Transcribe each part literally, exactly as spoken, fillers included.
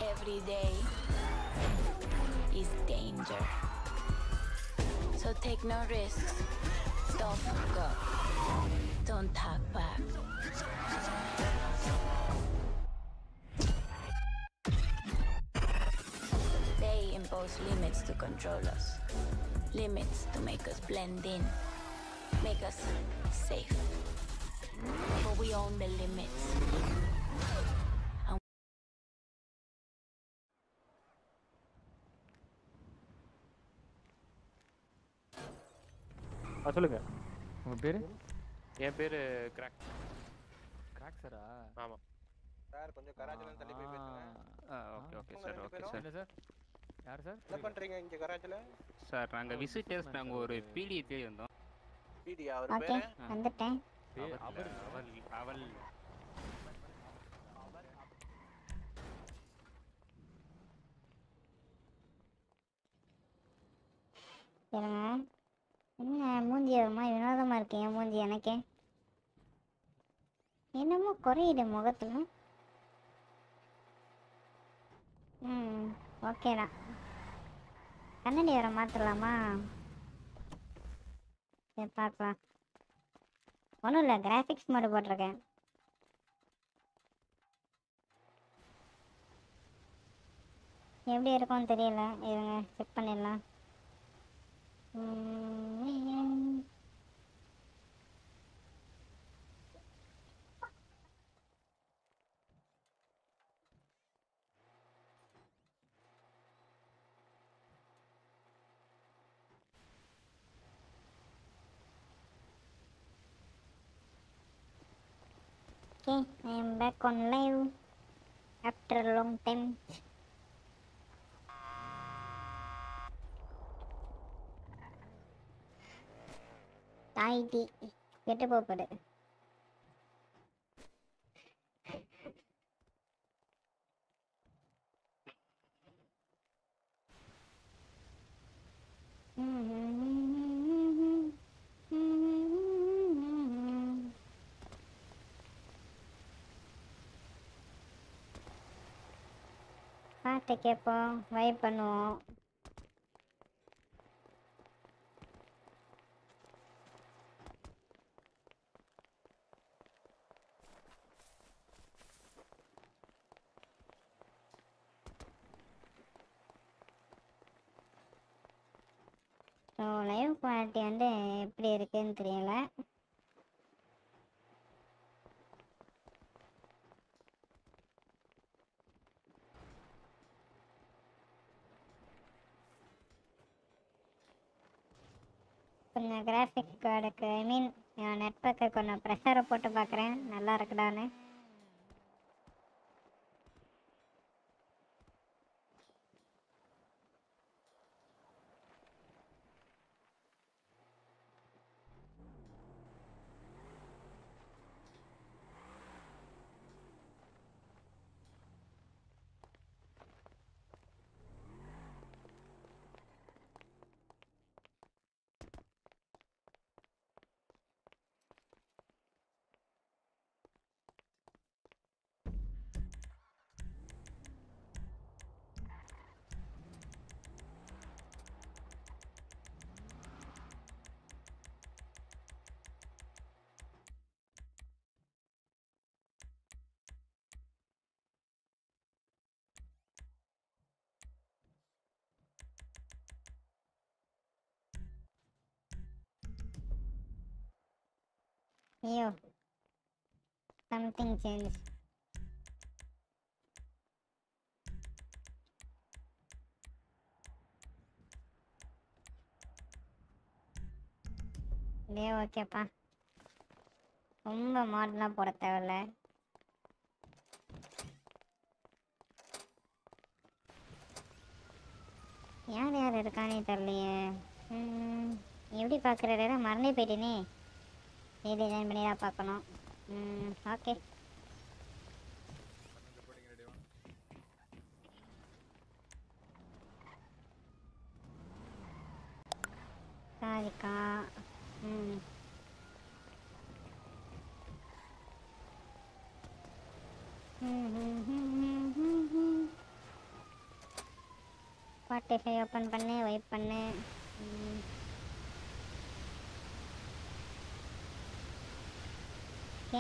Every day is danger. So take no risks. Don't fuck up. Don't talk back. They impose limits to control us. Limits to make us blend in. Make us safe. But we own the limits. ஆ சொல்லுங்க உங்க பேரு? என் பேரு crack. Crack சாரா? ஆமா sir கொஞ்சம் கராஜ்ல தள்ளி போய் பேசுங்க. Okay okay sir okay sir. என்ன சார்? யார் சார்? என்ன பண்றீங்க இங்க கராஜ்ல? சார் நாங்க விசிட்டர்ஸ், நாங்க ஒரு பிடி தேடி வந்தோம். பிடி அவர் பேரு? வந்துட்டேன். அவள் அவள் அவள் இருங்க. என்ன மூஞ்சி அம்மா வினோதமா இருக்கு என் மூஞ்சி எனக்கே. என்னமோ குறையுது முகத்துல. ம் ஓகேடா. கண்ணாடி வர மாற்றலாமா? சரி பார்க்கலாம். ஒன்றும் இல்லை, கிராஃபிக்ஸ் மட்டும் போட்டிருக்கேன். எப்படி இருக்கும்னு தெரியல, இருங்க செக் பண்ணிடலாம். Okay, I am back on live after a long time. தாய்டி கெட்டு போப்படு. பாட்டை கேட்போம், வைப் பண்ணுவோம். ஸோ லைவ் குவாலிட்டி வந்து எப்படி இருக்குன்னு தெரியல. கொஞ்சம் கிராஃபிக் கார்டுக்கு ஐ மீன் நெட் பேக்கை கொஞ்சம் ப்ரெஷரை போட்டு பார்க்குறேன் நல்லா இருக்குதான்னு. ஐயோ சம்திங் சேஞ்ச். இதே ஓகேப்பா, ரொம்ப மாடலாம் போட தேவையில்ல. யார் யார் இருக்கானே தெரியலையே. எப்படி பார்க்குறது மறந்தே போயிட்டேனே. டிசைன் பண்ணி தான் பார்க்கணும். ம் ஓகே சாரிக்கா. ம் ஸ்பாட்டிஃபை ஓப்பன் பண்ணு வைப் பண்ணு. ஓகே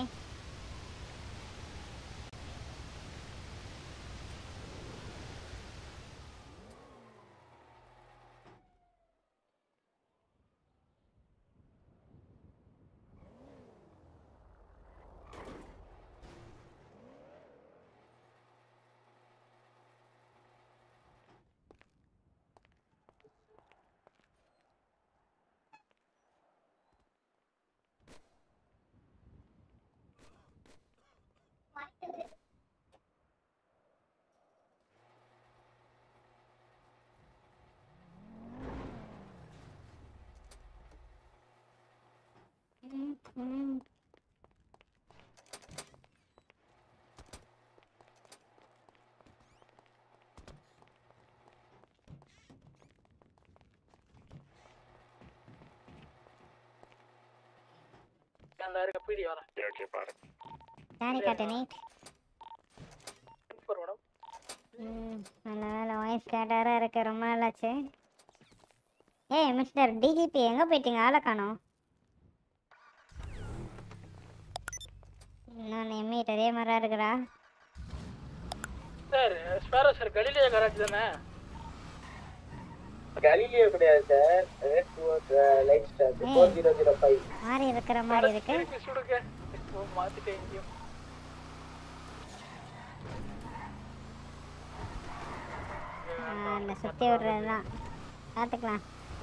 ம் அந்த இருக்க பிடி வரேன். ஓகே பாரு. சாரி காட்டு நைட். Super madam. ம் நல்ல வேலை வாய்ஸ் கேட்டாராக இருக்கு. ரொம்ப நாளாச்சு. ஏய் மிஸ்டர் டிஜிபி எங்கே போயிட்டீங்க? ஆளை காணோம். நான் எம்மிட்டு அதே மாதிரியா இருக்கிறா? Sir sparrow sir Galileo Karachi தானே? கலிலியோ கிடையாது sir. Red toward light star four zero zero five. மாறி இருக்கிற மாதிரி இருக்கு. திருப்பி சுடுங்க. இப்போ மாத்திட்டேன் இங்கேயும். அந்த சுற்றி விடுறதுலாம் பார்த்துக்கலாம்.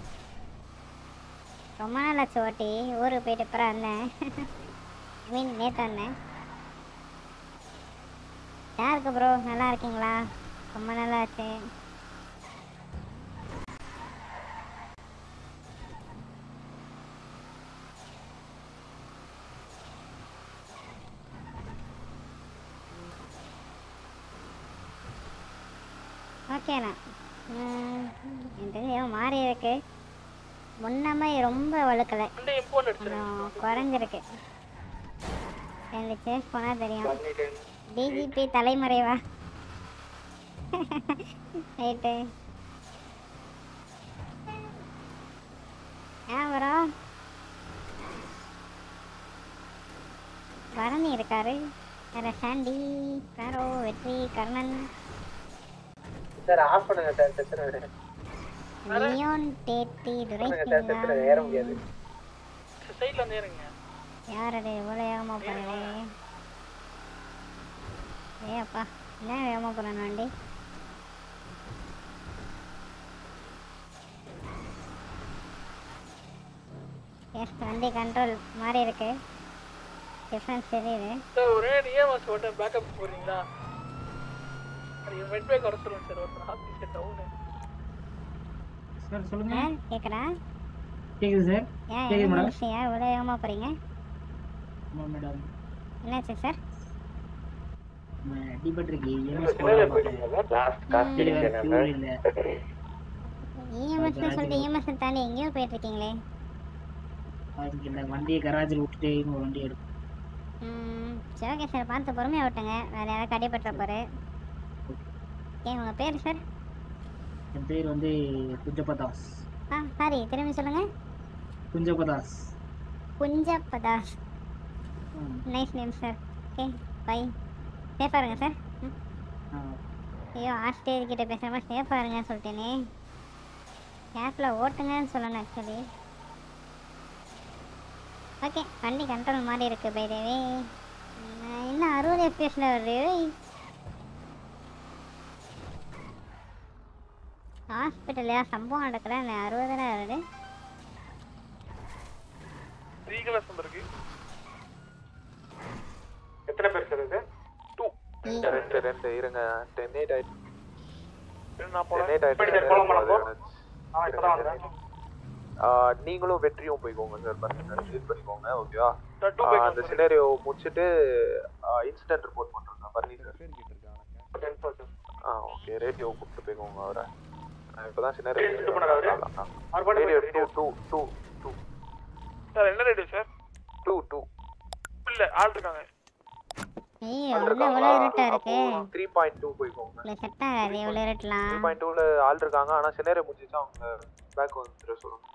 ரொம்ப நாள் ஆச்சு ஓட்டி. ஊருக்கு போயிட்டு அப்புறம் வந்தேன். மீன் நேற்று வந்தேன். யாருக்கு ப்ரோ நல்லா இருக்கீங்களா? ரொம்ப நல்லா ஆச்சு. ஓகேண்ணா. எனக்கு தெரிஞ்சு மாறி இருக்கு. முன்னமே ரொம்ப வழுக்கலை, குறைஞ்சிருக்கு. ரெண்டு சேஸ் போனால் தெரியும். டிஜிபி தலைமறைவா? ரைட்டு. ஏன் ப்ரோ பரணி இருக்காரு. வேற சாண்டி, பேரோ, வெற்றி, கர்ணன். சார் ஆஃப் பண்ணுங்க சார். செத்துறேன். லியோன் டேட்டி துரை செத்துறேன். ஏற முடியாது. சைடுல வந்து ஏறுங்க. யார் அது இவ்வளோ வேகமாக போகிறே? ஏ அப்பா என்ன வேகமாக போகிறேன் வண்டி. எஸ் வண்டி கண்ட்ரோல் மாறி இருக்கு. டிஃப்ரென்ஸ் தெரியுது. சார் ஒரே நியமஸ் ஓட்ட பேக்கப் போறீங்களா? அது வெட் பேக் வர சொல்லுங்க சார். ஒரு ஹாப்பி செட் டவுன். சார் சொல்லுங்க. கேக்குறா? கேக்குது சார். ஏன் கேக்குது என்ன மேடம். விஷயம்? இவ்வளோ வேகமாக போகிறீங்க? ஆமாம் மேடம். என்னாச்சு சார்? டிபட்ருக்கு இஎம்எஸ் இஎம்எஸ்னு சொல்லிட்டு இஎம்எஸ் தாண்டி எங்கேயோ போயிட்டு இருக்கீங்களே. அதுக்கு இந்த வண்டியை கராஜில் விட்டுட்டு இன்னொரு வண்டி எடுக்கும். ம் சரி ஓகே சார், பார்த்து பொறுமையாக விட்டுங்க. வேறு யாராவது கடிப்பட்டுற போகிற. ஏன் உங்கள் பேர் சார்? என் பேர் வந்து குஞ்சப்பதாஸ். ஆ சாரி திரும்பி சொல்லுங்கள். Kunjappadas. Kunjappadas. Nice name sir. Okay bye. சேஃபாக இருங்க சார். ம் ஐயோ ஆஸ்டேஜ் கிட்ட பேசாம சேஃபாக இருங்கன்னு சொல்லிட்டேனே. கேப்பில் ஓட்டுங்கன்னு சொல்லணும் ஆக்சுவலி. ஓகே வண்டி கண்ட்ரோல் மாதிரி இருக்கு. பை தேவே என்ன அறுபது எஃப்பிஎஸ்ல வருது. ஹாஸ்பிட்டல்லையா சம்பவம் நடக்கல. அறுபது தான் வருது. எத்தனை பேர் சார் இது? டூ ரெண்டு ரெண்டு இருங்க. டென் எயிட் ஆயிடுச்சு. நீங்களும் வெற்றியும் போய்க்கோங்க சார். பசங்க ரிலீஸ் பண்ணிக்கோங்க. ஓகேவா? அந்த சினாரியோ முடிச்சுட்டு இன்சிடென்ட் ரிப்போர்ட் பண்ணுறேன் பரணி சார். ஆ ஓகே ரேடியோ கூப்பிட்டு போய்க்கோங்க அவரை. இப்போதான் scenario radio two two two two sir. என்ன ரேடியோ சார்? டூ டூ இல்லை ஆள் இருக்காங்க. ஐயோ உள்ள இவ்வளோ இருட்டா இருக்கு. த்ரீ பாயிண்ட் டூ போய்க்கோங்க. இல்லை செட் ஆகாது இவ்வளோ இருட்டலாம். த்ரீ பாயிண்ட் டூவில் ஆள் இருக்காங்க. ஆனால் சினேரியோ முடிஞ்சிச்சு அவங்க பேக் வந்துட்டு சொல்லுங்க.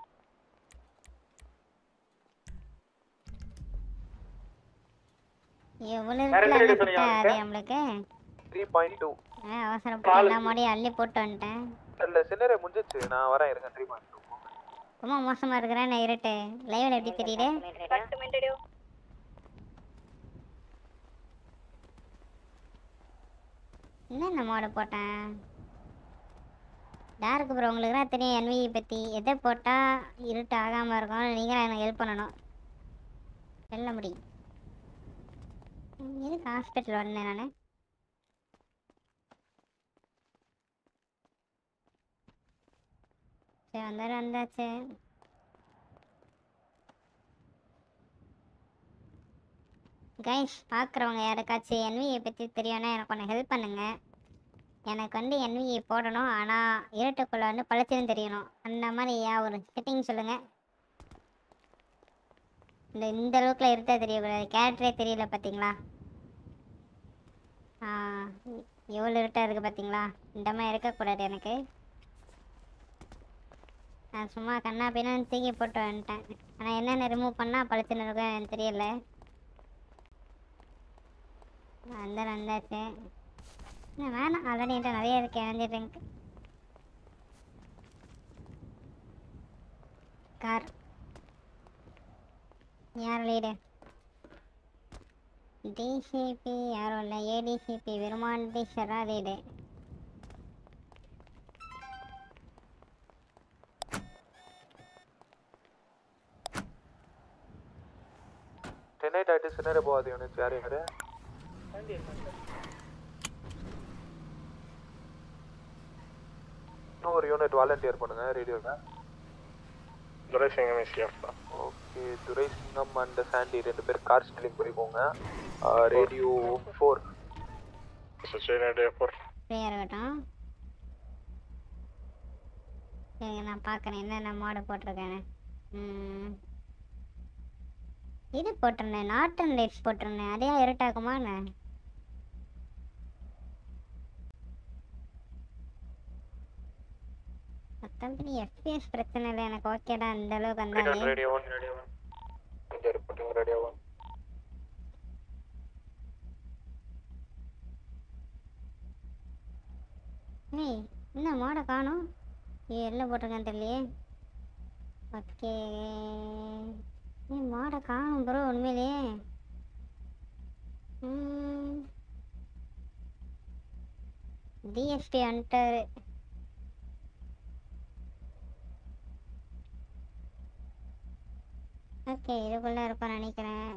எவ்வளோ இருட்டலாம் செட் ஆகாது நம்மளுக்கு. த்ரீ பாயிண்ட் டூ ஆ அவசரப்பட்டு எல்லா முடியும் அள்ளி போட்டு வந்துட்டேன். இல்லை சினேரியோ முடிஞ்சிச்சு. நான் வரேன் இருங்க. த்ரீ பாயிண்ட் டூ ரொம்ப மோசமாக இருக்கிறேன் நான் இருட்டு. லைவில் எப்படி தெரியுது? என்ன மோட போட்டேன் டார்க் ப்ரோ. உங்களுக்கு தான் தெரியும் என்விஇ பற்றி. எதை போட்டால் இருட்டு ஆகாமல் இருக்கும். நீங்களும் எனக்கு ஹெல்ப் பண்ணணும். சொல்ல முடியும். எதுக்கு ஹாஸ்பிட்டல் வந்தேன் நான்? சரி வந்தாரு வந்தாச்சு. கைஸ் பார்க்குறவங்க யாருக்காச்சும் என்விஏ பற்றி தெரியும்னா எனக்கு ஒன்று ஹெல்ப் பண்ணுங்கள். எனக்கு வந்து என்விஏ போடணும். ஆனால் இருட்டுக்குள்ளே வந்து பழச்சுன்னு தெரியணும். அந்த மாதிரி யா ஒரு செட்டிங் சொல்லுங்கள். இந்த இந்த அளவுக்குலாம் இருட்டா தெரியக்கூடாது. கேரக்டரே தெரியல பார்த்தீங்களா? ஆ எவ்வளோ இருட்டாக இருக்குது பார்த்தீங்களா? இந்த மாதிரி இருக்கக்கூடாது எனக்கு. நான் சும்மா கண்ணா பின்னான்னு தூக்கி போட்டு வந்துட்டேன். ஆனால் என்னென்ன ரிமூவ் பண்ணால் பழச்சுன்னு இருக்கும் எனக்கு தெரியல. அந்த வந்தாச்சு. வேணாம் ஆல்ரெடி என்கிட்ட நிறைய இருக்கு எனர்ஜி ட்ரிங்க். கார் யார் லீடு? டிசிபி யாரும் இல்லை. ஏடிசிபி விருமாண்டி ஷரா லீடு. டெனைட் ஆகிட்டு சின்னரே போகாது யூனிட். யார் யார்? இன்னும் ஒரு யூனிட் வாலண்டியர் பண்ணுங்க ரேடியோவில். துரைசிங்கம் இஸ்யாஃப் தான். ஓகே துரைசிங்கம் அண்ட் சாண்டி ரெண்டு பேர் கார் ஸ்டீலிங் பண்ணிக்கோங்க. ரேடியோ ஃபோர் ரேடியோ ஃபோர் ஃப்ரீயாக இருக்கட்டும். சரி நான் பார்க்குறேன் என்னென்ன மாடு போட்டிருக்கேன்னு. இது போட்டிருந்தேன் நார்டன் லைட்ஸ் போட்டிருந்தேன். அதே இருட்டாக்குமா என்ன? மற்றபடி எஃப்பிஎஸ் பிரச்சனை இல்லை எனக்கு. ஓகே தான் இந்த அளவுக்கு வந்தாலே. ரேடியோ ஒன் ரேடியோ ஒன் இந்த ரிப்போர்ட்டிங் ரேடியோ ஒன். ஏய் என்ன மாடை காணும்? ஏ எல்லாம் போட்டிருக்கேன் தெரியலையே. ஓகே ஏ மாடை காணும் ப்ரோ உண்மையிலேயே. டிஎஸ்பி வந்துட்டாரு. ஓகே இதுக்குள்ளே இருப்பான்னு நினைக்கிறேன்.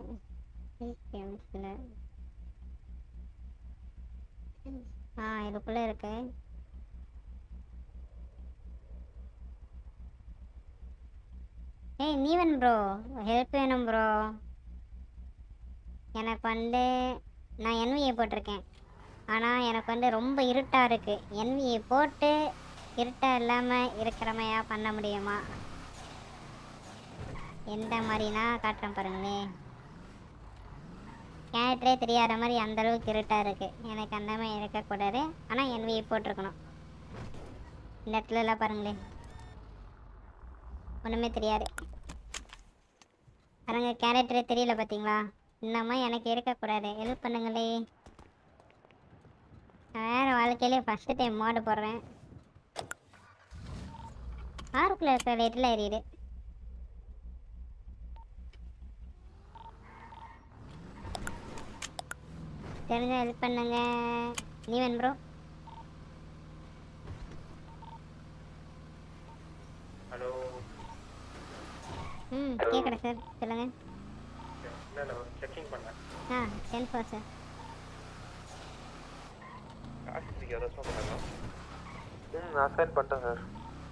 ஆ இதுக்குள்ளே இருக்கு. ஏய் நீவன் ப்ரோ ஹெல்ப் வேணும் ப்ரோ. எனக்கு வந்து நான் என்விஏ போட்டிருக்கேன். ஆனால் எனக்கு வந்து ரொம்ப இருட்டாக இருக்குது. என்விஏ போட்டு இருட்டாக இல்லாமல் இருக்கிறமையா பண்ண முடியுமா? எந்த மாதிரினா காட்டுறேன் பாருங்களே. கேரக்டரே தெரியாத மாதிரி அந்தளவுக்கு இருட்டாக இருக்குது. எனக்கு அந்த மாதிரி இருக்கக்கூடாது. ஆனால் என்விஏ போட்டிருக்கணும். இந்த இடத்துலலாம் பாருங்களே ஒன்றுமே தெரியாது. பாருங்க கேரக்டரே தெரியல பார்த்தீங்களா? இந்த மாதிரி எனக்கு இருக்கக்கூடாது. ஹெல்ப் பண்ணுங்களே. வேறு வாழ்க்கையிலே ஃபஸ்ட்டு டைம் மாடு போடுறேன். காருக்குள்ளே இருக்கிற லைட்டில் எரியுது. தெரிஞ்ச ஹெல்ப் பண்ணுங்க நீவன் ப்ரோ. ஹலோ. ம் கேட்குறேன் சார் சொல்லுங்கள். இல்லை செக்கிங் பண்ணேன். ஆ டென் ஃபோர் சார். காசுக்கு ஏதாச்சும் பண்ணாங்க? ம் அசைன் பண்ணிட்டேன் சார்.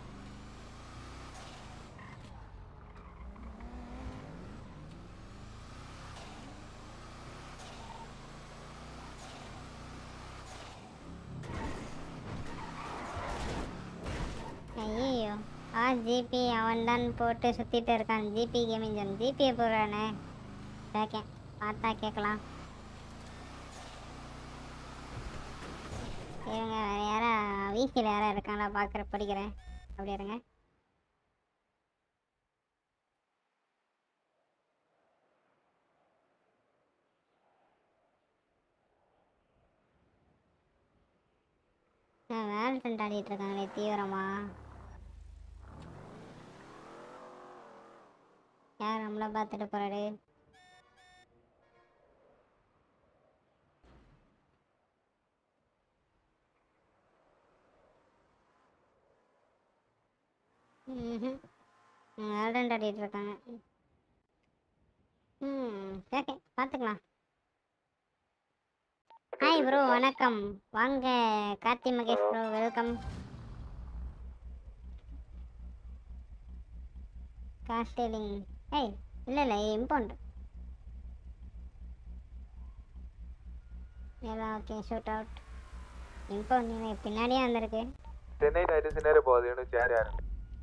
ஐயோ ஆ ஜிபி அவன் தான் போட்டு சுற்றிட்டு இருக்கான். ஜிபி கேமிங் ஜோன் ஜிபியை போடுறானே. ஓகே பார்த்தா கேட்கலாம். இவங்க வேறு யாரா வீசில் யாரா இருக்காங்களா பார்க்குற படிக்கிறேன் அப்படி இருங்க. வேலை ஃப்ரெண்ட் ஆடிட்டு இருக்காங்களே தீவிரமா. யார் நம்மள பார்த்துட்டு போறாரு? ம் வேலை ஆடிட்டு இருக்காங்க. ம் ஓகே பார்த்துக்கலாம். ஹாய் ப்ரோ வணக்கம் வாங்க. Karthi Mahesh bro welcome. காஸ்டேலிங் ஏய் இல்லை இல்லை இம்பவுண்ட் எல்லாம் ஓகே ஷூட் அவுட். இம்பவுண்ட் பின்னாடியே வந்திருக்கு. சென்னை நைட்டு சின்னரே போகுது இன்னும் யார் யார்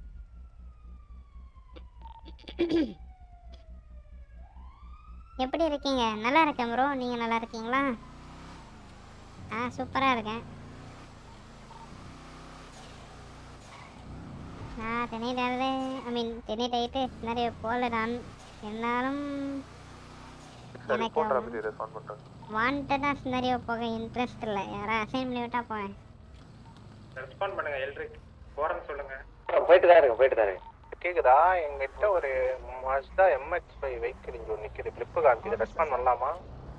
எப்படி இருக்கீங்க? நல்லா இருக்கேன் ப்ரோ. நீங்கள் நல்லா இருக்கீங்களா? ஆ சூப்பராக இருக்கேன். நான் தென்னை டாலே ஐ மீன் தென்னை டைட்டு நிறைய போகல நான். இருந்தாலும் எனக்கு வாண்டடாக சின்னறியோ போக இன்ட்ரெஸ்ட் இல்லை. யாராவது அசைன் பண்ணி விட்டா போவேன். ரெஸ்பாண்ட் பண்ணுங்க எல்ரிக் போறேன்னு சொல்லுங்க. போயிட்டு தான் இருக்கு போயிட்டு தான் இருக்கு. கேக்குதா? எங்கிட்ட ஒரு மாஸ்டா எம்எக்ஸ் ஃபைவ் வெஹிக்கிள் இங்க ஒன்று நிக்குது. கிளிப்பு காமிக்குது. ரெஸ்பாண்ட் பண்ணலாமா?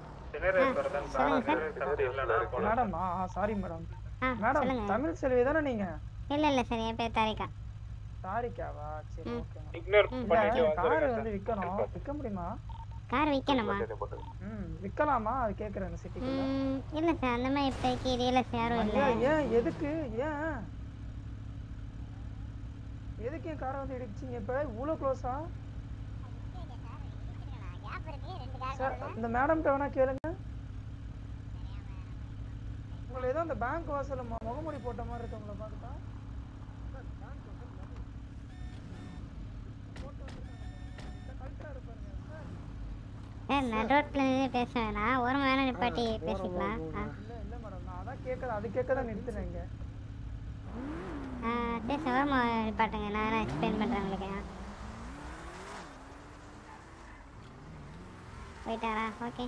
Madam sorry madam. Madam Tamil Selvi தானே நீங்க? இல்ல இல்ல சார் என் பேர் தாரிகா. தாரிகாவா? சரி ஓகே. இக்னோர் பண்ணிட்டு கார் வந்து விக்கணும். விக்க முடியுமா? கார் விக்கணுமா? ம் விக்கலாமா? அது கேக்குறேன் சிட்டிக்குள்ள. இல்ல சார் அந்த மாதிரி இப்போதைக்கு ரீலஸ் யாரும் இல்ல. ஏன் எதுக்கு? ஏன் எதுக்கு காரை வந்து இடிச்சிங்க? இப்போ இவ்வளோ க்ளோஸா? சார் இந்த மேடம்கிட்ட வேணா கேளுங்க. உங்களை ஏதோ அந்த பேங்க் வாசல்ல முகமூடி போட்ட மாதிரி இருக்கு. உங்களை பார்த்துட்டா நடுரோட்ல பேச வேணாம். ஒரு மணி நேரம் நிப்பாட்டி பேசிக்கலாம். இல்லை இல்லை மேடம் நான் அதான் கேட்குறேன். அது கேட்க தான் நிறுத்தினேங்க. சரி சவர்மா நிப்பாட்டுங்க. நான் எக்ஸ்பிளைன் பண்ணுறேன் உங்களுக்கு. போயிட்டாரா? ஓகே.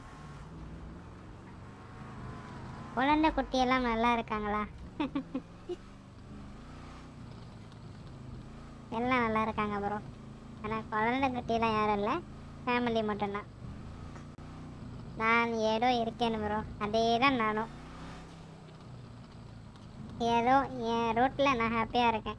குழந்தை குட்டியெல்லாம் நல்லா இருக்காங்களா? எல்லாம் நல்லா இருக்காங்க ப்ரோ. ஆனால் குழந்தை குட்டியெல்லாம் யாரும் இல்லை, ஃபேமிலி மட்டும்தான். நான் ஏதோ இருக்கேன்னு ப்ரோ. அதே தான் நானும். ஏதோ என் ரூட்டில் நான் ஹாப்பியாக இருக்கேன்.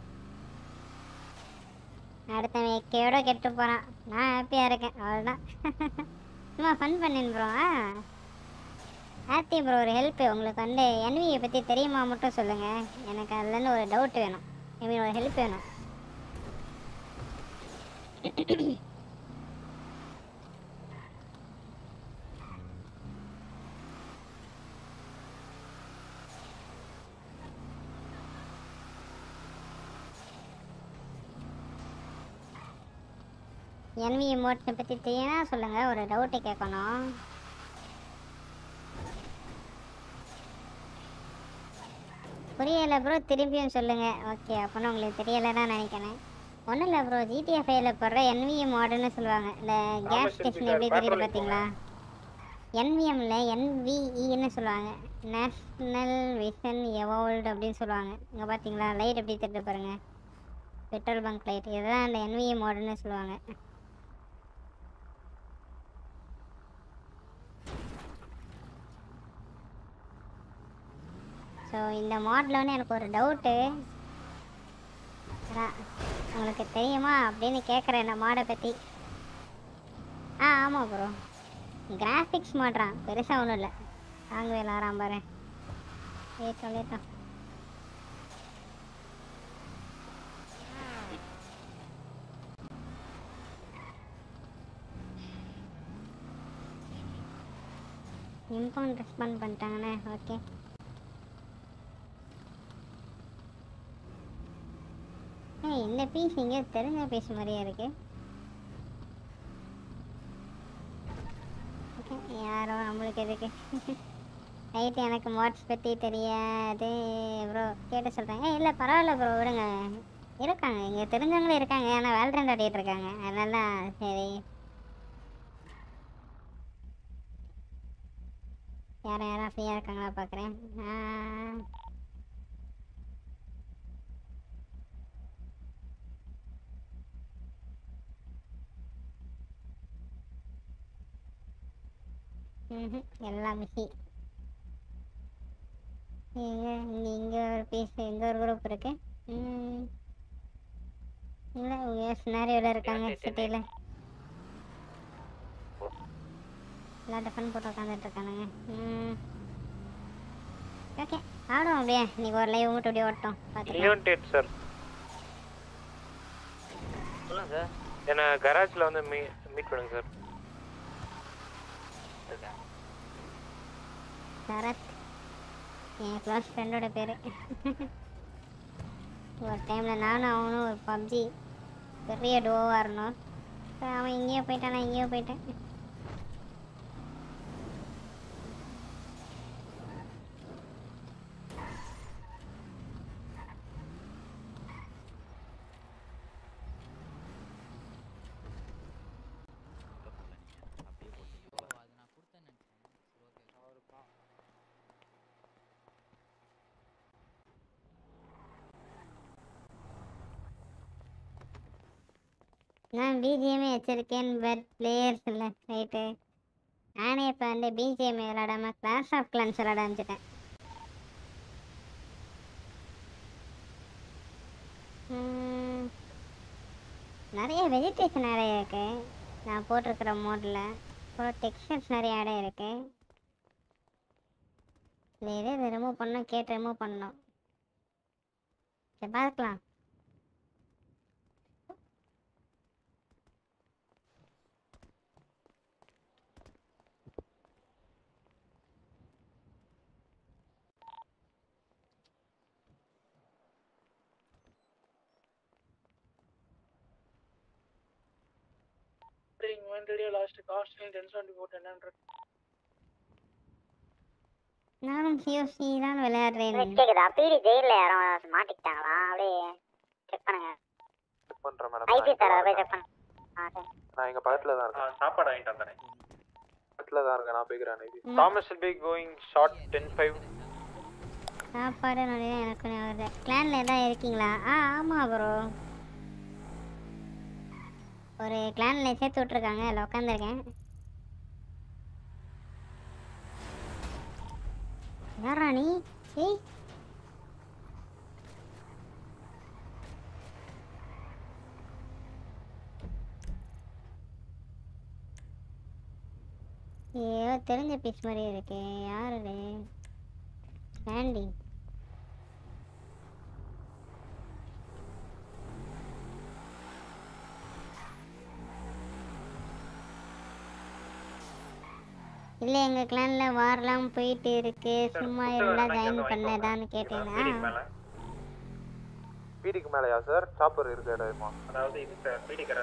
அடுத்தவன் எக்கையோட கெட்டு போகிறான், நான் ஹாப்பியாக இருக்கேன். அவ்வளோதான். சும்மா ஃபன் பண்ணேன் ப்ரோ. ஆர்த்தி ப்ரோ ஒரு ஹெல்ப்பு. உங்களுக்கு வந்து என்வியை பற்றி தெரியுமா மட்டும் சொல்லுங்கள். எனக்கு அதுலேருந்து ஒரு டவுட் வேணும். ஐ மீன் ஒரு ஹெல்ப் வேணும். என்வி மோட்டை பற்றி தெரியும்னா சொல்லுங்கள். ஒரு டவுட்டு கேட்கணும். புரியலை ப்ரோ, திரும்பியும் சொல்லுங்கள். ஓகே அப்போனா உங்களுக்கு தெரியலை தான் நினைக்கிறேன். ஒன்றும் இல்லை ப்ரோ, ஜிடிஎஃப்ஐயில் போடுற என்விஎம் மாடுன்னு சொல்லுவாங்க. இந்த கேஸ் ஸ்டேஷன் எப்படி தெரியுது பார்த்தீங்களா? என்விஎம்மில் என்விஇன்னு சொல்லுவாங்க. நேஷ்னல் விஷன் எவால்வ்டு அப்படின்னு சொல்லுவாங்க. இங்கே பார்த்தீங்களா லைட் எப்படி தெரியுது பாருங்கள், பெட்ரோல் பங்க் லைட். இதுதான் அந்த என்விஎம் மாடுன்னு சொல்லுவாங்க. ஸோ இந்த மாடலில் வந்து எனக்கு ஒரு டவுட்டு. உங்களுக்கு தெரியுமா அப்படின்னு கேட்குறேன் இந்த மாடை பற்றி. ஆ ஆமாம் ப்ரோ, கிராஃபிக்ஸ் மாட்றான், பெருசாக ஒன்றும் இல்லை. தாங்கவே இல்லை ஆறாம் பாரு. ஏற்றோம் ஏற்றோம். இம்பவுண்ட் ரெஸ்பாண்ட் பண்ணிட்டாங்கண்ணே. ஓகே இந்த பீஸ் இங்கே தெரிஞ்ச பீஸ் மாதிரியே இருக்கு. ஓகே யாரோ நம்மளுக்கு எதுக்கு. ரைட் எனக்கு மோட்ஸ் பற்றி தெரியாது ப்ரோ கேட்டு சொல்கிறாங்க. இல்லை பரவாயில்ல ப்ரோ விடுங்க. இருக்காங்க இங்கே தெரிஞ்சவங்களும் இருக்காங்க. ஆனால் வேல்ரண்ட் ஆடிட்டு இருக்காங்க. அதனால தான் சரி. யாரும் யாரும் ஃப்ரீயாக இருக்காங்களா பார்க்குறேன். ம் எல்லாம் மிஷி. இங்கே இங்கே இங்கே ஒரு பீஸ் இங்கே ஒரு குரூப் இருக்கு. ம் இல்லை உங்கள் சினாரியோவில் இருக்காங்க சிட்டியில். எல்லாம் டிஃபன் போட்டு உட்காந்துட்டு இருக்கானுங்க. ம் ஓகே ஆடும் அப்படியே இன்னைக்கு ஒரு லைவ் மட்டும் அப்படியே ஓட்டோம் பார்த்துக்கலாம். சார் சொல்லுங்க சார். என்ன கராஜில் வந்து மீ மீட் பண்ணுங்க சார். சரத் என் க்ளோஸ் ஃப்ரெண்டோட பேர். ஒரு டைமில் நானும் அவனும் ஒரு பப்ஜி பெரிய டோவாக இருந்தோம். அவன் இங்கேயோ போயிட்டான் நான் இங்கேயோ போயிட்டேன். நான் பிஜிஎம்ஏ வச்சிருக்கேன் பட் பிளேயர்ஸ் இல்லை ரைட்டு. நானே இப்போ வந்து பிஜிஎம்ஏ விளாடாமல் கிளாஸ் ஆஃப் கிளான்ஸ் விளாட ஆரம்பிச்சிட்டேன். நிறைய வெஜிடேஷன் நிறைய இருக்கு நான் போட்டிருக்கிற மோடில். அப்புறம் டெக்ஸ்டர்ஸ் நிறைய இடம் இருக்கு. இல்லை இதே இதை ரிமூவ் பண்ணோம் கேட்டு ரிமூவ் பண்ணோம். சரி பார்க்கலாம். இன்வென்டரியா last cost ten seventy-four ten hundred. நானும் சிஓசி தான் விளையாடுறேன். கேக்குதா? பீடி ஜெயில்ல யாரும் மாட்டிக்கிட்டாங்களா? அப்படியே செக் பண்ணுங்க. செக் பண்றேன் மேடம். ஐபி தர போய் செக் பண்ணு. ஆ சரி. நான் இங்க பக்கத்துல தான் இருக்கேன். சாப்பாடு வாங்கிட்டு வந்தேன். பக்கத்துல தான் இருக்கேன். நான் போய்க்கிறேன் IP. Thomas will be going short ten five. சாப்பாடு நிறைய எனக்கு வருது. கிளான்ல ஏதாவது இருக்கீங்களா? ஆ ஆமாம் ப்ரோ. ஒரு கிளான்ல சேர்த்து விட்ருக்காங்க. அதில் உட்காந்துருக்கேன். யாரா நீ? ஏய் ஏதோ தெரிஞ்ச பீஸ் மாதிரி இருக்கு. யாரு சாண்டி? இல்லை எங்கள் கிளானில் வாரெலாம் போயிட்டு இருக்கு. சும்மா இருந்தால் ஜாயின் பண்ணதான்னு கேட்டீங்கன்னா பீடிக்கு மேலையா சார்? சாப்பர் இருக்க இடமா? அதாவது இது சார் பீடி கடை.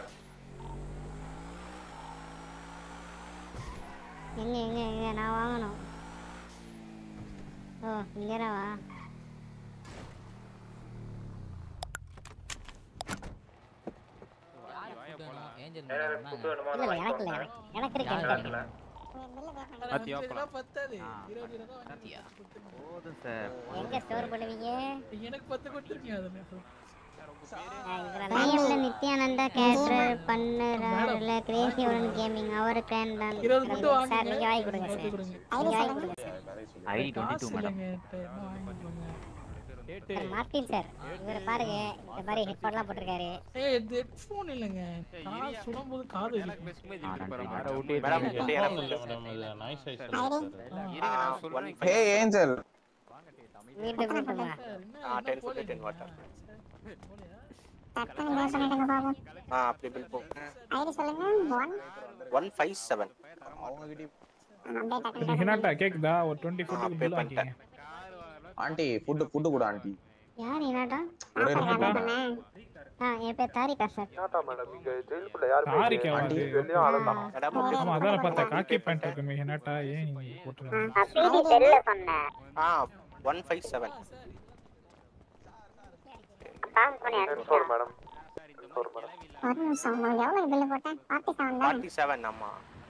எங்க எங்க எங்க நான் வாங்கணும். ஓ இங்கேவா? இல்லை எனக்கு இல்லை எனக்கு இருக்கு. எங்க ஸ்டோர் பண்ணுவீங்க? எனக்கு பத்து கொடுத்துருக்கீங்க அதுல. பையன்ல நித்யானந்தா கேரக்டர் பண்ணுறாருல கிரேசி ஒன் கேமிங் அவர் கிளான் தான். சார் நீங்க வாங்கி கொடுங்க சார். நீங்க வாங்கி கொடுங்க சார். ஐடி இருபத்தி இரண்டு மேடம். மார்ட்டின் சார் இவரை பாருங்க. இந்த மாதிரி ஹெட்ஃபோன்லாம் போட்டிருக்காரு. ஏய் இது ஹெட்ஃபோன் இல்லங்க. காது சுடும்போது காது இருக்கு. மேடம் இது nice eyes sir. Hey angel. மீண்டும் மீண்டும் ஆ ten fifty ten வாட்டர். டக்குனு பேச மாட்டேங்க பாபு. ஆ அப்படி பில் போ. ஐடி சொல்லுங்க. one one five seven. அவங்க கிட்ட அப்படியே டக்குனு ஹினாட்டா கேக்குதா? ஒரு இருபது ஃபுட் பில் ஆக்கிங்க. ஆண்டி ஃபுட் ஃபுட் கூட ஆண்டி. யார் ஹினாட்டா? ஒரே நிமிஷம். ஆ என் பேர் தாரிகா சார். என்னடா மேடம் இங்க ஜெயிலுக்குள்ள யார் தாரிகா வந்து வெளியும் ஆளலாம். ஆமா அதான் பார்த்தா காக்கி பேண்ட் இருக்குமே என்னடா ஏன் நீங்க போட்டுருக்கீங்க? பிடி தெரியல சொன்னேன். ஆ one five seven. பாஸ் பண்ணி டென் மேடம். Ten madam. ஒரு நிமிஷம் உங்களுக்கு எவ்வளவு பில் போட்டேன்? ஃபார்ட்டி செவன் தான். forty-seven ஆமா.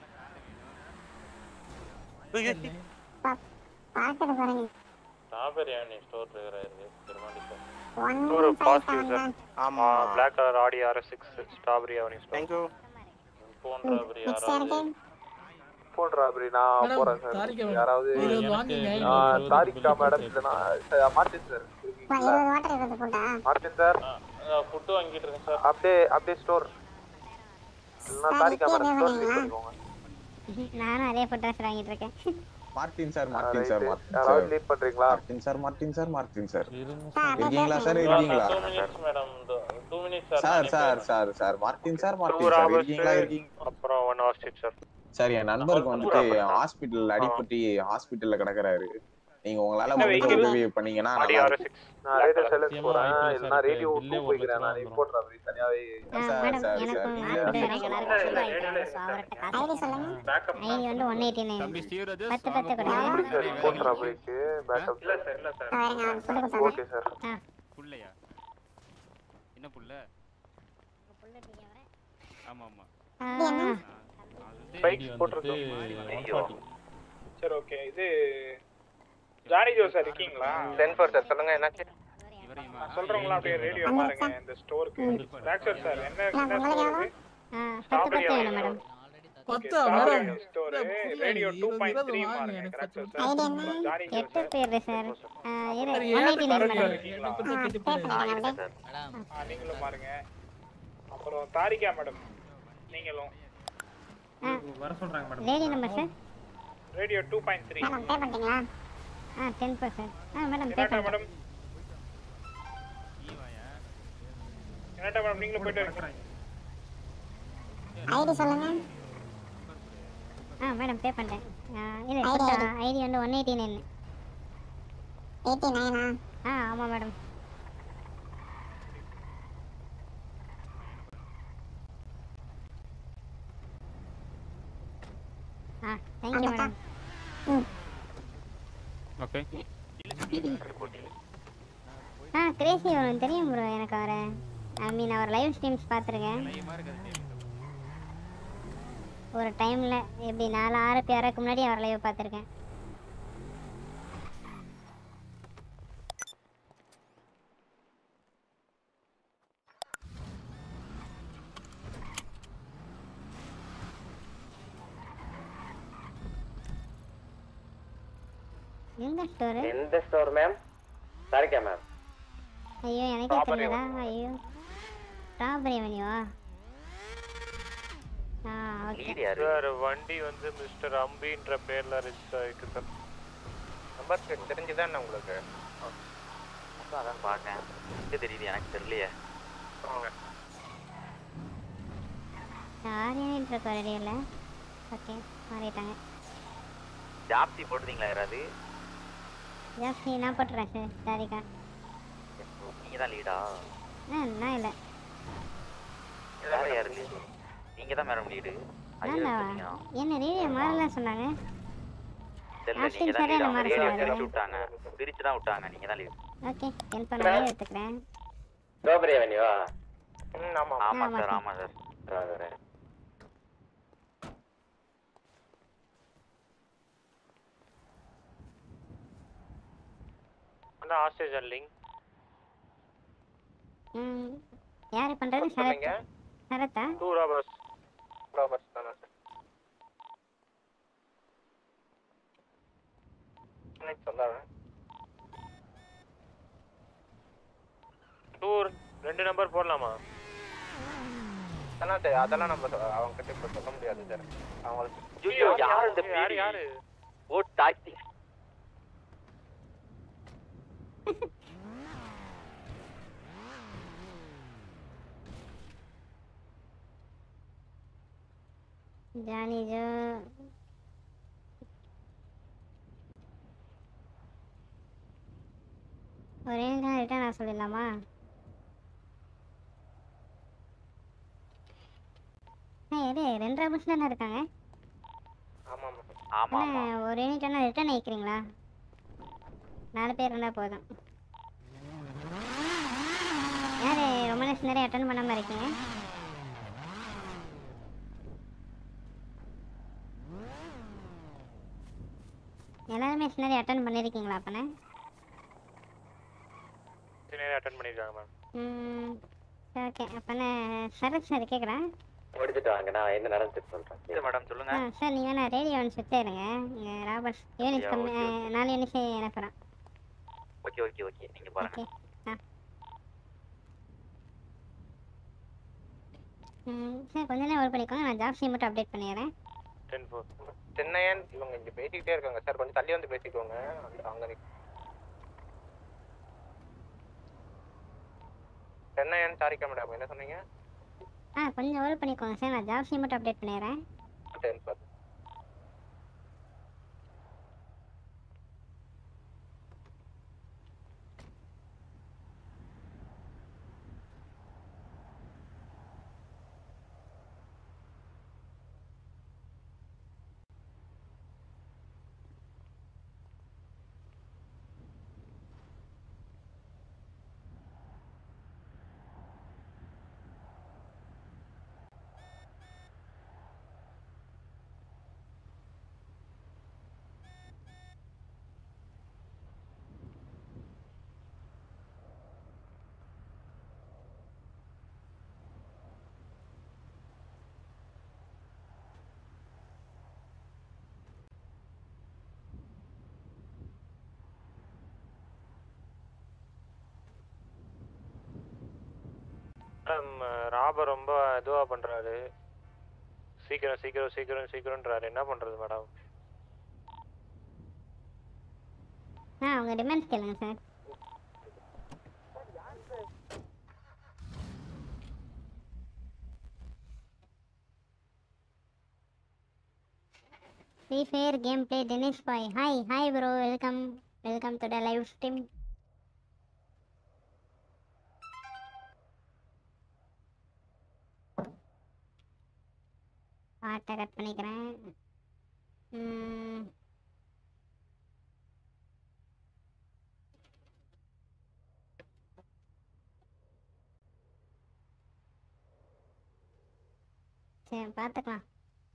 பாத்துட்டு பாருங்க. ஸ்ட்ராபெரி ஸ்டோர் டிரைவர் இருக்கு திருமாடி சார். ஒரு பாசிட்டிவ் சார். ஆமா Black color Audi R S six Strawberry Avenue. Thank you. Phone robbery யாராவது போன் ராபரி நான் மேடம், போறேன் சார். தாரிகா மேடம். யாராவது இருபது வாங்குங்க. ஆ, தாரிகா மேடம் இல்லனா மார்டின் சார். இருபது வாட்டர் எடுத்து போட்டா. மார்டின் சார் ஃபுட் வாங்கிட்டு இருக்கேன் சார். அப்படியே அப்படியே ஸ்டோர். நான் தாரிகா மேடம் ஸ்டோர் கிளிக் பண்ணிக்கோங்க. நானும் அதே ஃபுட் ட்ரெஸ் வாங்கிட்டு இருக்கேன். Martin sir Martin sir Martin யாராவது சார் லீட் பண்றீங்களா? Martin sir Martin sir Martin sir இருங்க இருக்கீங்களா சார் இருக்கீங்களா two minutes madam two minutes sir. Sir sir sir sir Martin sir Martin sir இருக்கீங்களா இருக்கீங்க அப்புறம் one hour shift sir. Sir என் நண்பருக்கு வந்துட்டு ஹாஸ்பிடல்ல அடிபட்டு ஹாஸ்பிடல்ல கிடக்குறாரு. நீங்க உங்களால முடிஞ்ச உதவி பண்ணீங்கன்னா Audi R S six. நான் ரேடியோ சைலன்ஸ் போறேன் இல்லனா ரேடியோ டூ போய்க்கிறேன். நான் ரிப்போர்ட் ராபரி தனியாவே சார் சார் சார் ஐடி வந்து one eighty-nine. தம்பி ஸ்டீவரஜ் பத்து பத்து கொடுங்க. ரிப்போர்ட் ராபரிக்கு பேக்கப். இல்ல சார் இல்ல சார். பாருங்க நான் ஃபுட் கொடுத்தேன். Okay sir. புள்ளையா? என்ன புள்ள? ஆமா ஆமா. இது என்ன? பைக் போட்டுருக்கு. சரி ஓகே. இது ஜானி ஜோ சார் இருக்கீங்களா? ten four சார் சொல்லுங்க என்னாச்சு? இவரையுமா? சொல்றவங்களா அப்படியே ரேடியோ பாருங்க இந்த ஸ்டோருக்கு. டாக்டர் சார் என்ன என்ன ஸ்டோர் இது? ஆ பத்து பத்து வேணும் மேடம். பத்தா madam store radio two point three பாருங்க டாக்டர் சார். ஐடி என்ன? ஜானி ஜோ எட்டு பேர் சார். ஆ இது sir one eighty-nine sir madam. இருக்கீங்களா? ஆ நீங்களும் பாருங்க. அப்புறம் தாரிகா மேடம் நீங்களும் வர சொல்றாங்க madam. Lady number sir. Radio two point three. Madam pay பண்ணிட்டீங்களா? ஆ ten percent. ஆ மேடம் பே என்னடா பண்ணிட்டேன். மேடம்? என்னடா மேடம் நீங்களும் போயிட்டு இருக்கீங்க. ஐடி சொல்லுங்க. ஆ மேடம் பே பண்ணிட்டேன். இது ஐடி வந்து one eighty-nine. eighty-nine ஆ? ஆ ஆமா மேடம். ஆ தேங்க் யூ மேடம். ம். ஓகே. ஆ கிரேசி அவன் தெரியும் ப்ரோ எனக்கு அவரை. ஐ மீன் அவர் லைவ் ஸ்ட்ரீம்ஸ் பார்த்துருக்கேன். ஒரு டைமில் எப்படி நாலு ஆறு பேருக்கு முன்னாடி அவர் லைவ் பார்த்துருக்கேன். எந்த ஸ்டோர்? எந்த ஸ்டோர் மேம்? தாரிகா மேம். ஐயோ எனக்கே தெரியலடா. ஐயோ ஸ்ட்ராபெரி அவென்யூவா? ஆ ஓகே. சார் வண்டி வந்து மிஸ்டர் அம்பின்ற பேர்ல ரெஜிஸ்டர் ஆயிருக்கு சார். நம்பர் தெரிஞ்சுதான் உங்களுக்கு. அதான் பார்த்தேன். எனக்கு தெரியுது எனக்கு தெரியலையே. யாரையும் இருக்க ரெடியில்ல. ஓகே மாறிட்டாங்க. ஜாப்தி போட்டுறீங்களா யாராவது? ஜாஸ்தி நான் போட்டுறேன் சார். தாரிகா நீங்க தான் லீடா? ஆ நான் இல்லை. வேற யாரு லீடு? நீங்க தான் மேடம் லீடு. நான்தாவா? என்ன ரேடியோ மாறலாம் சொன்னாங்க. தெரியல நீங்க தான் லீடு. அவங்க ரேடியோ பிரிச்சு விட்டாங்க. பிரிச்சு தான் விட்டாங்க. நீங்க தான் லீடு. ஓகே டென் பண்ணவே எடுத்துக்கிறேன். ஸ்ட்ராபெரி அவென்யூவா? ம் ஆமா. ஆமா சார் ஆமா சார். அண்ணா ஹாஸ்டேஜ் லிங்க். ம் யார் பண்றது? சரத். சரத்தா? Two robbers. ராபர்ஸ் தானா சார்? என்ன சொல்றாங்க? டூர் ரெண்டு நம்பர் போடலாமா? அண்ணா அதெல்லாம் நம்ம அவங்க கிட்ட இப்ப சொல்ல முடியாது சார். அவங்களுக்கு ஐயோ யார் இந்த யார் யாரு? ஓ டாக்டி. ஜானி ஜோ ஒரே நிமிஷம் ரிட்டர்ன் ஆக சொல்லிடலாமா? இது ரெண்டு ராபர்ஸ் தானே இருக்காங்க. ஆமா ஆமா ஆமா ஒரு யூனிட் என்ன ரிட்டர்ன் ஆயிக்கிறீங்களா? நாலு பேர் இருந்தா போதும். யாரு ரொம்ப நேரம் நிறைய அட்டன் பண்ணாம இருக்கீங்க? எல்லாருமே சின்னரி அட்டன் பண்ணிருக்கீங்களா அப்பனே? சின்னரி அட்டன் பண்ணிருக்காங்க மேம். ம் ஓகே அப்பனே சரத் சார் கேக்குறேன். முடிச்சிட்டு வாங்க நான் என்ன நடந்துச்சு சொல்றேன். சரி மேடம் சொல்லுங்க. ஆ சார் நீங்க வேணா ரேடியோ ஒன் சுத்தே இருங்க. இங்க ராபர்ட்ஸ் யூனிட் கம்மி நாலு யூனிட் அனுப்புறேன். ஓகே ஓகே ஓகே நீங்க பாருங்க. ஓகே ஆ ம் சார் கொஞ்ச நேரம் வெயிட் பண்ணிக்கோங்க. நான் ஜாப் மட்டும் அப்டேட் பண்ணிடுறேன். டென் ஃபோர் சென்னையன் இவங்க இங்க பேசிக்கிட்டே இருக்காங்க சார். கொஞ்சம் தள்ளி வந்து பேசிக்கோங்க. அங்க சென்னையன் சாரிக்கா மேடம் என்ன சொன்னீங்க? ஆ கொஞ்சம் ஹோல்ட் பண்ணிக்கோங்க சார். நான் ஜாப் மட்டும் அப்டேட் பண்ணிடுறேன். டென் ஃபோர் மேடம் ராபர் ரொம்ப இதுவாக பண்ணுறாரு. சீக்கிரம் சீக்கிரம் சீக்கிரம் சீக்கிரம்ன்றாரு. என்ன பண்ணுறது மேடம்? ஆ உங்கள் டிமாண்ட்ஸ் கேளுங்க sir. Free fire game play Dennis boy. Hi hi bro, welcome welcome to the live stream. பாட்டை கட் பண்ணிக்கிறேன். சரி பார்த்துக்கலாம்.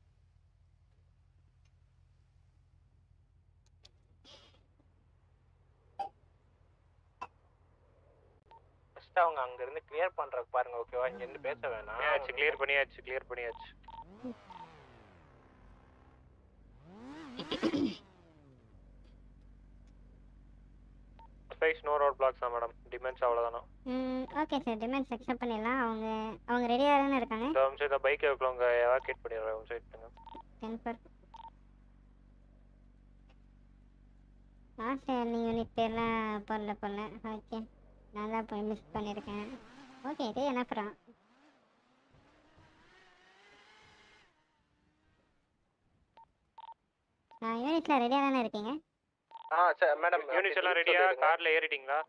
அவங்க அங்க இருந்து கிளியர் பண்றதுக்கு பாருங்க. ஓகேவா? இங்க இருந்து பேச வேணாம். பண்ணியாச்சு கிளியர் பண்ணியாச்சு கிளியர் பண்ணியாச்சு. ஸ்பேஸ் நோ ரோட் பிளாக்ஸ் தான் மேடம். டிமென்ஸ் அவ்வளவுதானா? ம் ஓகே சார், டிமென்ஸ் அக்செப்ட் பண்ணிடலாம். அவங்க அவங்க ரெடியா தானே இருக்காங்க? இந்த நிமிஷம் இந்த பைக்கை அவங்க எவாக்குவேட் பண்ணிடுறேன். ஒரு சைட் பண்ணுங்க. டென் பர் ஆ சார் நீங்கள் யூனிட் பேர்லாம் போடல போடல. ஓகே நான் தான் போய் மிஸ் பண்ணியிருக்கேன். ஓகே இதே என்னப்புறம் நான் யூனிட்டில் ரெடியாக தானே இருக்கீங்க? ஆ சார் மேடம் யூனிட்ஸ் எல்லாம் ரெடியா? கார்ல ஏறிட்டீங்களா?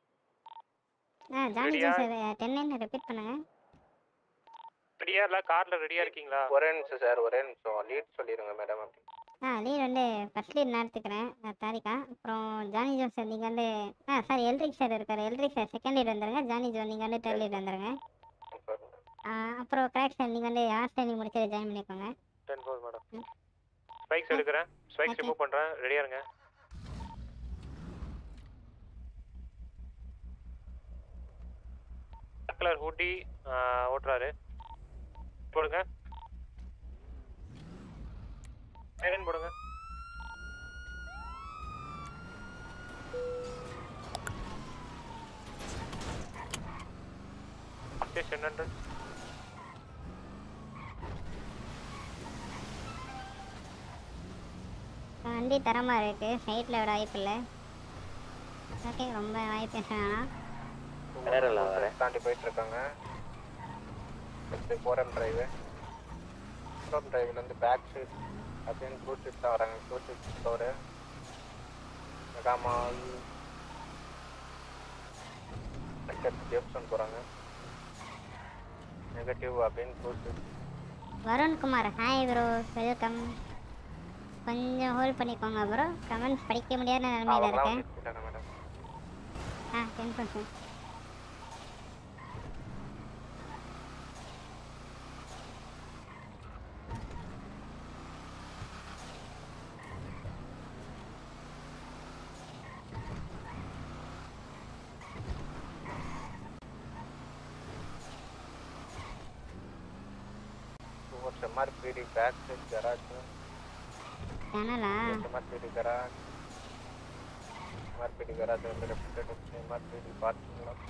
ஆ Johnny sir ten nine repeat பண்ணுங்க. ரெடியா இல்ல கார்ல ரெடியா இருக்கீங்களா? ஒரே நிமிஷம் சார் ஒரே நிமிஷம் லீட் சொல்லிடுங்க மேடம். அப்படி ஆ லீட் வந்து ஃபர்ஸ்ட் லீட் நான் எடுத்துக்கிறேன் தாரிகா. அப்புறம் ஜானி ஜோ சார் நீங்கள் வந்து ஆ சார் எல்ரிக் சார் இருக்கார். எல்ரிக் சார் செகண்ட் லீட் வந்துடுங்க. ஜானி ஜோ நீங்கள் வந்து தேர்ட் லீட் வந்துடுங்க. அப்புறம் கிராக் சார் நீங்கள் வந்து ஆர்ட் ட்ரைனிங் முடிச்சு ஜாயின் பண்ணிக்கோங்க. Ten four madam. ஸ்பைக்ஸ் எடுக்கிறேன். ஸ்பைக்ஸ் ரிமூவ் பண்ணுறேன். ரெடியாக இருங்க. கலர் ஹூட்டி ஓட்டுறாரு. போடுங்க. ஐரன் போடுங்க. Station hundred. வண்டி தரமாக இருக்குது. சைட்டில் விட வாய்ப்பு இல்லை. ஓகே ரொம்ப வாய்ப்பு வேணாம். தாண்டி போயிட்டு இருக்காங்க. ஃபோரம் டிரைவு ஃபோரம் டிரைவ்லேருந்து பேக் சீட் அப்படின்னு ப்ளூ சீட் தான் வராங்க. Blue seat store mega mall negative ஜெப்சன் போகிறாங்க. நெகட்டிவ் அப்படின்னு blue seat Varun Kumar hi bro welcome. கொஞ்சம் ஹோல்ட் பண்ணிக்கோங்க ப்ரோ, கமெண்ட்ஸ் படிக்க முடியாத நிலைமையில இருக்கேன். ஆ ten percent M R P D back side garage. Channel-ஆ? M R P D garage. M R P D garage வந்து left side M R P D parking lot.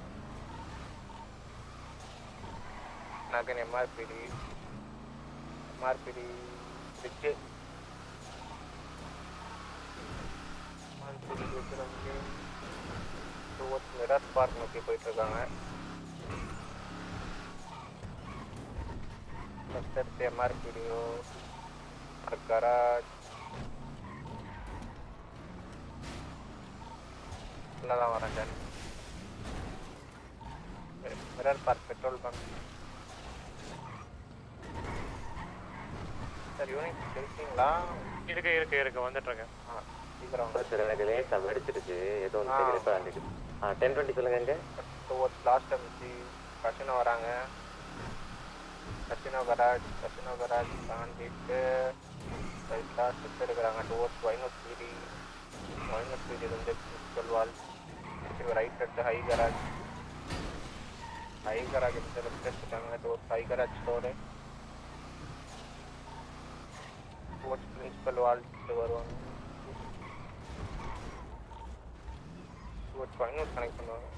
Again M R P D. M R P D bridge. M R P D bridge வந்து towards Mirror Park நோக்கி போயிட்டு இருக்காங்க. Left M R P D garage. நல்லா வரேன் sir. Mirror park petrol bunk. Sir unit இருக்கீங்களா? இருக்கு இருக்கு இருக்கு வந்துட்டு இருக்கேன். ஆ சீக்கிரம் சார் எனக்கு லேசா வெடிச்சிருச்சு. ஏதோ ஒன்று தெரியல பாருங்க. ஆ ten twenty சொல்லுங்க எங்க? டுவர்ட்ஸ் லாஸ்ட் எம்சி கசினோ வராங்க. கசினோ கராஜ் கசினோ கராஜ் தாண்டிட்டு ரைட்டாக ஸ்டெப் எடுக்கிறாங்க towards Vinewood PD Vinewood PD வந்து பிரின்சிபல் வால் ரைட் எடுத்து ஹை கராஜ் ஹை கராஜ் எடுத்து லெஃப்ட் எடுத்துட்டாங்க towards high garage store towards principal wall வருவாங்க டுவர்ட்ஸ் வைனோட் கனெக்ட் பண்ணுவாங்க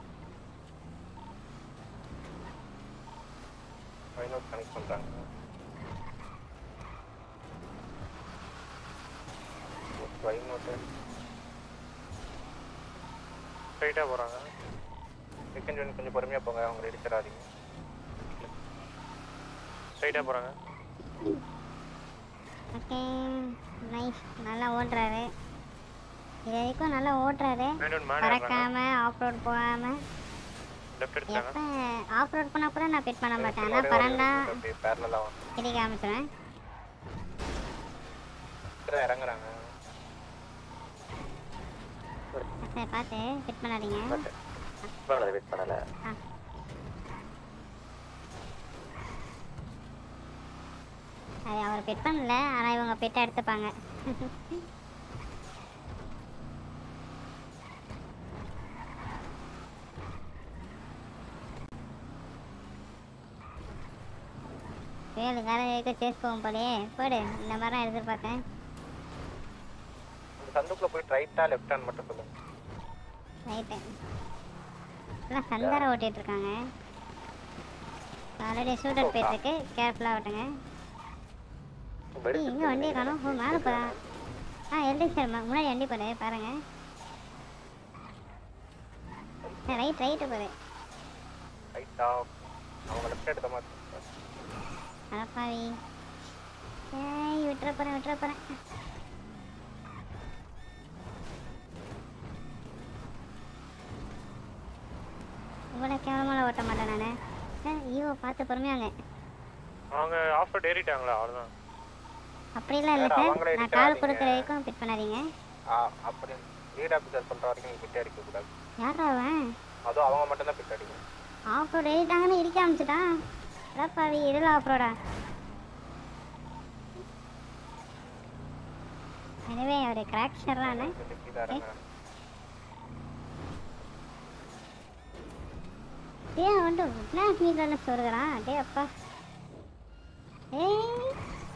வைனோட் கனெக்ட் பண்ணுறாங்க வைனோட்டு ஸ்ட்ரைட்டாக போகிறாங்க செகண்ட் யூனிட் கொஞ்சம் பொறுமையாக போங்க அவங்க இடிச்சிடாதீங்க ஸ்ட்ரைட்டாக போகிறாங்க ஓகே நைஸ் நல்லா ஓட்டுறாரு இது வரைக்கும் நல்லா ஓட்டுறாரு பறக்காம ஆஃப் ரோட் போகாமல் எப்போ ஆஃப் ரோட் பண்ணால் கூட நான் பிட் பண்ண மாட்டேன் ஆனால் பறந்தா இடிக்க ஆரம்பிச்சிடுவேன் இறங்குறாங்க சரி பார்த்து பிட் பண்ணாதீங்க பிட் பண்ணலை அது அவர் பிட் பண்ணல ஆனால் இவங்க பிட்டை எடுத்துப்பாங்க ஏழு காலம் வரைக்கும் சேஸ் போகும் போலே போடு இந்த மாதிரி தான் எதிர்பார்த்தேன் சந்துக்குள்ள போய் ரைட்டா லெஃப்ட் ஹேண்ட் மட்டும் சொல்லுங்க ரைட்டு எல்லாம் சந்தாரம் ஓட்டிட்டு இருக்காங்க ஆல்ரெடி ஷூட்டர் போயிட்டு இருக்கு கேர்ஃபுல்லாக ஓட்டுங்க இங்கே வண்டியை காணும் ஓ மேலே போகிறா ஆ எல்டி சார் முன்னாடி வண்டி போடு பாருங்க ரைட் ரைட்டு போகுது ரைட்டா அவங்க லெஃப்ட் எடுத்த மாதிரி அடப்பாவி ஏய் விட்டுற போகிறேன் விட்டுற போகிறேன் இவ்வளோ கேவலமாக ஓட்ட மாட்டேன் நான் ஈவோ பார்த்து பொறுமையாங்க அவங்க ஆஃப் ரோட் ஏறிட்டாங்களா அவ்வளோதான் அப்படிலாம் இல்லை சார் நான் கால் கொடுக்குற வரைக்கும் பிட் பண்ணாதீங்க அப்படி லீட் ஆஃபீஸர் சொல்கிற வரைக்கும் நீங்கள் பிட் அடிக்க கூடாது யாரா அவன் அதுவும் அவங்க மட்டும் தான் பிட் அடிக்கணும் ஆஃப் ரோட் ஏறிட்டாங்கன்னு இடிக்க ஆரம்பிச்சிட்டான் அடப்பாவி இதில் ஆஃப் ரோடா எனவே அவர் கிராக் ஷர்றானே ஏன் வந்து பிளாக் மீட்ல சொல்கிறான் டே அப்பா ஏய்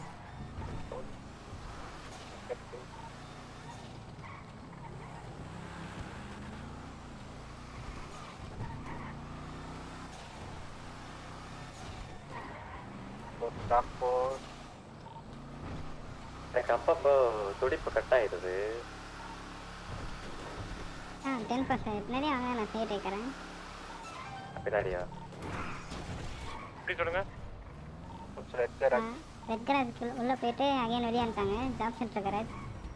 எனக்கு அப்பப்போ துடிப்பு கட் ஆயிடுது ஆ டென் பர்சன்ட் பின்னாடி அவங்க நான் சைட் வைக்கிறேன் பின்னாடியா எப்படி சொல்லுங்க ரெட் கராஜ் உள்ள போயிட்டு அகைன் வெளியே வந்துட்டாங்க ஜாப் சென்டர் கராஜ்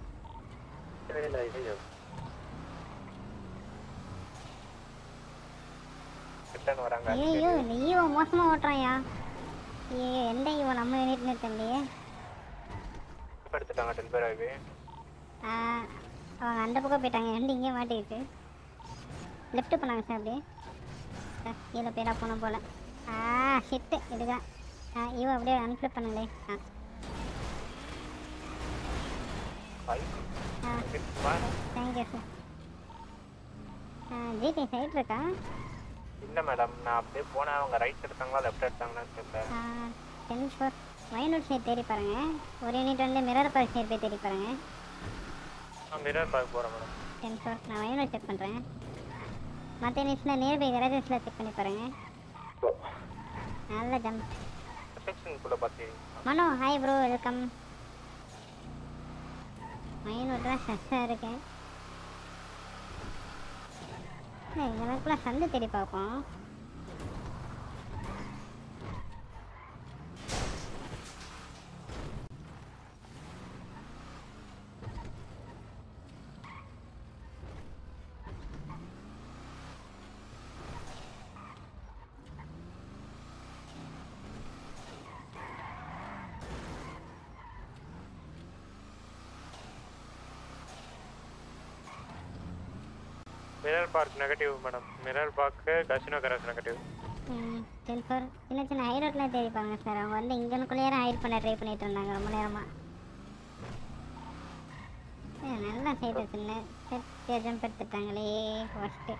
ஐயோ ரிட்டர்ன் வராங்க ஐயோ இந்த ஈவோ மோசமாக ஓட்டுறான்யா ஐயோ எந்த இவன் நம்ம யூனிட்னு தெரியலையே. எடுத்துட்டாங்க டென் பேர் ஆகி. அவங்க அந்த பக்கம் போயிட்டாங்க. ரெண்டு இங்கே மாட்டிக்கிட்டு லெஃப்ட் பண்ணாங்க சார். அப்படியே சார் கீழே பேரா போனோம் போல். ஆ ஷிட்டு இதுதான். ஆ இவன் அப்படியே அன்ஃப்ளிப் பண்ணுங்களே. ஆ தேங்க்யூ சார். ஜிபி சைட் இருக்கா? இல்லை மேடம், நான் அப்படியே போனேன். அவங்க ரைட் எடுத்தாங்களா லெஃப்ட் எடுத்தாங்களான்னு தெரியல. டென் ஃபோர் மைனூட் சைட் தேடி பாருங்க. ஒரு யூனிட் வந்து மிரர் பார்க் சைட் போய் தேடி பாருங்க. நான் மிரர் பார்க் போகிறேன் மேடம். டென் ஃபோர் நான் மைனூட் செக் பண்ணுறேன். மற்ற யூனிட்ஸில் நியர்பை கரேஜஸில் செக் பண்ணி பாருங்க. நல்ல ஜம்ப். செக்ஷனுக்குள்ளே பார்த்தீங்க மனோ ஹாய் ப்ரோ வெல்கம். மைனூட் தான் சஸ்ஸாக இருக்கேன். எனக்குள்ள சந்து தேடி பார்ப்போம். Mirror park negative madam. Mirror park casino garage negative. Hmm ten four சின்ன சின்ன ஹைரோட்லாம் தேடி பாருங்க சார். அவங்க வந்து இங்கனுக்குள்ளேயே ஹைட் பண்ண ட்ரை பண்ணிட்டு இருந்தாங்க ரொம்ப நேரமாக. நல்லா சைடு சின்ன செட் ஜம்ப் எடுத்துட்டாங்களே ஃபஸ்ட்டு.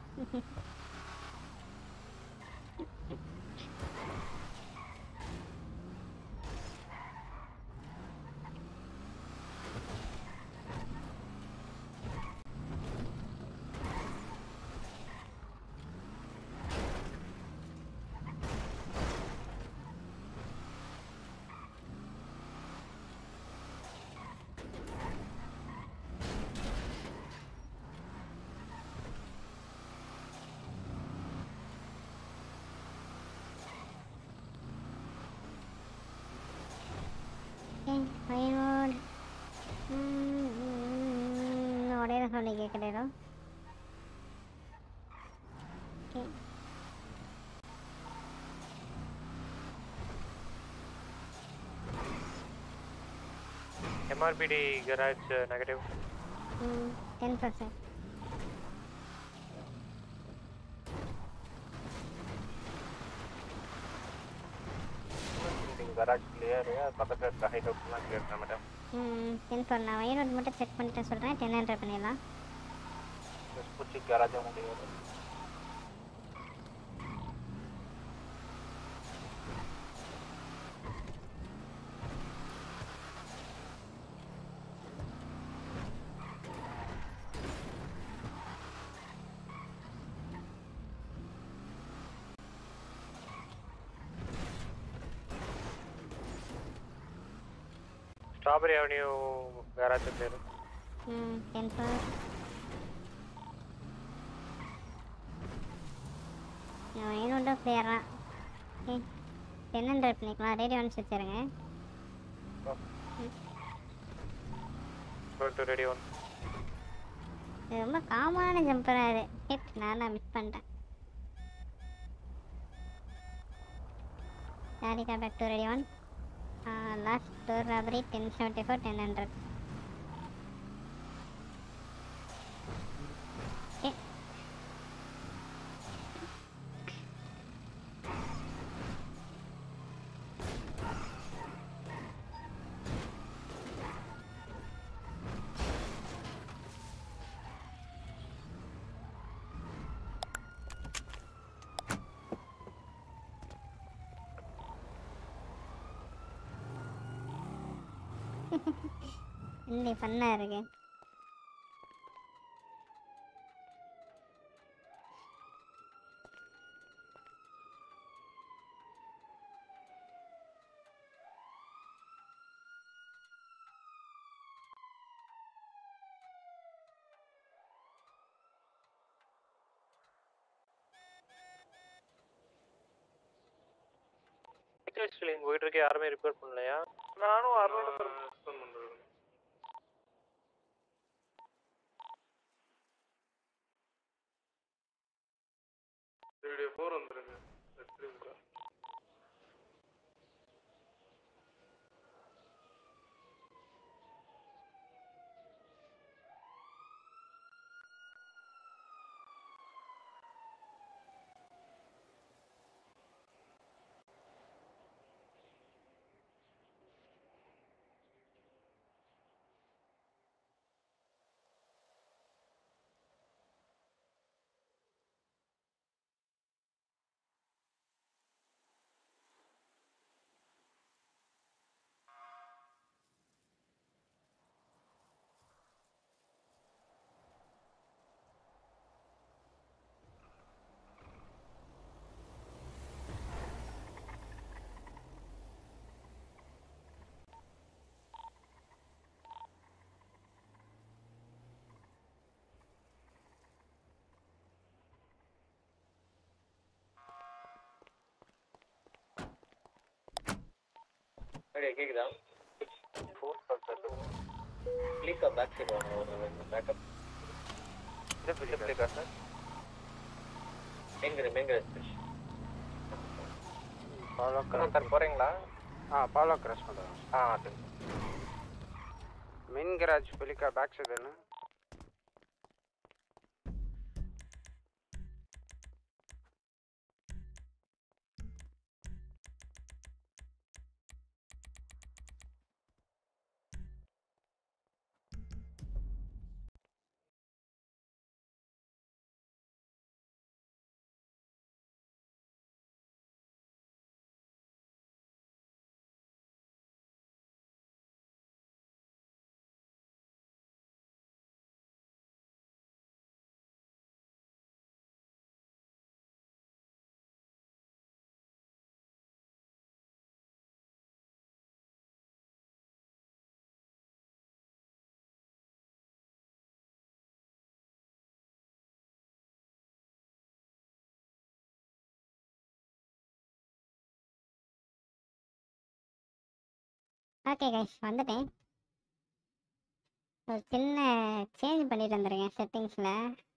மைனோட் ஒரே சொல்லி கேட்குறேன். Okay MRPD garage negative. Hmm ten percent. Garage clear. பக்கத்தில் இருக்க ஹைட் அவுட்லாம் கிளியர் பண்ண மேடம். ம் டென் ஃபோர் நான் மைனோட் மட்டும் செக் பண்ணிட்டு சொல்கிறேன். டென் ஹண்ட்ரட் பண்ணிடலாம். பூச்சி கராஜும் கிளியர். ஸ்ட்ராபெரி அவென்யூ கராஜ் பேர். ம் டென் ஃபோர் நான் மைனோட்டாக கிளியராக. ஓகே டென் ஹண்ட்ரட் பண்ணிக்கலாம். ரேடியோ ஒன்ஸ் வச்சுருங்க. Ready one. இது ரொம்ப காமனான ஜம்பராக இது. ஹிட் நான் தான் மிஸ் பண்ணிட்டேன். சாரிக்கா back to ready one. Last door robbery ten seventy four ten hundred. Okay இன்னி ஃபன்னாக இருக்கு. ஸ்லிங் போயிட்டு இருக்க யாருமே ரிப்பேர் பண்ணலையா? நானும் அறுநூறு ரெஸ்பாண்ட் பண்ணுறேன். ஃபோர் வந்துருக்கு. ஓகே கேக்குதா கிளிக் பேக் சைடு வாங்க ஒரு பேக்கப் இந்த ஃபிளிப் கிளிக்கா சார் மேங்கர் மேங்கர் ஃபாலோ சார் போறீங்களா ஆ பாலோ கிராஸ் பண்ணுறேன். ஆ அது மெயின் கராஜ் பெலிக்கா பேக் சைடு என்ன ஓகே கைஸ் வந்துட்டேன். ஒரு சின்ன சேஞ்ச் பண்ணிட்டு வந்துருக்கேன் செட்டிங்ஸில்.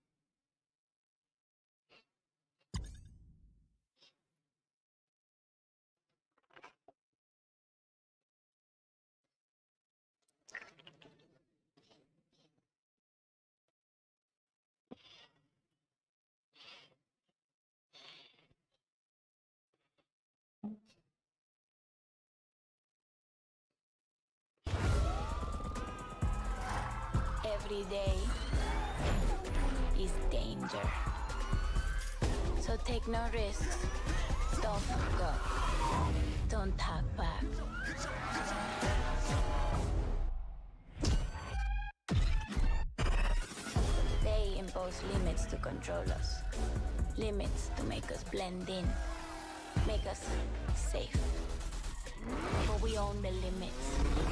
Every day is danger. So take no risks. Don't fuck up. Don't talk back. They impose limits to control us. Limits to make us blend in. Make us safe. But we own the limits.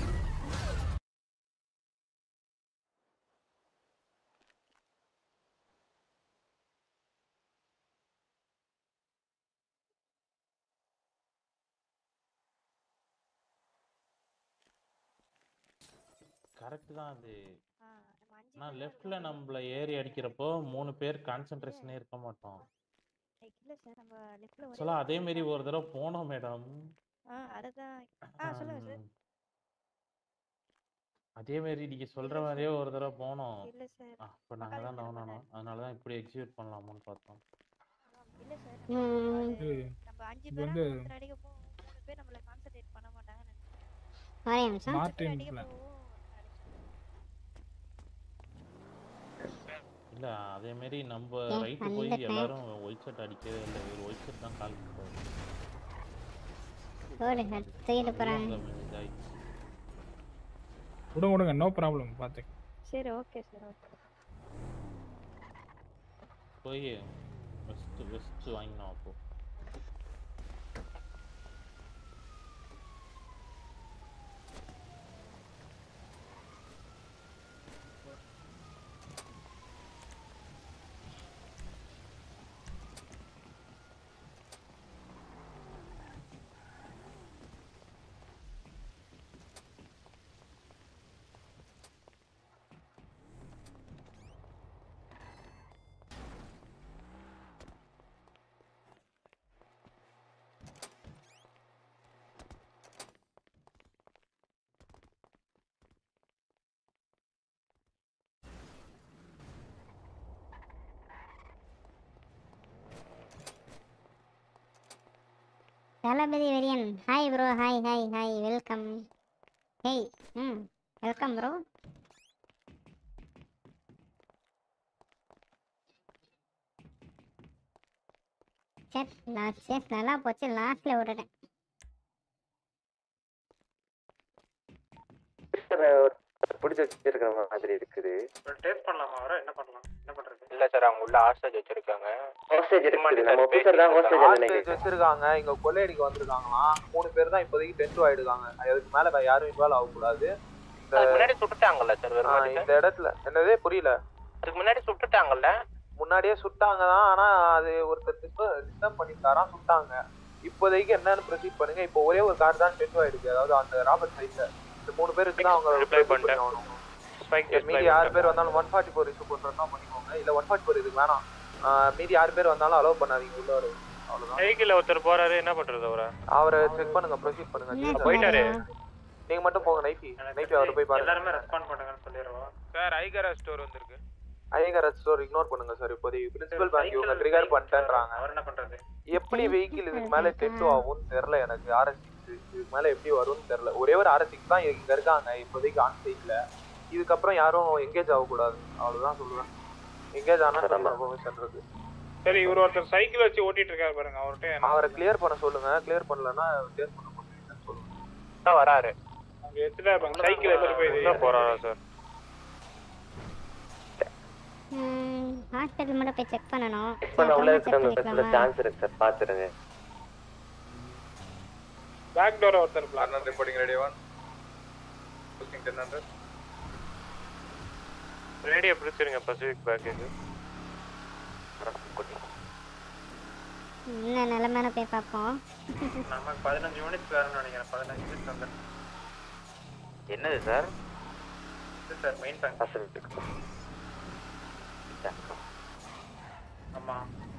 Correct தான் அது. நான் லெஃப்ட்ல நம்மள ஏறி அடிக்கிறப்போ மூணு பேர் கான்சென்ட்ரேஷனே இருக்க மாட்டோம். இல்ல சார் நம்ம லெஃப்ட்ல ஒரே சொல்ல அதே மாதிரி ஒரு தடவை போனோம் மேடம். ஆ அதுதான் ஆ சொல்லுங்க சார். அதே மாதிரி நீங்க சொல்ற மாதிரியே ஒரு தடவை போனோம். இல்ல சார். அப்ப நாங்க தான் டவுன் ஆனோம். அதனால தான் இப்படி எக்ஸிக்யூட் பண்ணலாம்னு பார்த்தோம். இல்ல சார். ம் நம்ம அஞ்சு பேர் ஒருத்தர் அடிக்க போ மூணு பேர் நம்மள கான்சென்ட்ரேட் பண்ண மாட்டாங்கன்னு நினைக்கிறேன். ஒரே நிமிஷம். Martin plan. இல்ல அதே மாதிரி நம்ம ரைட் போய் எல்லாரும் ஒயிட் ஷர்ட் அடிக்கவே இல்லை. ஒரு ஒயிட் ஷர்ட் தான் கால் பண்ணுவாரு. ஓடு ஹட் செய்து போறாங்க. விடுங்க விடுங்க நோ ப்ராப்ளம் பாத்து. சரி ஓகே சார் ஓகே. போய் வெஸ்ட் வெஸ்ட் வாங்கினோம் அப்போ. தளபதி வெரியன் hi bro. Hi hi hi welcome. Hey hmm welcome bro. Set நான் செட் நல்லா போச்சு. லாஸ்ட்ல விட்டுட்டேன். பிடிச்சி வச்சிருக்கிற மாதிரி இருக்குது. டேஸ்ட் பண்ணலாமா வர என்ன பண்ணலாம் என்ன பண்றது? இல்ல சார் அவங்க உள்ள ஹாஸ்டேஜ் வச்சிருக்காங்க. ஹாஸ்டேஜ் இருக்கு. நம்ம ஆபீசர் தான் ஹாஸ்டேஜ் ஹாஸ்டேஜ் வச்சிருக்காங்க. இங்க கொள்ளையடிக்க வந்திருக்காங்களாம். மூணு பேர் தான் இப்போதைக்கு டென்ட் ஆயிடுகாங்க. அதுக்கு மேல வேற யாரும் இன்வால்வ் ஆக கூடாது. முன்னாடி சுட்டுட்டாங்கல்ல சார் வெறும் இந்த இடத்துல என்னதே புரியல. அதுக்கு முன்னாடி சுட்டுட்டாங்கல்ல. முன்னாடியே சுட்டாங்க தான். ஆனா அது ஒருத்தர் டிஸ்டர்ப் பண்ணிட்டாராம் சுட்டாங்க. இப்போதைக்கு என்னன்னு ப்ரொசீட் பண்ணுங்க. இப்போ ஒரே ஒரு கார் தான் டென்ட் ஆயிருக்கு, அதாவது அந்த ராபர்ட் சைட்ல இந்த மூணு பேர் இருக்குன்னா அவங்க ரிப்ளை பண்ணிட்டாங்க. மீதி ஆறு பேர் வந்தாலும் ஒன் ஃபார்ட்டி ஃபோர் இஷ்யூ பண்றதுனா பண்ணிக்கோங்க, இல்ல ஒன் ஃபார்ட்டி ஃபோர் இதுக்கு வேணாம். மீதி ஆறு பேர் வந்தாலும் அலோவ் பண்ணாதீங்க உள்ள வர. அவ்வளவுதான். சைக்கிள்ல ஒருத்தர் போறாரு, என்ன பண்றது அவரை? அவரை செக் பண்ணுங்க, ப்ரொசீட் பண்ணுங்க. போயிட்டாரு. நீங்க மட்டும் போங்க. நைஃபி நைஃபி அவரை போய் பாருங்க. எல்லாரும் ரெஸ்பாண்ட் பண்ணுங்கன்னு சொல்லிடுறோம் சார். ஐகரா ஸ்டோர் வந்திருக்கு. ஐகரா ஸ்டோர் இக்னோர் பண்ணுங்க சார். இப்போதைக்கு பிரின்சிபல் பேங்க் இவங்க ட்ரிகர் பண்ணிட்டேன்றாங்க. அவர் என்ன பண்றது? எப்படி வெஹிக்கிள் இதுக்கு மேல டென்ட் ஆகும்னு தெரியல எனக்கு. ஆர்எஸ் சிக்ஸ் இதுக்கு மேல எப்படி வரும்னு தெரியல. ஒரே ஒரு ஆர்எஸ் சிக்ஸ் தான் இங்க இருக்காங்க இப்போதைக்கு ஆன் சைட்ல. இதுக்கப்புறம் யாரும் எங்கேஜ் ஆகக்கூடாது, அவ்வளவுதான் சொல்லுவேன். எங்கேஜ் ஆனா பெர்மிஷன் இருக்கு. சரி, இவர் ஒருத்தர் சைக்கிள் வச்சு ஓட்டிட்டு இருக்காரு பாருங்க, அவர்கிட்ட அவரை கிளியர் பண்ண சொல்லுங்க. கிளியர் பண்ணலன்னா கிளியர் பண்ண முடியும்னு சொல்லுங்க. வராரு. அங்க எத்தனை இருப்பாங்க சைக்கிள் எடுத்து போய் போறாரா சார்? ஹாஸ்பிடல் மட்டும் போய் செக் பண்ணனும். செக் பண்ண உள்ள இருக்கிற சான்ஸ் இருக்கு சார், பாத்துருங்க. பேக் டோர் ஒருத்தர் பிளான் நான் reporting ready one pushing ten hundred radio பிடிச்சிருங்க. பசிபிக் பேக்கேஜ் என்ன நிலைமையான போய் பார்ப்போம். நமக்கு பதினஞ்சு யூனிட்ஸ் வரணும்னு நினைக்கிறேன். பதினஞ்சு யூனிட்ஸ் வந்து என்னது சார்? இது சார் மெயின் பேங்க். பசிபிக். ஆமா.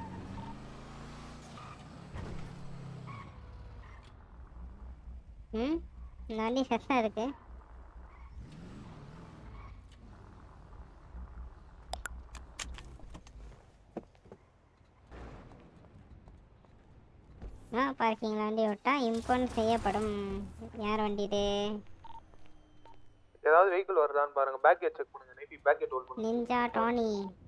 ம் இந்த வண்டி செஸ்ஸா இருக்கு. ஆ பார்க்கிங்ல வண்டி விட்டா இம்பவுண்ட் செய்யப்படும். யார் வண்டி இது? ஏதாவது வெஹிக்கிள் வருதான்னு பாருங்க. பேக் கேட் செக் பண்ணுங்க. நைஃபி பேக் கேட் ஹோல்ட் பண்ணுங்க. Ninja Danny.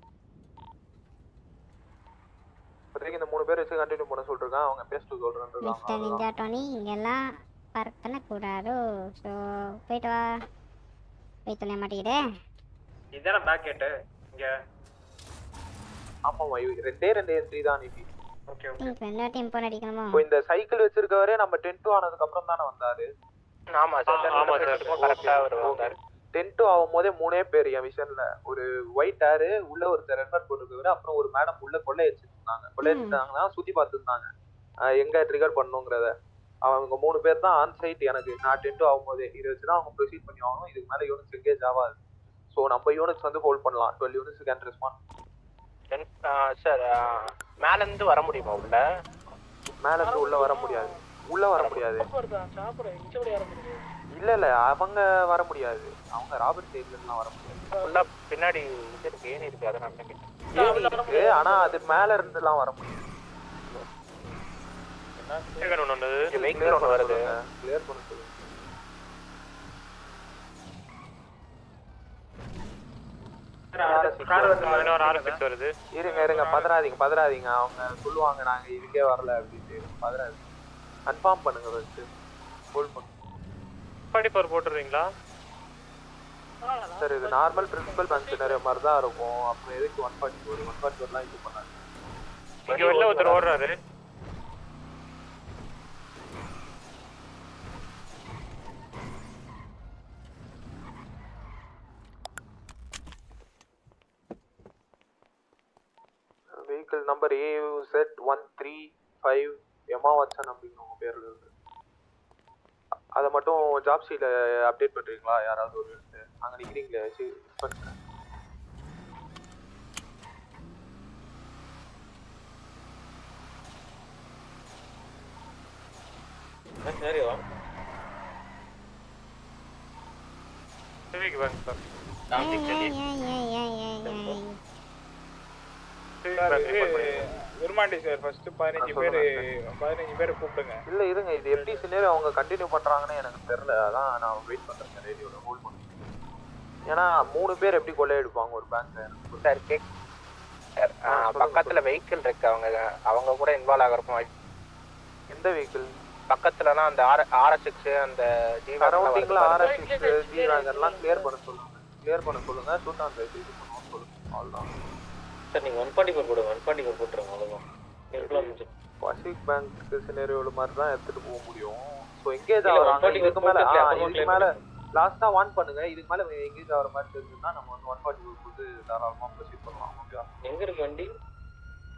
இப்போதைக்கு இந்த மூணு பேர் வச்சு கண்டினியூ பண்ண சொல்லிருக்கான். அவங்க பேசிட்டு சொல்றாங்க. மிஸ்டர் நிஞ்சா டானி இங்கெல்லாம் பார்க் பண்ணக்கூடாது. ஸோ போயிட்டு வா. போய் தொலைய மாட்டேங்குதே. இதான பேக் கேட்டு இங்க. ஆமாமா, ரெண்டே ரெண்டு என்ட்ரி தான் நைஃபி. Okay okay. இப்போ என்ன டீம் போன் அடிக்கணுமா? இப்போ இந்த சைக்கிள் வச்சிருக்கவரே நம்ம டென்ட் ஆனதுக்கு அப்புறம் தானே வந்தாரு. ஆமா சார். ஆமா சார். கரெக்ட்டா வருவாரு. டென்ட் ஆகும்போதே மூணே பேர் என் விஷன்ல. ஒரு ஒயிட் ஹேர் உள்ள ஒருத்தர் ரெட் போட்டுருக்கவரு, அப்புறம் ஒரு மேடம் உள்ள கொள்ளை வச்சிருந்தாங்க. கொள்ளை வச்சிருந்தாங்கன்னா சுத்தி பார்த்துருந்தாங்க எங்க ட்ரிகர் பண்ணுங்கிறத. அவங்க மூணு பேர் தான் ஆன் சைட். எனக்கு நான் டென்ட் ஆகும்போதே இதை வச்சுதான் அவங்க ப்ரொசீட் பண்ணி ஆகணும். இதுக்கு மேல யூனிட்ஸ் எங்கேஜ் ஆகாது. ஸோ நம்ம யூனிட்ஸ் வந்து ஹோல்ட் பண்ணலாம். Twelve units can respond. Sir மேல இருந்து வர முடியுமா? உள்ள மேல இருந்து உள்ள வர முடியாது. உள்ள வர முடியாது. இல்ல இல்ல அவங்க வர முடியாது. அவங்க ராபர்ட் சைடுல எல்லாம் வர முடியாது. உள்ள பின்னாடி இது இருக்கு, ஏணி இருக்கு, அத நான் இருக்கு. ஆனா அது மேல இருந்து எல்லாம் வர முடியாது. என்ன கேக்கணும் ஒன்னு வெஹிக்கிள் ஒன்னு வருது. கிளியர் பண்ண சொல்லுங்க. வருது. இருங்க இருங்க பதறாதீங்க பதறாதீங்க. அவங்க சொல்லுவாங்க நாங்க இதுக்கே வரல அப்படின்னு. பதறாதீங்க. கன்ஃபார்ம் பண்ணுங்க ஃபர்ஸ்ட். ஹோல்ட் பண்ணுங்க. படிப்பர் போட்டுறீங்களா சார்? இது நார்மல் பிரின்சிபல் பேங்க் சினாரியோ மாதிரி தான் இருக்கும். அப்புறம் எதுக்கு one forty four one forty ஃபோர்லாம் இது பண்ணாது. இங்க வெளில ஒருத்தர் ஓடுறாரு. Vehicle number A U Z one three five Emma Watson அப்படிங்கிற உங்க பேர்ல இருக்கு. அதை மட்டும் ஜாப் ஷீட்ல அப்டேட் பண்றீங்களா? யாராவது ஒரு அங்க நிக்கிறீங்களே வச்சு பண்ணுங்க. சரியா civic bank sir. Virumandi sir first பதினஞ்சு பேர் பதினஞ்சு பேர் கூப்பிடுங்க. இல்ல இருங்க, இது எப்படி சினேரியோ அவங்க கண்டினியூ பண்றாங்கன்னு எனக்கு தெரியல. அதான் நான் வெயிட் பண்றேன். ரேடியோல ஹோல்ட் பண்ணி. ஏன்னா மூணு பேர் எப்படி கொள்ளை எடுப்பாங்க ஒரு பேங்க்ல? சார் கேக் பக்கத்துல வெஹிக்கிள் இருக்கு. அவங்க அவங்க கூட இன்வால்வ் ஆகறப்போ எந்த வெஹிக்கிள் பக்கத்துலனா அந்த ஆர்எஸ்எக்ஸ் அந்த ஜி சரௌண்டிங்ல ஆர்எஸ்எக்ஸ் ஜி வேகன்லாம் கிளியர் பண்ண சொல்லுங்க. கிளியர் பண்ண சொல்லுங்க. ஷூட் ஆன் ரைட் இது பண்ணுவோம் சொல்லுங்க. அவ்வளவுதான் சார். நீங்க ஒன் ஃபார்ட்டி ஃபோர் போடுங்க. ஒன் ஃபார்ட்டி ஃபோர் போட்டுருங்க. அவ்வளவுதான். பசிபிக் பேங்க் சினேரியோல மாதிரி தான் எடுத்துட்டு போக முடியும். ஸோ எங்கேஜ் ஆகுறாங்க இதுக்கு மேல இதுக்கு மேல லாஸ்டா வான் பண்ணுங்க. இதுக்கு மேல எங்கேஜ் ஆகிற மாதிரி தெரிஞ்சுன்னா நம்ம வந்து ஒன் ஃபார்ட்டி ஃபோர் போட்டு தாராளமா ப்ரொசீட் பண்ணலாம். ஓகே. எங்க இருக்கு வண்டி?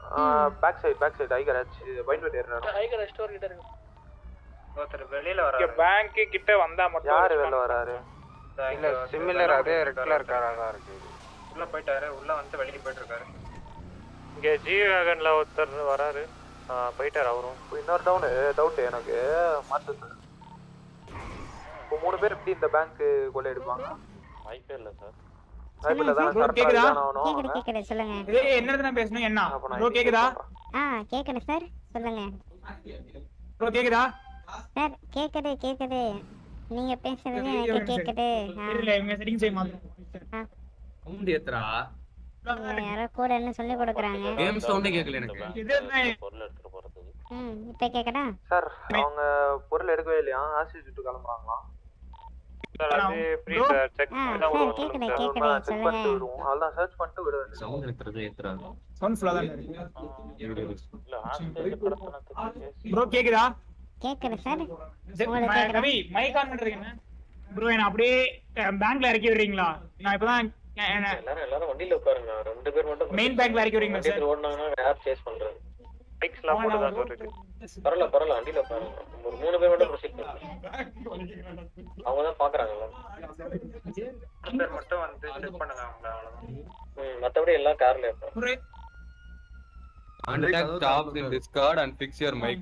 பேக் சைடு பேக் சைடு ஐகராஜ் ஒயிட் வெட் ஏறாரு. ஐகராஜ் ஸ்டோர் கிட்ட இருக்கு. ஒருத்தர் வெளியில வராரு. பேங்க் கிட்ட வந்தா மட்டும் யார் வெளில வராரு? இல்ல சிமிலர் அதே ரெட் கலர் காரா தான் இருக்கு. உள்ள போயிட்டாரு. உள்ள வந்து வெளிய போயிட்டு இருக்காரு. இங்க ஜி வேகன்ல ஒருத்தர் வராரு. போயிட்டாரு அவரும். இன்னொரு டவுன் டவுட் எனக்கு மாத்து சார். இப்போ மூணு பேர் எப்படி இந்த பேங்க் கொள்ளை எடுப்பாங்க? வாய்ப்பே இல்ல சார். வாய்ப்பில்ல தான் சார். கேக்குதா? கேக்குது கேக்குது சொல்லுங்க. ஏய் என்னடா பேசணும் என்ன? ப்ரோ கேக்குதா? ஆ கேக்குது சார் சொல்லுங்க. ப்ரோ கேக்குதா? சார் கேக்குது கேக்குது. நீங்க பேசுறது எனக்கு கேக்குது. இல்ல இவங்க செட்டிங் செய்ய மாட்டேன். சவுண்ட் ஏத்துறா. யாரோ கூட என்ன சொல்லி கொடுக்கறாங்க. கேம் சவுண்டே கேக்கல எனக்கு. பொருள் எடுத்துட்டு போறது. ம் இப்போ கேக்குதா? சார் அவங்க பொருள் எடுக்கவே இல்லையா? ஆசி சுட்டு கிளம்பறாங்களா? சார் அது ஃப்ரீ சார் செக் பண்ணி தான் வருவோம். கேக்குது கேக்குது செக் பண்ணிட்டு வருவோம். அதான் சர்ச் பண்ணிட்டு விடுவேன். சவுண்ட் ஏத்துறது ஏத்துறா. சவுண்ட் ஃபுல்லா தான் இருக்கு. இல்ல ஹாஸ்டல் கடத்தனத்துக்கு. ப்ரோ கேக்குதா? கேக்குது சார். ரவி மைக் ஆன் பண்றீங்க என்ன? ப்ரோ என்ன அப்படியே பேங்க்ல இறக்கி விடுறீங்களா? நான் இப்பதான் எல்லாரும் எல்லாரும் வண்டியில உட்காருங்க. ரெண்டு பேர் மட்டும் மெயின் பேங்க்ல இறக்கி விடுறீங்களா சார்? ஓடுனாங்கன்னா யார் சேஸ் பண்றது? பைக்ஸ்லாம் போட்டு தான் சார் இருக்கு. பரல பரல வண்டியில உட்காருங்க. ஒரு மூணு பேர் மட்டும் ப்ரொசீட் பண்ணுங்க. அவங்க தான் பாக்குறாங்கல்ல. ரெண்டு பேர் மட்டும் வந்து செக் பண்ணுங்க அவங்கள அவ்வளவுதான். ம் மத்தபடி எல்லாம் கார்ல இருப்பாங்க. Contact staff in Discord and fix your mic.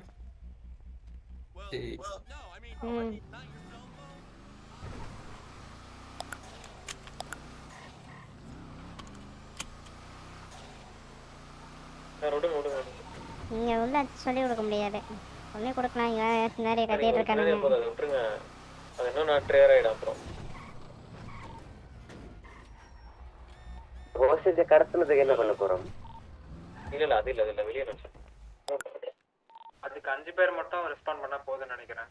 ம் நீங்க உள்ள சொல்லி கொடுக்க முடியாது. சொல்லி கொடுக்கலாம். இங்க நிறைய கத்திட்டு இருக்காங்க. விட்டுருங்க. அது இன்னும் நான் ட்ரேர் ஆயிடும் அப்புறம். ஹோஸ்டேஜ் கடத்துனதுக்கு என்ன பண்ண போறோம்? இல்ல இல்ல அது இல்ல அது இல்ல வெளியே நினைச்சேன். அதுக்கு அஞ்சு பேர் மட்டும் ரெஸ்பாண்ட் பண்ணா போதும்னு நினைக்கிறேன்.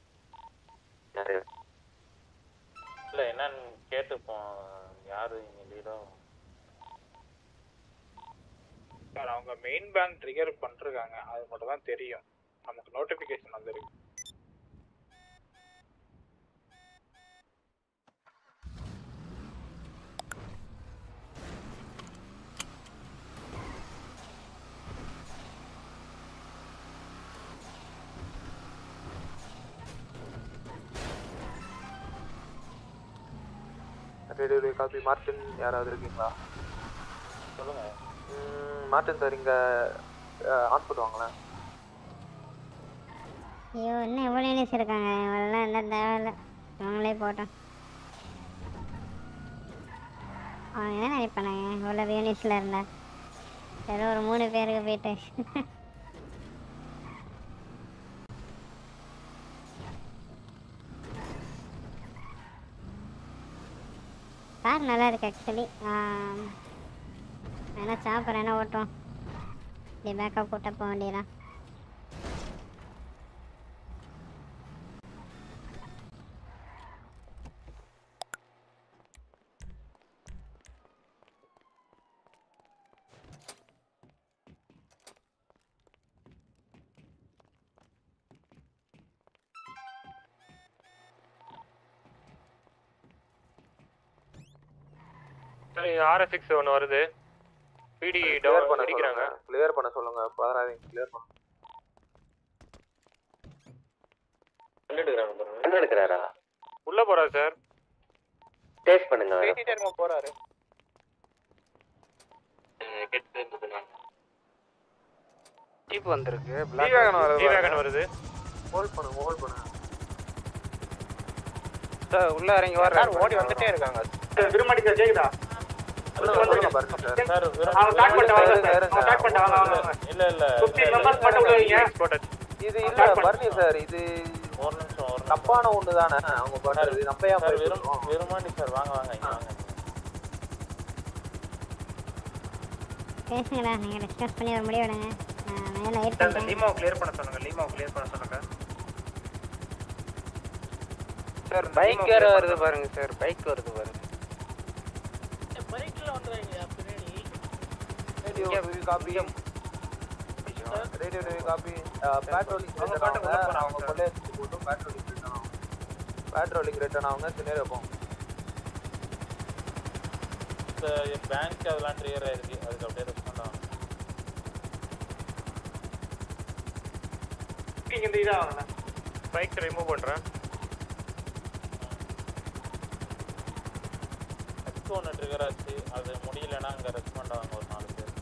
இல்ல என்னன்னு கேட்டுப்போம். யாரு இங்க லீடோ? சார் அவங்க மெயின் பேங்க் ட்ரிகர் பண்ணிருக்காங்க. அது மட்டும் தான் தெரியும். நமக்கு நோட்டிபிகேஷன் வந்திருக்கு. ரேடியோ காப்பி மார்டின் யாராவது இருக்கீங்களா? சொல்லுங்க. மார்டின் சார் இங்க ஆன் பண்ணுவாங்களேன். ஐயோ என்ன எவ்வளோ யூனிஸ் இருக்காங்க. இவெல்லாம் என்ன தேவையில்லை. அவங்களே போட்டோம். அவங்க என்ன நினைப்பானாங்க இவ்வளோ யூனிஸில் இருந்தா? ஏதோ ஒரு மூணு பேருக்கு போயிட்டு கார் நல்லா இருக்கு ஆக்சுவலி. வேணா சாப்பிட்றேன் என்ன ஓட்டுவோம். இப்படி பேக்கப் கூட்ட போக வேண்டியதான். சரி ஆர்எஸ்எக்ஸ் ஒன்று வருது. பிடி டவுன் பண்ண அடிக்கிறாங்க. கிளியர் பண்ண சொல்லுங்க. பதறாதீங்க. கிளியர் பண்ணு. என்ன எடுக்கறாங்க பாருங்க. என்ன எடுக்கறாரா? உள்ள போறாரு சார். டேஸ்ட் பண்ணுங்க. பேசிட்டே இருக்க போறாரு. கெட் எடுத்துங்க. ஜீப் வந்திருக்கு. பிளாக் வேகன் வருது. ஜி வேகன் வருது. ஹோல்ட் பண்ணுங்க. ஹோல்ட் பண்ணுங்க. சார் உள்ள இறங்கி வர சார் ஓடி வந்துட்டே இருக்காங்க. விருமாடி சார் கேக்குதா? சொல்லுங்க பாருங்க சார். சார் அவங்க ஸ்டார்ட் பண்ணிட்டு வாங்க சார். அவங்க ஸ்டார்ட் பண்ணிட்டு வாங்க வாங்க. இல்ல இல்ல பதினைந்து மெம்பர்ஸ் மட்டும் உள்ள வைங்க. இது இல்ல பர்னி சார். இது ஒரு நிமிஷம் ஒரு தப்பான ஒண்ணு தானே அவங்க பண்றது. நம்ம ஏன் சார் விரும் விருமாண்டி சார் வாங்க வாங்க இங்க வாங்க. பேசுங்கடா. நீங்கள் டிஸ்கஸ் பண்ணி ஒரு முடிவு எடுங்க. நான் மேலே வெயிட் சார் பண்ணுறேன். லீமாவை கிளியர் பண்ண சொன்னாங்க. லீமாவை கிளியர் பண்ண சொன்னாங்க. சார் பைக் வேற வருது பாருங்க சார். பைக் வருது பாருங்க. பைக்ல வந்துறாங்க பின்னாடி. Radio copy. Radio copy. Patrolling return ஆகுங்க. அவங்க கொள்ளை எடுத்து போட்டு பேட்ரோலிங் ரிட்டர்ன் ஆகும். பேட்ரோலிங் ரிட்டர்ன் ஆகுங்க. சின்னே வைப்போம். பேங்க் அதெல்லாம் ட்ரியர் ஆயிருக்கு. அதுக்கு அப்படியே ரெஸ்பாண்ட் ஆகும். பைக் இந்த இதா வாங்கண்ணா. பைக் ரிமூவ் பண்றேன். எக்ஸ் ஒன்று ட்ரிகர் ஆச்சு. அது முடியலன்னா அங்கே ரெஸ்பாண்ட் ஆகும் ஒரு நாலு பேர்.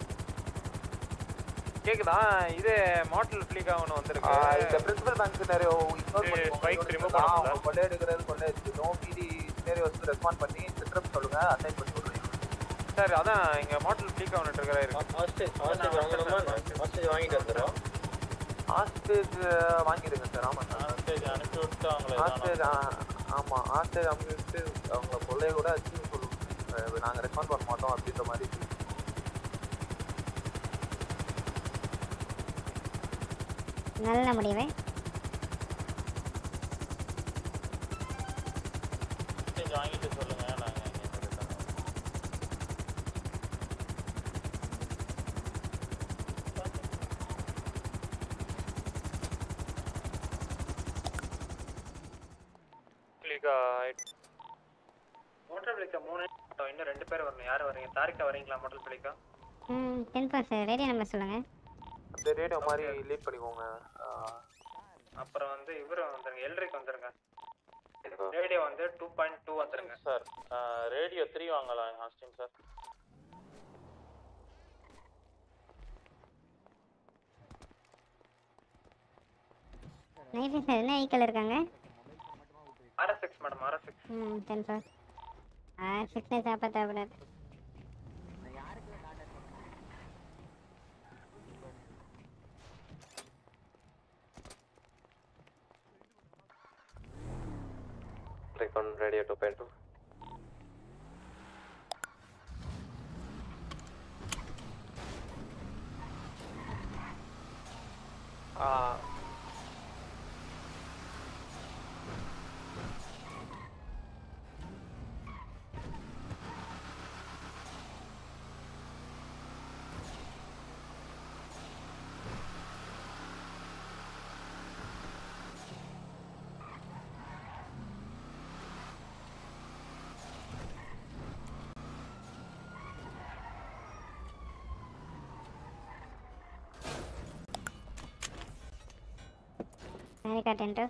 கேக்குதா? இது மாடல் ஃப்ளீக்கா ஒன்று வந்திருக்கு. இந்த பிரின்சிபல் பேங்க் சினாரியோ இக்னோர் பண்ணி பைக் ரிமூவ் பண்ணல. கொள்ளை எடுக்கிறது கொள்ளை எடுத்து நோ பிடி சினாரியோஸ்க்கு ரெஸ்பாண்ட் பண்ணி சிட்ரப் சொல்லுங்க அசைன் பண்ணி விடுறேன். சார் அதான் இங்க மாடல் ஃப்ளீக்கா ஒன்று ட்ரிகர் ஆயிருக்கு. ஹாஸ்டேஜ் ஹாஸ்டேஜ் வாங்கணுமா? ஹாஸ்டேஜ் வாங்கிட்டு வந்துடுறோம். ஹாஸ்டேஜ் வாங்கிடுங்க சார். ஆமாம் சார். ஹாஸ்டேஜ் அனுப்பி விட்டு அவங்கள ஹாஸ்டேஜ் ஆமாம் ஹாஸ்டேஜ் அனுப்பி விட்டு அவங்க கொள்ளைய கூட வச்சு சொல்லுவோம். நாங்கள் ரெஸ்பாண்ட் பண்ண மாட்டோம் அப்படின்ற மாதிரி. நல்ல முடிவு. ஹாஸ்டேஜ் வாங்கிட்டு சொல்லுங்க. நாங்கள் மோட்டர் பிளிக்கா மூணு இன்னும் ரெண்டு பேர் வரணும். யார் வரீங்க? தாரிக்கா வரீங்களா? மோட்டர் பிளிக்கா ம் டென் பர்சன்ட் ரேடியோ நம்பர் சொல்லுங்கள். அந்த ரேடியோ மாதிரி லீட் பண்ணிக்கோங்க. அப்புறம் வந்து இவர் வந்துருங்க. எல்ரிக் வந்துருங்க. ரேடியோ வந்து டூ பாயிண்ட் டூ வந்துருங்க. சார் ரேடியோ த்ரீ வாங்கலாம் ஹாஸ்டிங் சார். நைட்டு சார் என்ன வெஹிக்கிள் இருக்காங்க? RSX madam. RSX. Hmm ten sir. ஆர்எஸ்எக்ஸ்னே சாப்பிட்டாவிடாது. Recon radio two point two. Ah. Tharika டென்டோ.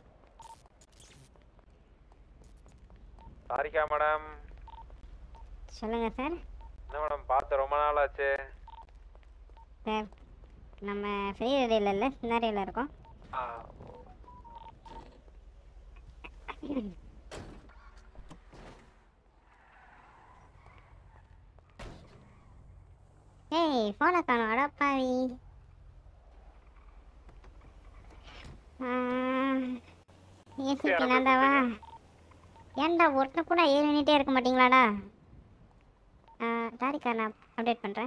Tharika madam. சொல்லுங்க சார். என்ன மேடம் பார்த்து ரொம்ப நாள் ஆச்சு. சார் நம்ம ஃப்ரீ ரேடியோவில் இல்லை சினாரியோவில் இருக்கோம். ஏய் ஃபோனை காணும் அடப்பாவி. ஏசிபி நான்தாவா? ஏன்டா ஒருத்தர் கூட ஏழு மினிட்டே இருக்க மாட்டீங்களாடா? தாரிகா நான் அப்டேட் பண்ணுறேன்.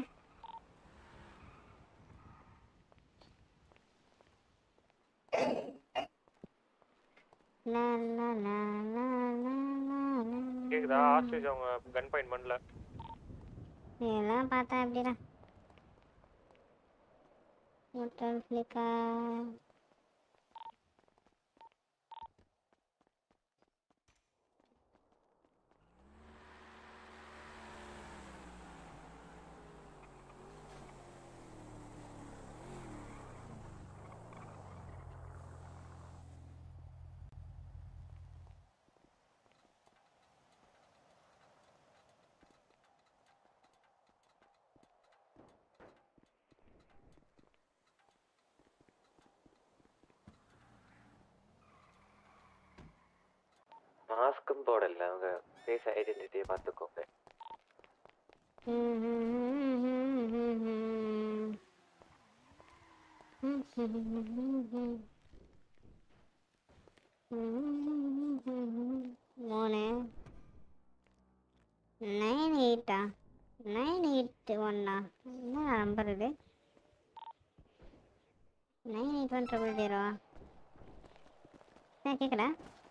கேக்குதா? ஹாஸ்டேஜ் அவங்க கன் பாயிண்ட் பண்ணல. இதெல்லாம் பார்த்தா எப்படிடா மோட்டர் ஃப்ளிக்கா. மாஸ்க்கும் போடல. அவங்க ஃபேஸ் ஐடென்டிட்டியை பார்த்துக்கோங்க. மூணு நைன் எயிட்டா? நைன் எயிட் ஒன்னா? என்ன நம்பர் இது? Nine eight one triple zero. Sir கேட்குதா?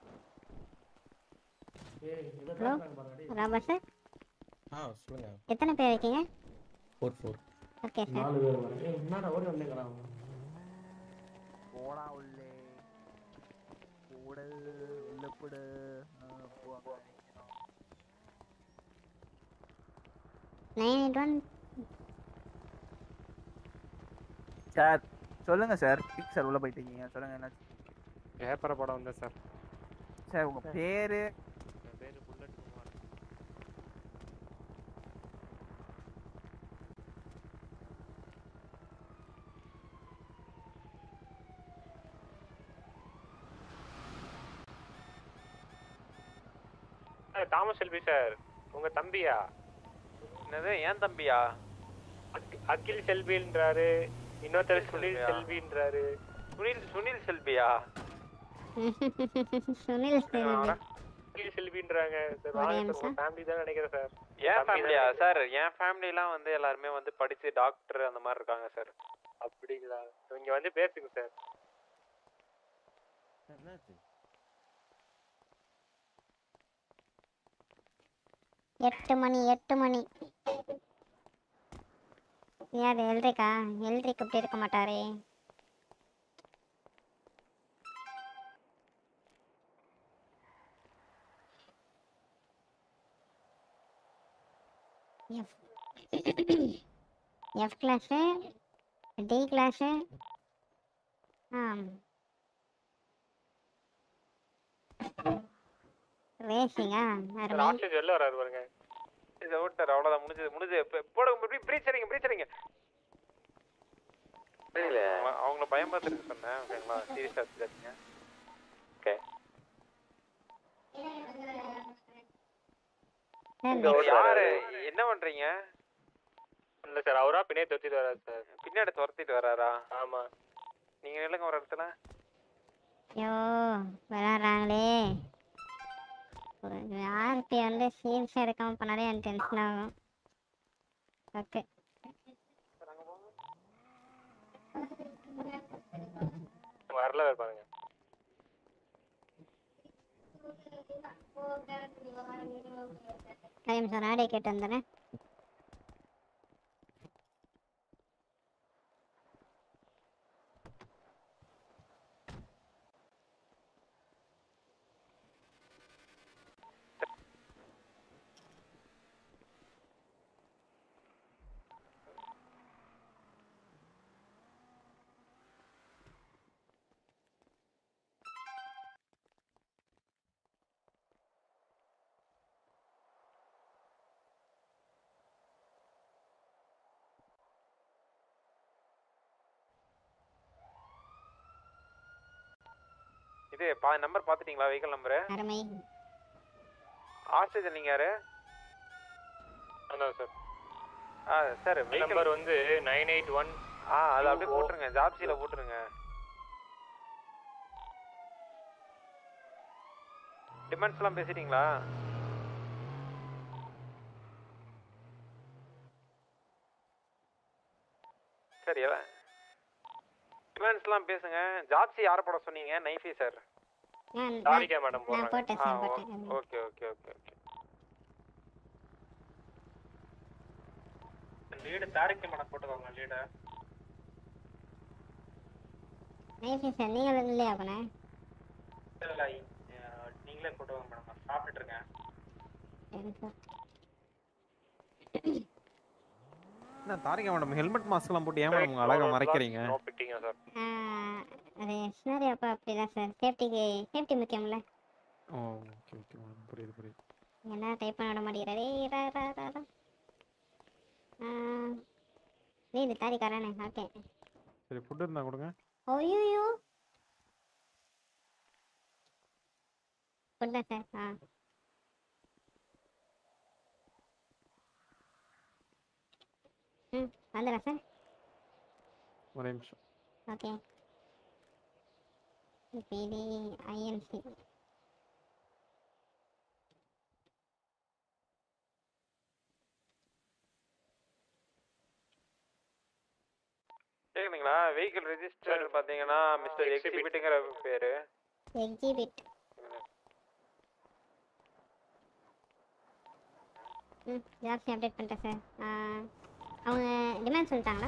ஹலோ ராபா சார். ஆ சொல்லுங்க. எத்தனை பேர் இருக்கீங்க? Four four. Okay sir. நாலு பேர் வரேன். ஏய் என்னடா ஓடி வந்தேங்கடா. போடா உள்ளே. போடு உள்ள போடு. போங்க. Nine eight one. சார் சொல்லுங்க சார். பிக் சார் உள்ள போயிட்டு இருக்கீங்க. சொல்லுங்க என்னாச்சு? பேப்பரை படம் வந்தேன் சார். சார் உங்க பேரு? என் பேரு bullet Kumar. Thomas Selvi sir, உங்க தம்பியா? என்னது ஏன் தம்பியா? அகில் செல்வின்றாரு, இன்னொருத்தர் சுனில் செல்வின்றாரு. சுனில் சுனில் செல்வியா? சுனில் செல்வி. அகில் செல்வின்றாங்க சார். வாங்க சார், உங்க ஃபேமிலி தான் நினைக்கிறேன் சார். ஏன் ஃபேமிலியா சார்? என் ஃபேமிலிலாம் வந்து எல்லாருமே வந்து படிச்சு டாக்டர் அந்த மாதிரி இருக்காங்க சார். அப்படிங்களா? இங்க வந்து பேசுங்க சார். என்னாச்சு? எட்டு மணி எட்டு மணி. யார் எல்ரிக்கா? எல்ரிக் இப்படி இருக்க மாட்டாரே. F class, T class. ஆ ரேசிங்கா? அருமை. லாஸ்ட் வெளில வராரு பாருங்க. இதை விட்டார், அவ்வளோதான், முடிஞ்சது முடிஞ்சது. போடுங்க, பிரீச்சரிங்க பிரீச்சரிங்க. புரியல, அவங்கள பயன்படுத்துறதுக்கு சொன்னேன். ஓகேங்களா? சீரியஸாக எடுத்துக்காதீங்க. ஓகே. யாரு என்ன பண்றீங்க? இல்ல சார், அவரா பின்னாடி துரத்திட்டு வராரு சார். பின்னாடி துரத்திட்டு வராரா? ஆமா. நீங்க நில்லுங்க ஒரு இடத்துல. ஐயோ விளாட்றாங்களே. ஒரு ஆர்பி வந்து சீன்ஸாக எடுக்காமல் பண்ணாலே எனக்கு டென்ஷன் ஆகும். ஓகே வரல பாருங்க. டைம் சார் ஆடியோ கேட்டு வந்துடுறேன். இது பா நம்பர் பாத்துட்டீங்களா? Vehicle number? அருமை. ஆஸ்ட்ரேலியா நீங்க யாரு? அண்ணா சார். ஆ சார், நம்பர் வந்து நைன் எயிட் ஒன். ஆ அது அப்படியே போட்டுருங்க, ஜாப்சியில் போட்டுருங்க. டிமாண்ட்ஸ்லாம் பேசிட்டீங்களா? சரி, டிமாண்ட்ஸ்லாம் பேசுங்க. ஜாப்சி யாரை போட சொன்னீங்க? நைஃபி சார். தாரிகா மேடம் போடுறாங்க. போட்டேன் சார், போட்டேன். Okay okay okay okay. Lead Tharika madam போட்டுக்கோங்க. லீடு நைஃபி சார் நீங்கள் இல்லையா பண்ண? இல்லை, நீங்களே போட்டுக்கோங்க மேடம். நான் சாப்பிட்டுட்டு இருக்கேன். என்ன தாரிகா மேடம் ஹெல்மெட் மாஸ்க்லாம் போட்டு ஏன் மேடம் உங்க அழகா மறைக்கிறீங்க? அது சினாரி அப்போ அப்படிதான் சார். சேஃப்டிக்கு சேஃப்டி முக்கியம்ல. ஓ ஓகே ஓகே மேடம், புரியுது புரியுது. என்ன டைப் பண்ண விட மாட்டேங்கிறாரே. ரா ரா ரா ரா. ஆ நீ இது தாரிகாரானே. ஓகே சரி, ஃபுட் இருந்தா கொடுங்க. ஓய்யோ ஃபுட்டா சார்? ஆ ம் வந்துடுறேன் சார். ஒரு நிமிஷம். ஓகே. பிடி ஐஎன்சி கேக்குதுங்களா? வெஹிக்கிள் ரெஜிஸ்டர் பாத்தீங்கன்னா மிஸ்டர் எக்ஸிபிட்ங்கிற பேரு. எக்ஸிபிட். ம் ஜாஸ்தி அப்டேட் பண்ணிட்டேன் சார். அவங்க டிமாண்ட் சொல்லிட்டாங்களா?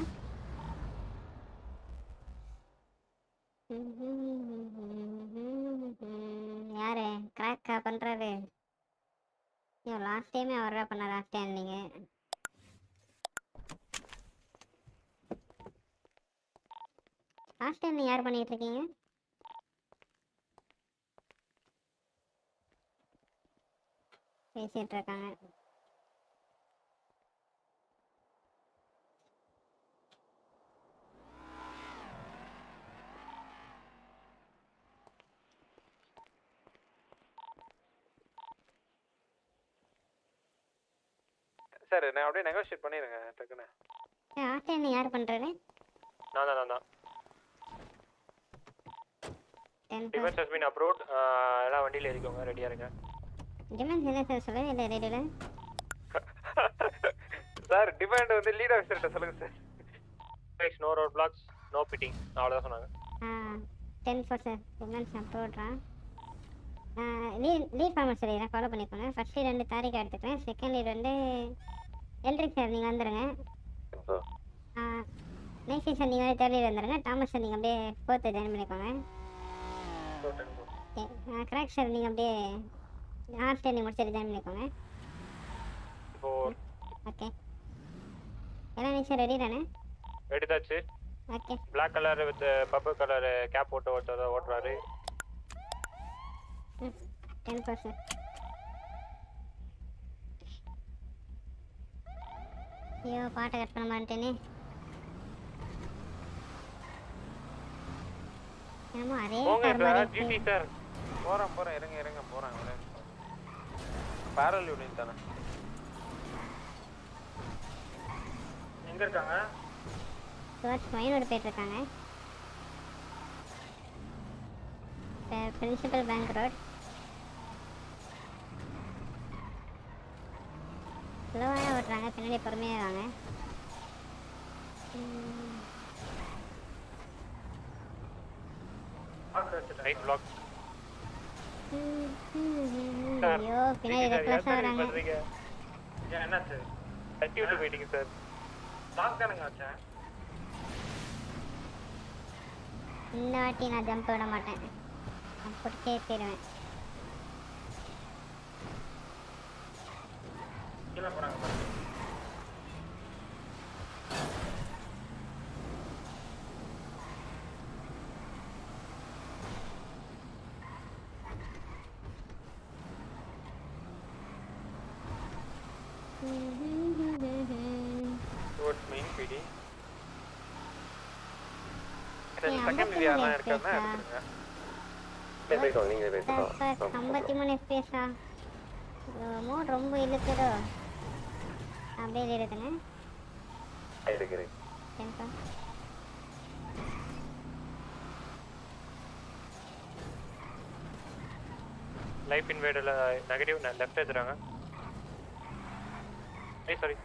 யாரு கிராக்கா பண்றாரு? ஐயோ லாஸ்ட் டைமே அவரா பண்ண. லாஸ்ட் டைம் நீங்க லாஸ்ட் டைம் நீங்கள் யார் பண்ணிகிட்டு இருக்கீங்க? பேசிகிட்டு இருக்காங்க. சார் நான் அப்படியே நெகோஷியேட் பண்ணிடுங்க டக்குன்னு. லாஸ்ட் டைம் நீங்கள் யார் பண்ணுறது? நான் தான் நான் தான் ten defence has been approved. எல்லாம் வண்டியில் ஏறிக்கோங்க, ரெடியாக இருங்க. டிஃபென்ஸ் என்ன சார் சொல்லுங்கள் இல்லை ரெடியில்? சார் டிஃபெண்ட் வந்து லீட் ஆஃபீஸர்கிட்ட சொல்லுங்க sir. Next no road blocks, no pitting, அவ்வளோதான் சொன்னாங்க. ஆ டென் ஃபோர் சார் டிஃபென்ஸ் அப்ரூவ்ட்றான். லீட் லீட் ஃபார்மர் சரி நான் ஃபாலோ பண்ணிக்கோங்க. ஃபர்ஸ்ட் லீட் வந்து தாரிகா எடுத்துக்கிறேன். செகண்ட் லீட் வந்து எல்ட்ரிக் சார் நீங்கள் வந்துடுங்க. நெக்ஸ்ட் சார் நீங்கள் வந்து தேர்ட் லீட் வந்துடுங்க. தாமஸ் சார் நீங்கள் அப்படியே ஃபோர்த்து ஜாயின் பண்ணிக்கோங்க. ஓகே கிராக் சார் நீங்கள் அப்படியே ஹாஃப் டைம் முடிச்சுட்டு ஜாயின் பண்ணிக்கோங்க. ஓகே எல்லாம் நீங்கள் சார் ரெடி தானே? ரெடிதாச்சு. Okay black colour with purple colour cap போட்டு ஒருத்தர் ஓட்டுறாரு. ம் டென் பர்சன்ட். ஐயோ பாட்டை கட் பண்ண மாட்டேனே. என்னமோ அதே போங்க கார் மாதிரி சார். ஜிடி சார் போறேன் போறேன் இறங்க இறங்க போறேன். பேரல் யூனிட் தானே. எங்க இருக்காங்க? டுவர்ட்ஸ் மைனோட போயிட்டு இருக்காங்க. Principal bank road. ஸ்லோவாக ஓட்டுறாங்க, பின்னாடி பொறுமையாக வாங்க. Right block. ஐயோ பின்னாடி ரெக்லஸாக வராங்க. என்னாச்சு? தட்டி விட்டு போயிட்டீங்க சார். பிளாக் தானுங்க வச்சேன். இந்த வாட்டி நான் ஜம்ப் விட மாட்டேன், நான் பிடிச்சே போயிடுவேன். கீழே போறாங்க. towards main P D. Second media தான் எடுக்கறதா எடுத்துங்க. நீங்க போய்க்கோங்க நீங்க போய்க்கோங்க. ஐம்பத்தி மூணு எஃப்பிஎஸ்ஸா? மோட் ரொம்ப இழுக்குதோ? அப்படியே எடுத்துங்க. எடுக்கிறேன். சரிப்பா. லைஃப் இன்வேடர்ல நெகட்டிவ் லெஃப்ட் எடுத்துறாங்க. ஏய் sorry.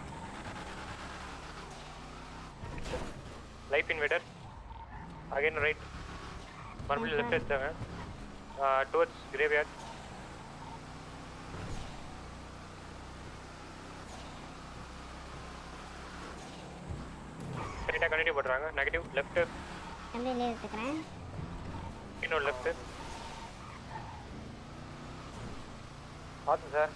Life invader again right. மறுபடியும் லெஃப்ட் எடுத்தாங்க. Towards graveyard. ரைட்டா கண்டினியூ பண்றாங்க. Negative left. அப்படியே எடுத்துக்கிறேன். இன்னொரு லெஃப்ட். பாத்து சார்.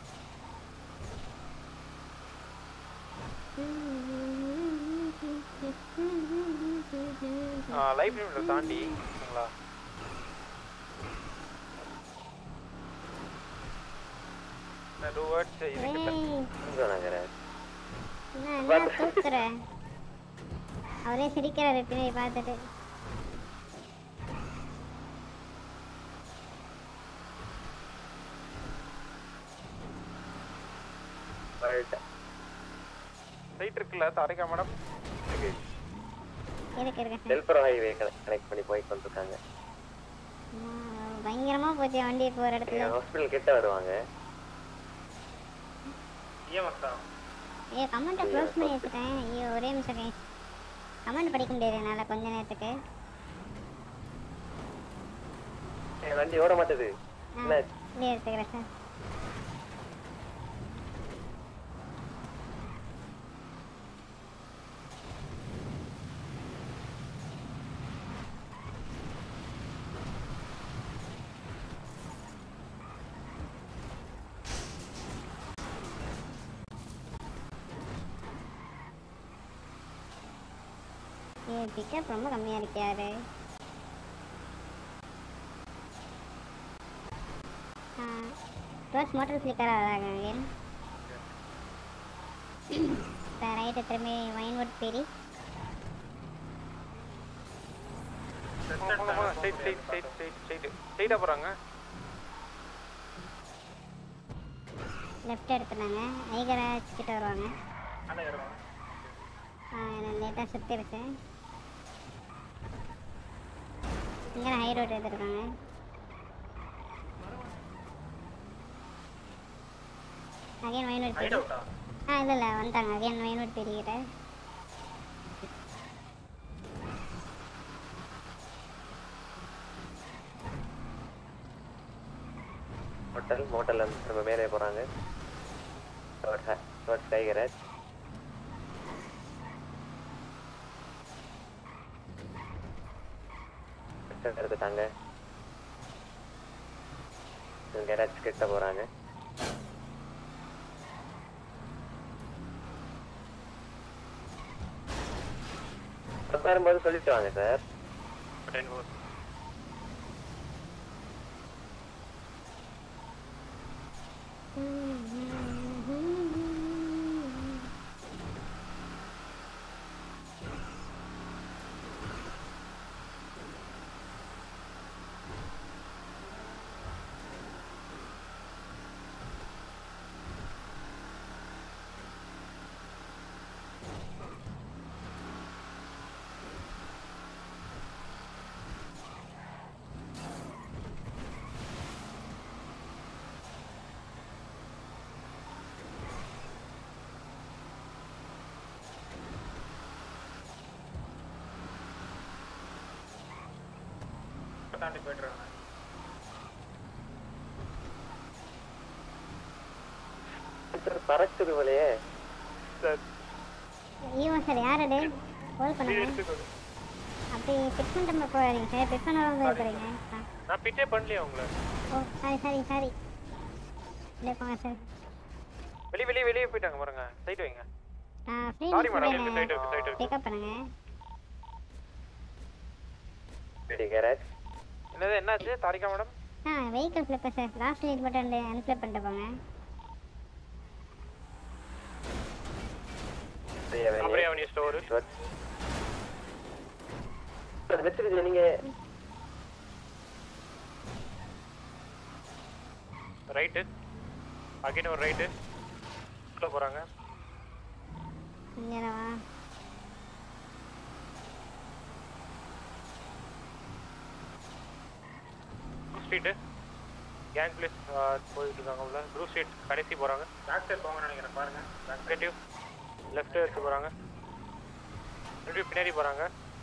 லைஃப் லிமிட் தாண்டி சரிங்களா? நான் டுவர்ட்ஸ் இதுக்கிட்ட நான் என்ன தூக்குறேன். அவரே சிரிக்கிறாரு பின்னாடி பார்த்துட்டு. ரைட் இருக்குல்ல தாரிகா மேடம்? இருக்கு இருக்கு. டெல்பரோ ஹைவே கனெக்ட் பண்ணி போய் கொண்டிருக்காங்க. பயங்கரமா போச்சு வண்டி போற இடத்துல. ஹாஸ்பிடல் கிட்ட வருவாங்க. ஏமாத்தா ஏ கமெண்ட்டை க்ளோஸ் பண்ணி வச்சுட்டேன். ஐயோ ஒரே நிமிஷம் கமெண்ட் படிக்க முடியாது என்னால் கொஞ்ச நேரத்துக்கு. வண்டி ஓட மாட்டேது. இல்லையே எடுத்துக்கிறேன் சார். பிக்கப் ரொம்ப கம்மியாக இருக்காரு. ரோஸ் மோட்டர் ஸ்லிக்கராக வராங்க அகைன். இப்போ ரைட்டு திரும்பி வைன்வுட் பேரி. Straight straight straight straight straight ஸ்ட்ரைட்டாக போகிறாங்க. லெஃப்ட் எடுத்துனாங்க. ஐகராஜ் கிட்ட வருவாங்க. லேட்டாக சுற்றிருச்சு. இங்கே ஹை ரோட் எடுத்துருக்காங்க. அகைன் வைன்வுட் பேரி. ஆ இல்லை இல்லை வந்துட்டாங்க. அகைன் வைன்வுட் பேரி கிட்ட. ஹோட்டல் மோட்டல் நம்ம மேலே போகிறாங்க. Sky garage. எடுத்துட்டாங்க. கராஜ் கிட்ட போகிறாங்க. வரும்போது சொல்லிட்டு வாங்க சார். தாண்டி போயிட்டுருக்காங்க. பறக்குது போலயே சார். ஈவன் சார் யார் அது கால் பண்ணுங்க. அப்படி பிக் பண்ணிட்டு போறீங்க சார். பிக் பண்ணாம போறீங்க. நான் பிட்டே பண்ணலையே உங்களை. ஓ சாரி சாரி சாரி. இல்லை போங்க சார். வெளியே வெளியே வெளியே போயிட்டாங்க பாருங்க. சைட் வைங்க. ஆ ஃப்ரீ. Sorry madam. இந்த சைடு இருக்கு சைடு இருக்கு. பிக் அப் பண்ணுங்க. Ready garage. என்னது என்னாச்சு தாரிகா மேடம்? ஆ vehicle flipper sir. Last lead மட்டும் அன்ஃபிளிப் பண்ணிட்டு போங்க. அப்படியே அவனி ஸ்டோர். அது வெச்சிருங்க நீங்க. ரைட். அகைன் ஒரு ரைட். உள்ள போறாங்க. இங்கடா வா. ஸ்ட்ரீட் கேங் பிளேஸ் போயிட்டு இருக்காங்க. உள்ள ப்ளூ ஸ்ட்ரீட் கடைசி போறாங்க. பேக் சைடு போங்க நினைக்கிறேன். பாருங்க நெகட்டிவ் லெஃப்ட் எடுத்து போறாங்க. ரெண்டு பின்னாடி போறாங்க.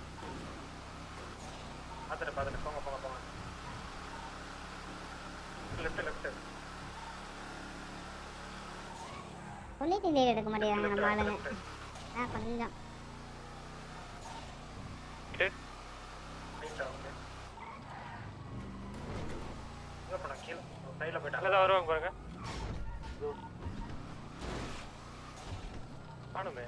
பாத்துட்டு பாத்துட்டு போங்க போங்க போங்க. Left left. பொலிட்டி லீட் எடுக்க மாட்டேங்கிறாங்க நம்ம ஆளுங்க. ஆ கொஞ்சம் சைடுல போய்ட்டாங்க. அங்க வருவாங்க பாருங்க. காணுமே.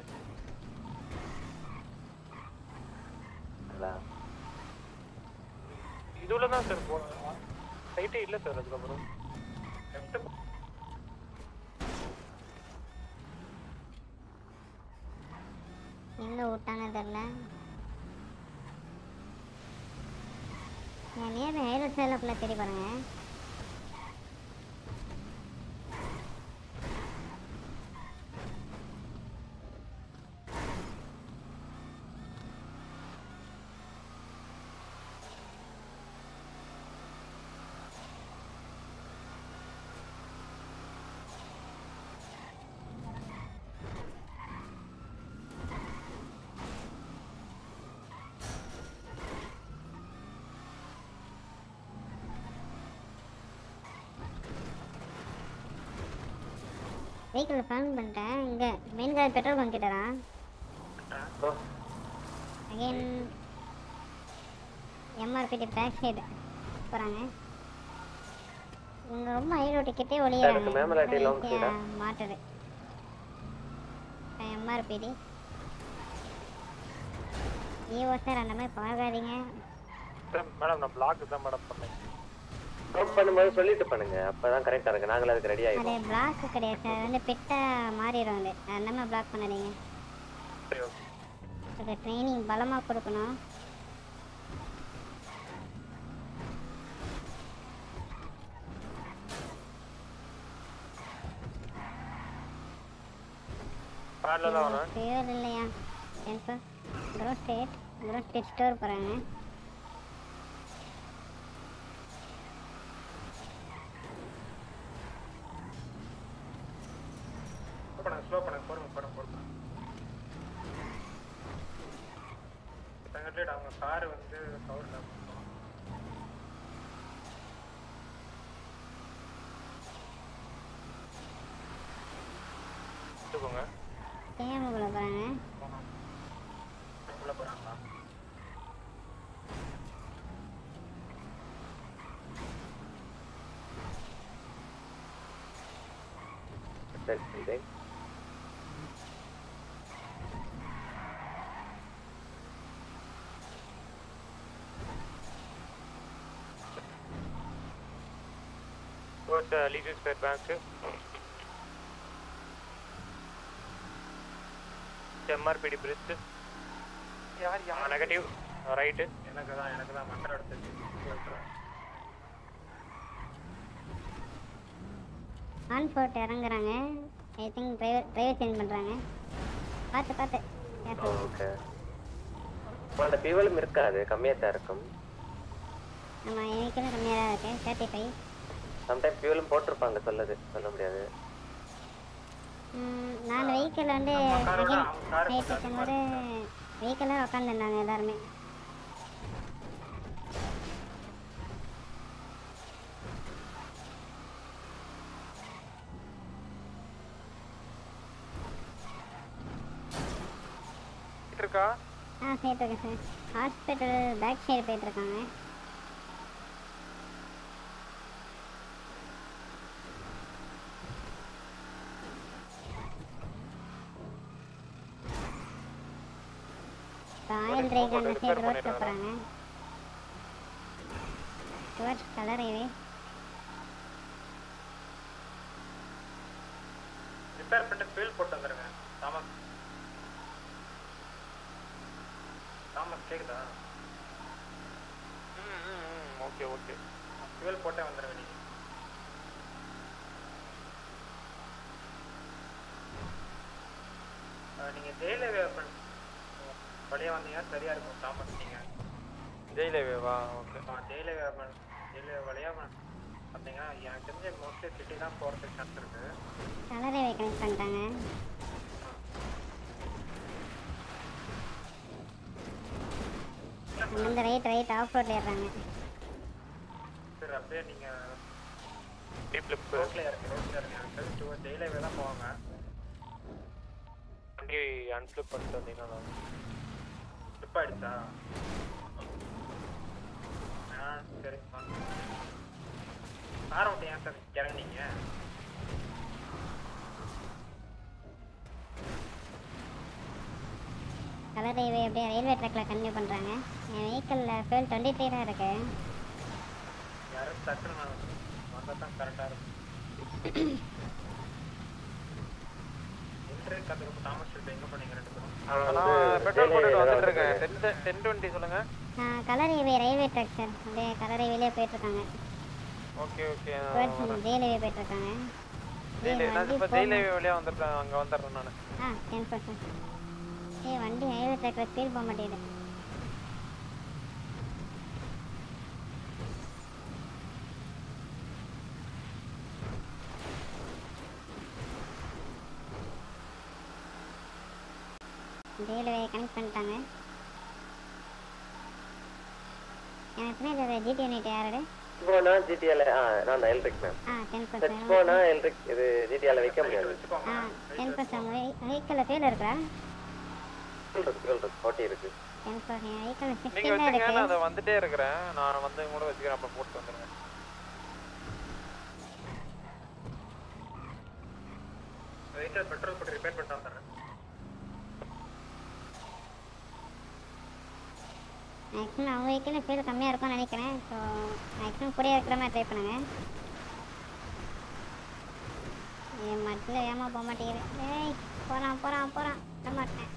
இதுல தான் சார் போறாங்க. சைட்டே இல்ல சார். அதுக்கு அப்புறம் எங்க விட்டானே தெரியல. நான் நேர்ல ஹைரோட் சைடில் ஃபுல்லாக தேடி பாருங்க. வெஹிக்கிள் ஃபவுண்ட் பண்ணிட்டேன். இங்கே மெயின் கார் பெட்ரோல் பங்க் கிட்ட தான். அகைன் எம்ஆர்பிடி பேக் சைடு போகிறாங்க. இவங்க ரொம்ப ஹை ரோட்டு கிட்டே ஒளியாங்க. மாட்டுது எம்ஆர்பிடி. ஈவோ சார் அந்த மாதிரி பார்க்காதீங்க. மேடம் நான் பிளாக் தான் மேடம் பண்ணேன். ப்ளாக் பண்ணும்போது சொல்லிட்டு பண்ணுங்க, அப்பதான் கரெக்டா இருக்கு. நாங்களே அதுக்கு ரெடி அது ஆயிடுவோம். பிளாக் கிடையாது சார், வந்து பெட்டா மாறிடும். அது அந்த மாதிரி பிளாக் பண்ணாதீங்க. அது ட்ரைனிங் பலமா கொடுக்கணும். கார்ல தான் வரேன். பேர் இல்லையா sir? Bro state bro state store போகிறாங்க. ஸ்லோ பண்ணுங்க, போடுங்க போடுங்க போடுங்க. செகண்ட் அவங்க கார் வந்து கவர்ல எடுத்துக்கோங்க. கேமுக்குள்ள போகிறாங்க. உள்ள போறாங்களா? சரி சரி. What's the legal state bank? M R P D bridge. யார் யார் நெகட்டிவ் ரைட். எனக்கு தான் எனக்கு தான் மண்டர் எடுத்து ஆன் போட்டு இறங்குறாங்க. I think driver driver change பண்ணுறாங்க. பார்த்து பார்த்து ஓகே. அந்த பியூவலும் இருக்காது, கம்மியாக தான் இருக்கும். நம்ம எனக்கும் கம்மியாக தான் இருக்கு. Thirty five. சம்டைம் பியூவலும் போட்டிருப்பாங்க, சொல்லது சொல்ல முடியாது. நான் வெஹிக்கிள் வந்து நைட் இருக்கும்போது வெஹிக்கிளாக உட்காந்துருந்தாங்க எல்லாருமே. இருக்கா? ஆ போயிட்டுருக்கேன் சார். ஹாஸ்பிட்டல் பேக் சைடு போயிட்டுருக்காங்க. ஆயில் ட்ரைக் அந்த சைடு ரோட்டில் போகிறாங்க. Towards colour highway. ரிப்பேர் பண்ணிட்டு ஃபியூல் போட்டு வந்துருங்க. தாமஸ் தாமஸ் கேக்குதா? ம் ம் ஓகே ஓகே. ஃபியூல் போட்டே வந்துருங்க. நீங்க நீங்க ஜெயில வழியா வந்தீங்கன்னா சரியா இருக்கும். தாமஸ் நீங்க ஜெயிலேவா? ஓகே. ஆ ஜெயில ஜெயில வழியா பார்த்தீங்கன்னா எனக்கு தெரிஞ்ச மோஸ்ட்லி சிட்டி தான் போகிறதுக்கு சான்ஸ் இருக்கு. கலர் ஹைவே கனெக்ட் பண்ணிட்டாங்க. இந்த ரைட் ரைட் ஆஃப் ரோட்ல ஏறாங்க. சரி அப்படியே நீங்க டீப் லிப் ரோட்ல இறங்க ரோட்ல இறங்க. எனக்கு டூ ஜெயிலவே தான் போவாங்க. வண்டி அன்ஃபிளிப் பண்ணிட்டு வந்தீங்கன்னா ஸ்லிப் ஆயிடுச்சா? ஆ சரி. கார் விட்டு ஏன் சார் இறங்குனீங்க? கலர் ஹைவே அப்படியே ரயில்வே ட்ராக்ல கன்டினியூ பண்ணுறாங்க. என் வெஹிக்கிளில் ஃபுல் டுவெண்ட்டி த்ரீ தான் இருக்கு. யாரும் டக்குன்னு நான் வந்தால் தான் கரெக்டாக இருக்கும். என்ட்ரி கற்றுக்கு தாமஸ் ஸ்ட்ரீட் எங்கே பண்ணீங்க ரெண்டு பேரும்? நான் பெட்ரோல் போட்டு வந்துட்டு இருக்கேன். டென் டென் டுவெண்ட்டி சொல்லுங்க. Colour highway railway track sir. அப்படியே கலர் ஹைவேலே போயிட்டுருக்காங்க. Okay okay. ஜெயில் ஹைவே போயிட்டுருக்காங்க. ஜெயில் நான் இப்போ ஜெயில் ஹைவே வழியாக வந்துட்டேன். அங்கே வந்துடுறேன் நான். ஆ டென் பர்சன்ட். ஏய் வண்டி ஹைவே ட்ராக்ல ஸ்பீட் போக மாட்டேங்குது. ஜெயிலவே கனெக்ட் பண்ணிட்டாங்க. எனக்கு பின்னாடி ஜிடிஏ நைட் யாரோட? போனா ஜிடிஏல ஆ நான் தான் எல்ரிக் மேம். ஆ டென் பர்சன்ட். போனா எல்ரிக் இது ஜிடிஏல வைக்க முடியாது. ஆ டென் பர்சன்ட் வெஹிக்கிளில் ஃபெயில் இருக்கா? இருக்கு ஃபார்ட்டி இருக்கு. டென் பர்சன்ட் வெஹிக்கிளில் நீங்க சிக்ஸ்டீன் தான் வச்சுங்க. இருக்கு. நான் அதை வந்துட்டே இருக்கிறேன். நான் வந்து கூட வச்சுக்கிறேன். அப்புறம் போட்டு வந்துடுங்க. வெஹிக்கிள் பெட்ரோல் போட்டு ரிப்பேர் பண்ணிட்டு வந்துடுறேன். மேக்ஸிமம் அவங்க வெஹிக்கிள் ஃபீல் கம்மியாக இருக்கும்னு நினைக்கிறேன். ஸோ மேக்ஸிமம் கூடயே இருக்கிற மாதிரி ட்ரை பண்ணுங்க. ஏன் மட்டில் ஏமா போக மாட்டேங்குது. ஏய் போகிறான் போகிறான் போகிறான் விட மாட்டேன்.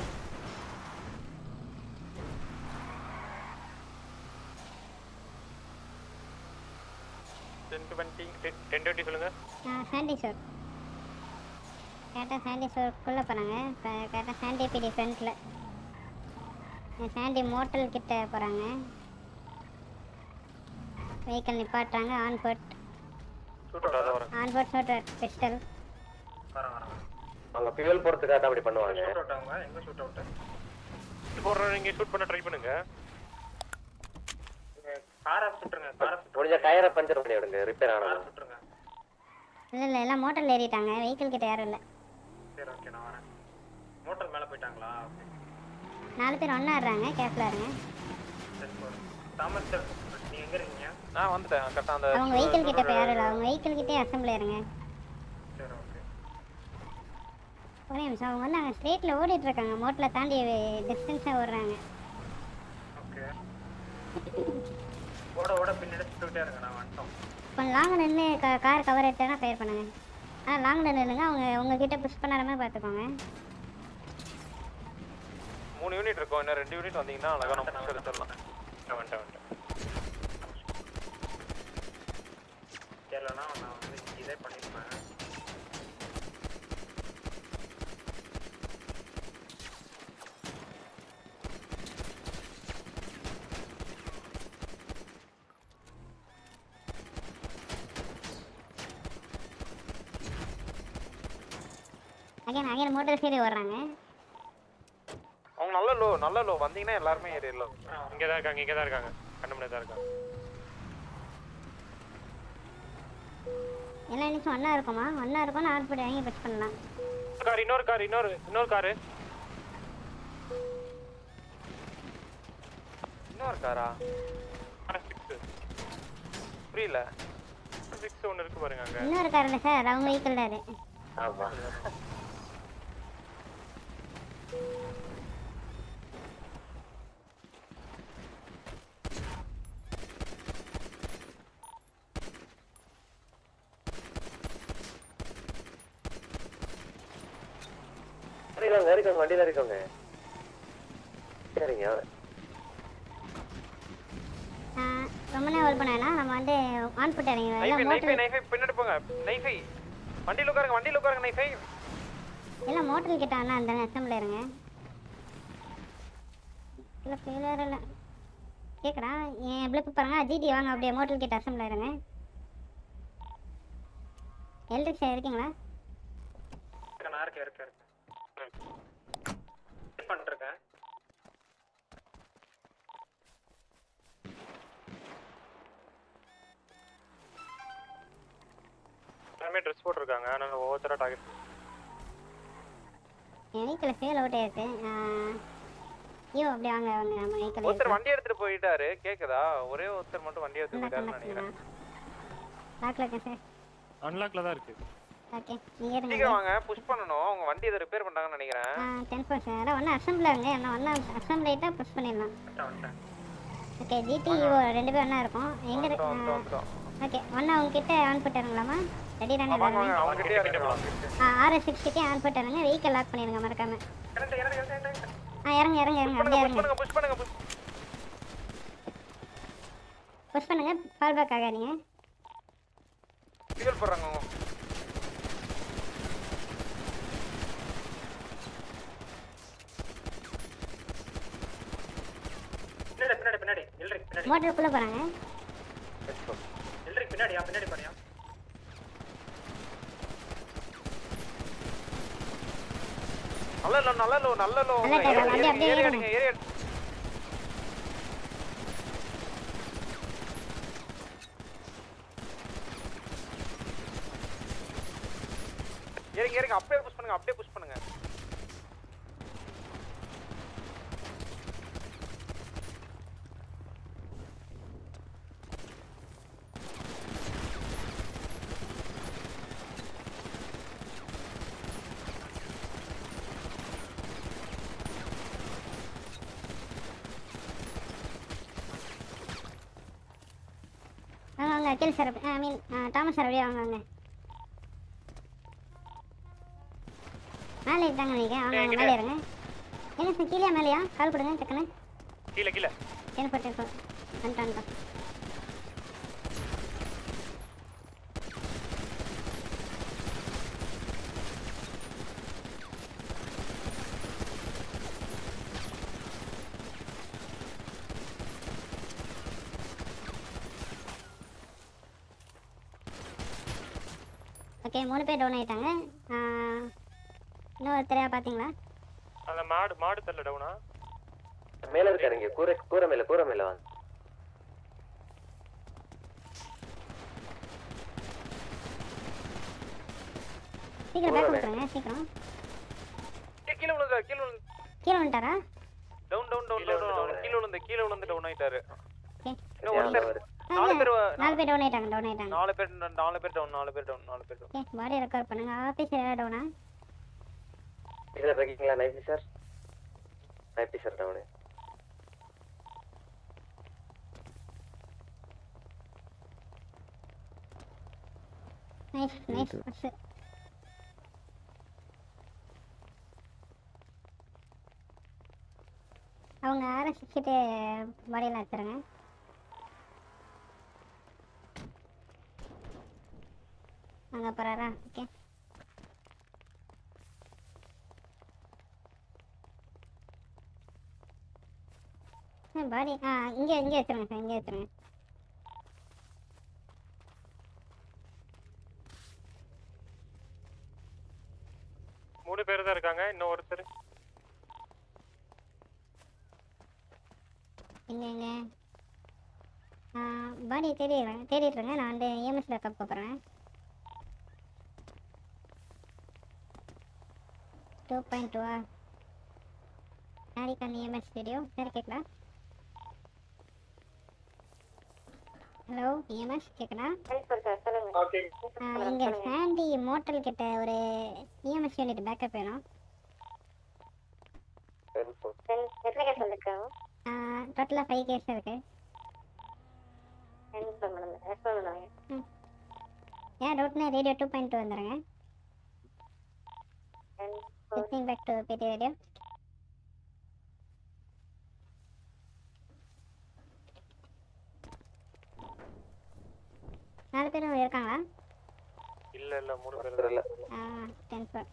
டென் டுவெண்ட்டி டென் டுவெண்ட்டி சொல்லுங்கள். ஆ சாண்டி ஷோர் கரெக்டாக சாண்டி ஷோருக்குள்ளே போகிறாங்க. இப்போ கரெக்டாக சாண்டி பிடி ஃப்ரண்ட்டில் சாண்டி மோட்டல் கிட்ட போகிறாங்க. வெஹிக்கிள் நிப்பாட்டுறாங்க. On foot on foot shooter pistol. அவங்க ஃபியூல் போறதுக்காக தான் அப்படி பண்ணுவாங்க. ஷூட் அவுட் ஆகுங்க. எங்க ஷூட் அவுட் போடுற நீங்க ஷூட் பண்ண ட்ரை பண்ணுங்க. காரை சுட்டுருங்க. காரை முடிஞ்ச டயரை பஞ்சர் பண்ணி விடுங்க. ரிப்பேர் ஆனது சுட்டுருங்க. இல்லை இல்லை எல்லாம் மோட்டரில் ஏறிட்டாங்க. வெஹிக்கிள் கிட்ட யாரும் இல்லை. சரி ஓகே நான் வரேன். மோட்டர் மேலே போயிட்டாங்களா? நாலு பேர் ஒன்றா ஆடுறாங்க. கேர்ஃபுல்லாக இருங்க. தாமஸ் சார் நீங்க எங்க இருக்கீங்க? நான் வந்துட்டேன் கரெக்டாக அந்த அவங்க வெஹிக்கிள் கிட்ட இப்போ யாரும் இல்லை. அவங்க வெஹிக்கிள் கிட்டே அசம்பிள் இருங்க. சரி ஓகே. ஒரே நிமிஷம். அவங்க வந்து அங்கே ஸ்ட்ரெயிட்டில் ஓடிட்டு இருக்காங்க. மோட்டரில் தாண்டி டிஸ்டன்ஸாக ஓடுறாங்க. ஓகே. ஓட ஓட பின்னாடி சுட்டுக்கிட்டே இருங்க. நான் வந்துட்டோம். கொஞ்சம் லாங்கில் நின்று க கார் கவர் எடுத்தோன்னா ஃபயர் பண்ணுங்க. ஆனால் லாங்கில் நில்லுங்க. அவங்க உங்ககிட்ட புஷ் பண்ணாத மாதிரி பார்த்துக்கோங்க. மூணு யூனிட் இருக்கும். இன்னும் ரெண்டு யூனிட் வந்தீங்கன்னா அழகாக நம்ம புஷ் எடுத்துடலாம். நான் வந்துட்டேன் வந்துட்டேன். தெரியலனா நான் வந்து இதே பண்ணிருப்பேன். அகைன் அகைன் மோட்டர் சைடு ஓடுறாங்க. அவங்க நல்ல லோ நல்ல லோ வந்தீங்கன்னா எல்லாருமே ஏறிடலாம். இங்கே தான் இருக்காங்க இங்கே தான் இருக்காங்க கண்ணு முன்னாடி தான் இருக்காங்க. எல்லா நிமிஷம் ஒன்றா இருக்குமா? ஒன்றா இருக்கும்னு அவுட்புட் வாங்கி புஷ் பண்ணலாம். கார் இன்னொரு கார் இன்னொரு இன்னொரு காரு இன்னொரு காரா? சிக்ஸ் புரியல. சிக்ஸ் ஒன்று இருக்கு பாருங்க அங்கே. இன்னொரு கார் இல்லை சார். அவங்க வெஹிக்கிள் தான் அது. ஆமா. இருக்காங்க இருக்காங்க வண்டியில இருக்காங்க. சரிங்க. ரொம்ப நேரம் ஹோல்ட் பண்ணா நம்ம வந்து ஆன் புட் இறங்கிடுவோம். எல்லாம் நைஃபை மோட்டர் நைஃபை பின்னாடி போங்க. நைஃபை வண்டியில் உட்காருங்க வண்டியில் உட்காருங்க. நைஃபை எல்லாம் மோட்டர் கிட்ட அண்ணா அந்த அசம்பிள் இருங்க. இல்லை ஃபெயிலியர் இல்லை கேட்குறா. என் பிளப்பு பாருங்க. ஜிடி வாங்க அப்படியே மோட்டர் கிட்ட அசம்பிள் இருங்க. எலக்ட்ரிக் இருக்கீங்களா? நான் இருக்கேன் இருக்கேன் இருக்கேன் பண்ணிருக்கேன். எல்லாமே ட்ரெஸ் போட்டிருக்காங்க. ஆனால் ஒவ்வொருத்தராக டார்கெட் என் வெஹிக்கிள் ஃபெயில் அவுட் ஆயிருக்கு. ஐயோ அப்படி வாங்க வாங்க நம்ம வெஹிக்கிள் ஒருத்தர் வண்டி எடுத்துட்டு போயிட்டாரு. கேக்குதா? ஒரே ஒருத்தர் மட்டும் வண்டி எடுத்துட்டு போயிட்டாருன்னு நினைக்கிறேன். லாக்ல இருக்கேன் சார். அன்லாக்ல தான் இருக்கு. ஓகே நீங்க இருங்க. சீக்கிரம் வாங்க புஷ் பண்ணனும். அவங்க வண்டி எதை ரிப்பேர் பண்றாங்கன்னு நினைக்கிறேன். ஆ ten percent அட ஒண்ணா அசெம்பிள் ஆங்க. என்ன ஒண்ணா அசெம்பிள் ஆயிட்டா புஷ் பண்ணிடலாம். ஓகே ஜிடி ஈவோ ரெண்டு பேரும் ஒண்ணா இருக்கும். எங்க இருக்கு? ஓகே ஒண்ணா உங்க கிட்ட ஆன் பண்ணிட்டீங்களாமா? ரெடி தானே எல்லாரும்? ஆமா அவங்க கிட்ட இறங்கிடலாம். ஆ ஆர் எஸ் சிக்ஸ் கிட்ட ஆன் பண்ணிட்டாங்க. வெஹிக்கிள் லாக் பண்ணிருங்க மறக்காம. ஆ இறங்க இறங்க இறங்க அப்படியே இறங்க. புஷ் பண்ணுங்க புஷ் புஷ் பண்ணுங்க. ஃபால் பேக் ஆகாதீங்க. ஃபியூல் போடுறாங்க. பின்னாடி பின்னாடி பின்னாடி எல்ரிக் பின்னாடி மோட்டருக்குள்ள போறாங்க. எல்ரிக் பின்னாடியா பின்னாடி பாரியா. நல்ல லோ நல்ல லோ நல்ல லோ. அப்படியே அப்படியே ஏறிடுங்க ஏறி ஏறிங்க ஏறிங்க. அப்படியே புஷ் பண்ணுங்க அப்படியே புஷ் பண்ணுங்க. வாங்க வாங்க Akhil sir I mean Thomas sir அப்படியே வாங்க வாங்க மேலே இருக்காங்க நீங்கள் வாங்க வாங்க மேலே இருங்க என்ன சார் கீழே மேலேயா கால் கொடுங்க டக்குன்னு கீழே கீழே டென் ஃபோர் டென் ஃபோர் வந்துட்டான் வந்துட்டான் ஓகே மூணு பேர் டவுன் ஆகிட்டாங்க இன்னும் ஒருத்தரையா பார்த்தீங்களா அந்த மாடு மாடு தரல டவுனா மேல இருக்காரு இங்க கூரை கூரை மேல கூரை மேல வாங்க சீக்கிரம் பேக் கொடுத்துருங்க சீக்கிரம் கீழே விழுந்தா கீழே விழுந்து கீழே வந்துட்டாரா டவுன் டவுன் டவுன் டவுன் கீழே விழுந்து கீழே விழுந்து டவுன் ஆயிட்டாரு ஓகே இன்னும் ஒருத்தர் நாலு பேர் நாலு பேர் டவுன் ஆயிட்டாங்க டவுன் ஆயிட்டாங்க நாலு பேர் நாலு பேர் டவுன் நாலு பேர் டவுன் நாலு பேர் டவுன் ஓகே பாடி ரெக்கார்ட் பண்ணுங்க ஆபீஸ் டவுனா இதுல இருக்கீங்களா நைஃபி சார் நைஃபி சார் டவுன் நைஸ் நைஸ் பஸ் அவங்க ஆர்எஸ் சிக்ஸ்டி பாடியில் வச்சுருங்க அங்கே போகிறாரா ஓகே பாடி ஆ இங்கே இங்கே வச்சுருங்க சார் இங்கே வச்சுருங்க மூணு பேர் தான் இருக்காங்க இன்னும் ஒருத்தர் எங்க எங்க பாடி தேடிடுறேன் தேடிட்டுருங்க நான் வந்து இஎம்எஸ்ல கப் போகிறேன் டூ பாயிண்ட் டூவா நாளைக்கு அந்த இஎம்எஸ் வீடியோ சரி கேட்கலாம் ஹலோ இஎம்எஸ் கேட்குறா இங்கே சாண்டி மோட்டல் கிட்ட ஒரு இஎம்எஸ் யூனிட் பேக்கப் வேணும் டோட்டலாக ஃபைவ் கேஸ் இருக்கு ஏன் டவுட்னா ரேடியோ டூ பாயிண்ட் டூ வந்துடுங்க listening back to PD radio நாலு பேரும் இருக்காங்களா இல்ல இல்ல மூணு பேர் இல்ல டென் ஃபோர்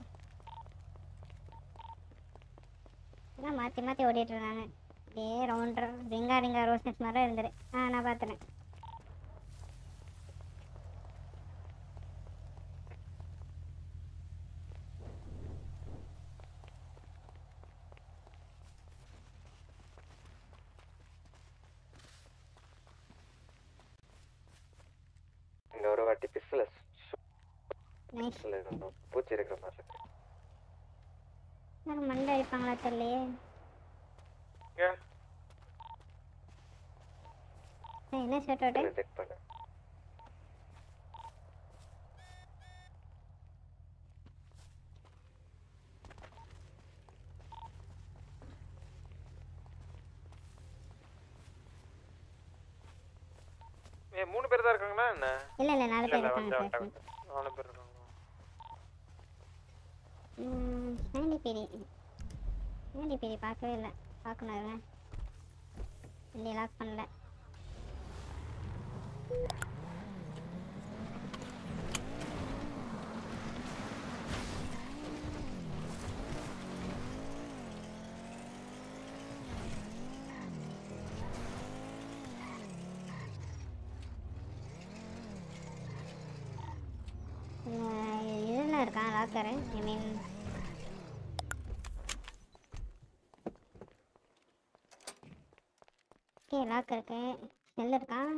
எல்லாம் மாற்றி மாற்றி ஓடிட்டு இருந்தாங்க அப்படியே ரவுண்ட் ரிங்கா ரிங்கா ரோஸ்னஸ் மாதிரி இருந்துரு ஆ நான் பார்த்துறேன் இந்த ஒரு வாட்டி பிஸ்டல் நைஸ் பூச்சி இருக்கிற மாதிரி இருக்கு மண்டை அடிப்பாங்களா தெரியலையே என்ன ஷர்ட் அவுட் செக் பண்ணு ஏ மூணு பேர் தான் இருக்காங்களா என்ன இல்ல இல்ல நாலு பேர் இருக்காங்க சார் நாலு பேர் இருக்காங்க ம் சாண்டி பேரி சாண்டி பேரி பார்க்கவே இல்லை பார்க்கணும் இல்லையா லாக் பண்ணல இதில் இருக்கான் locker I mean okay lock இருக்கு செல் இருக்கான்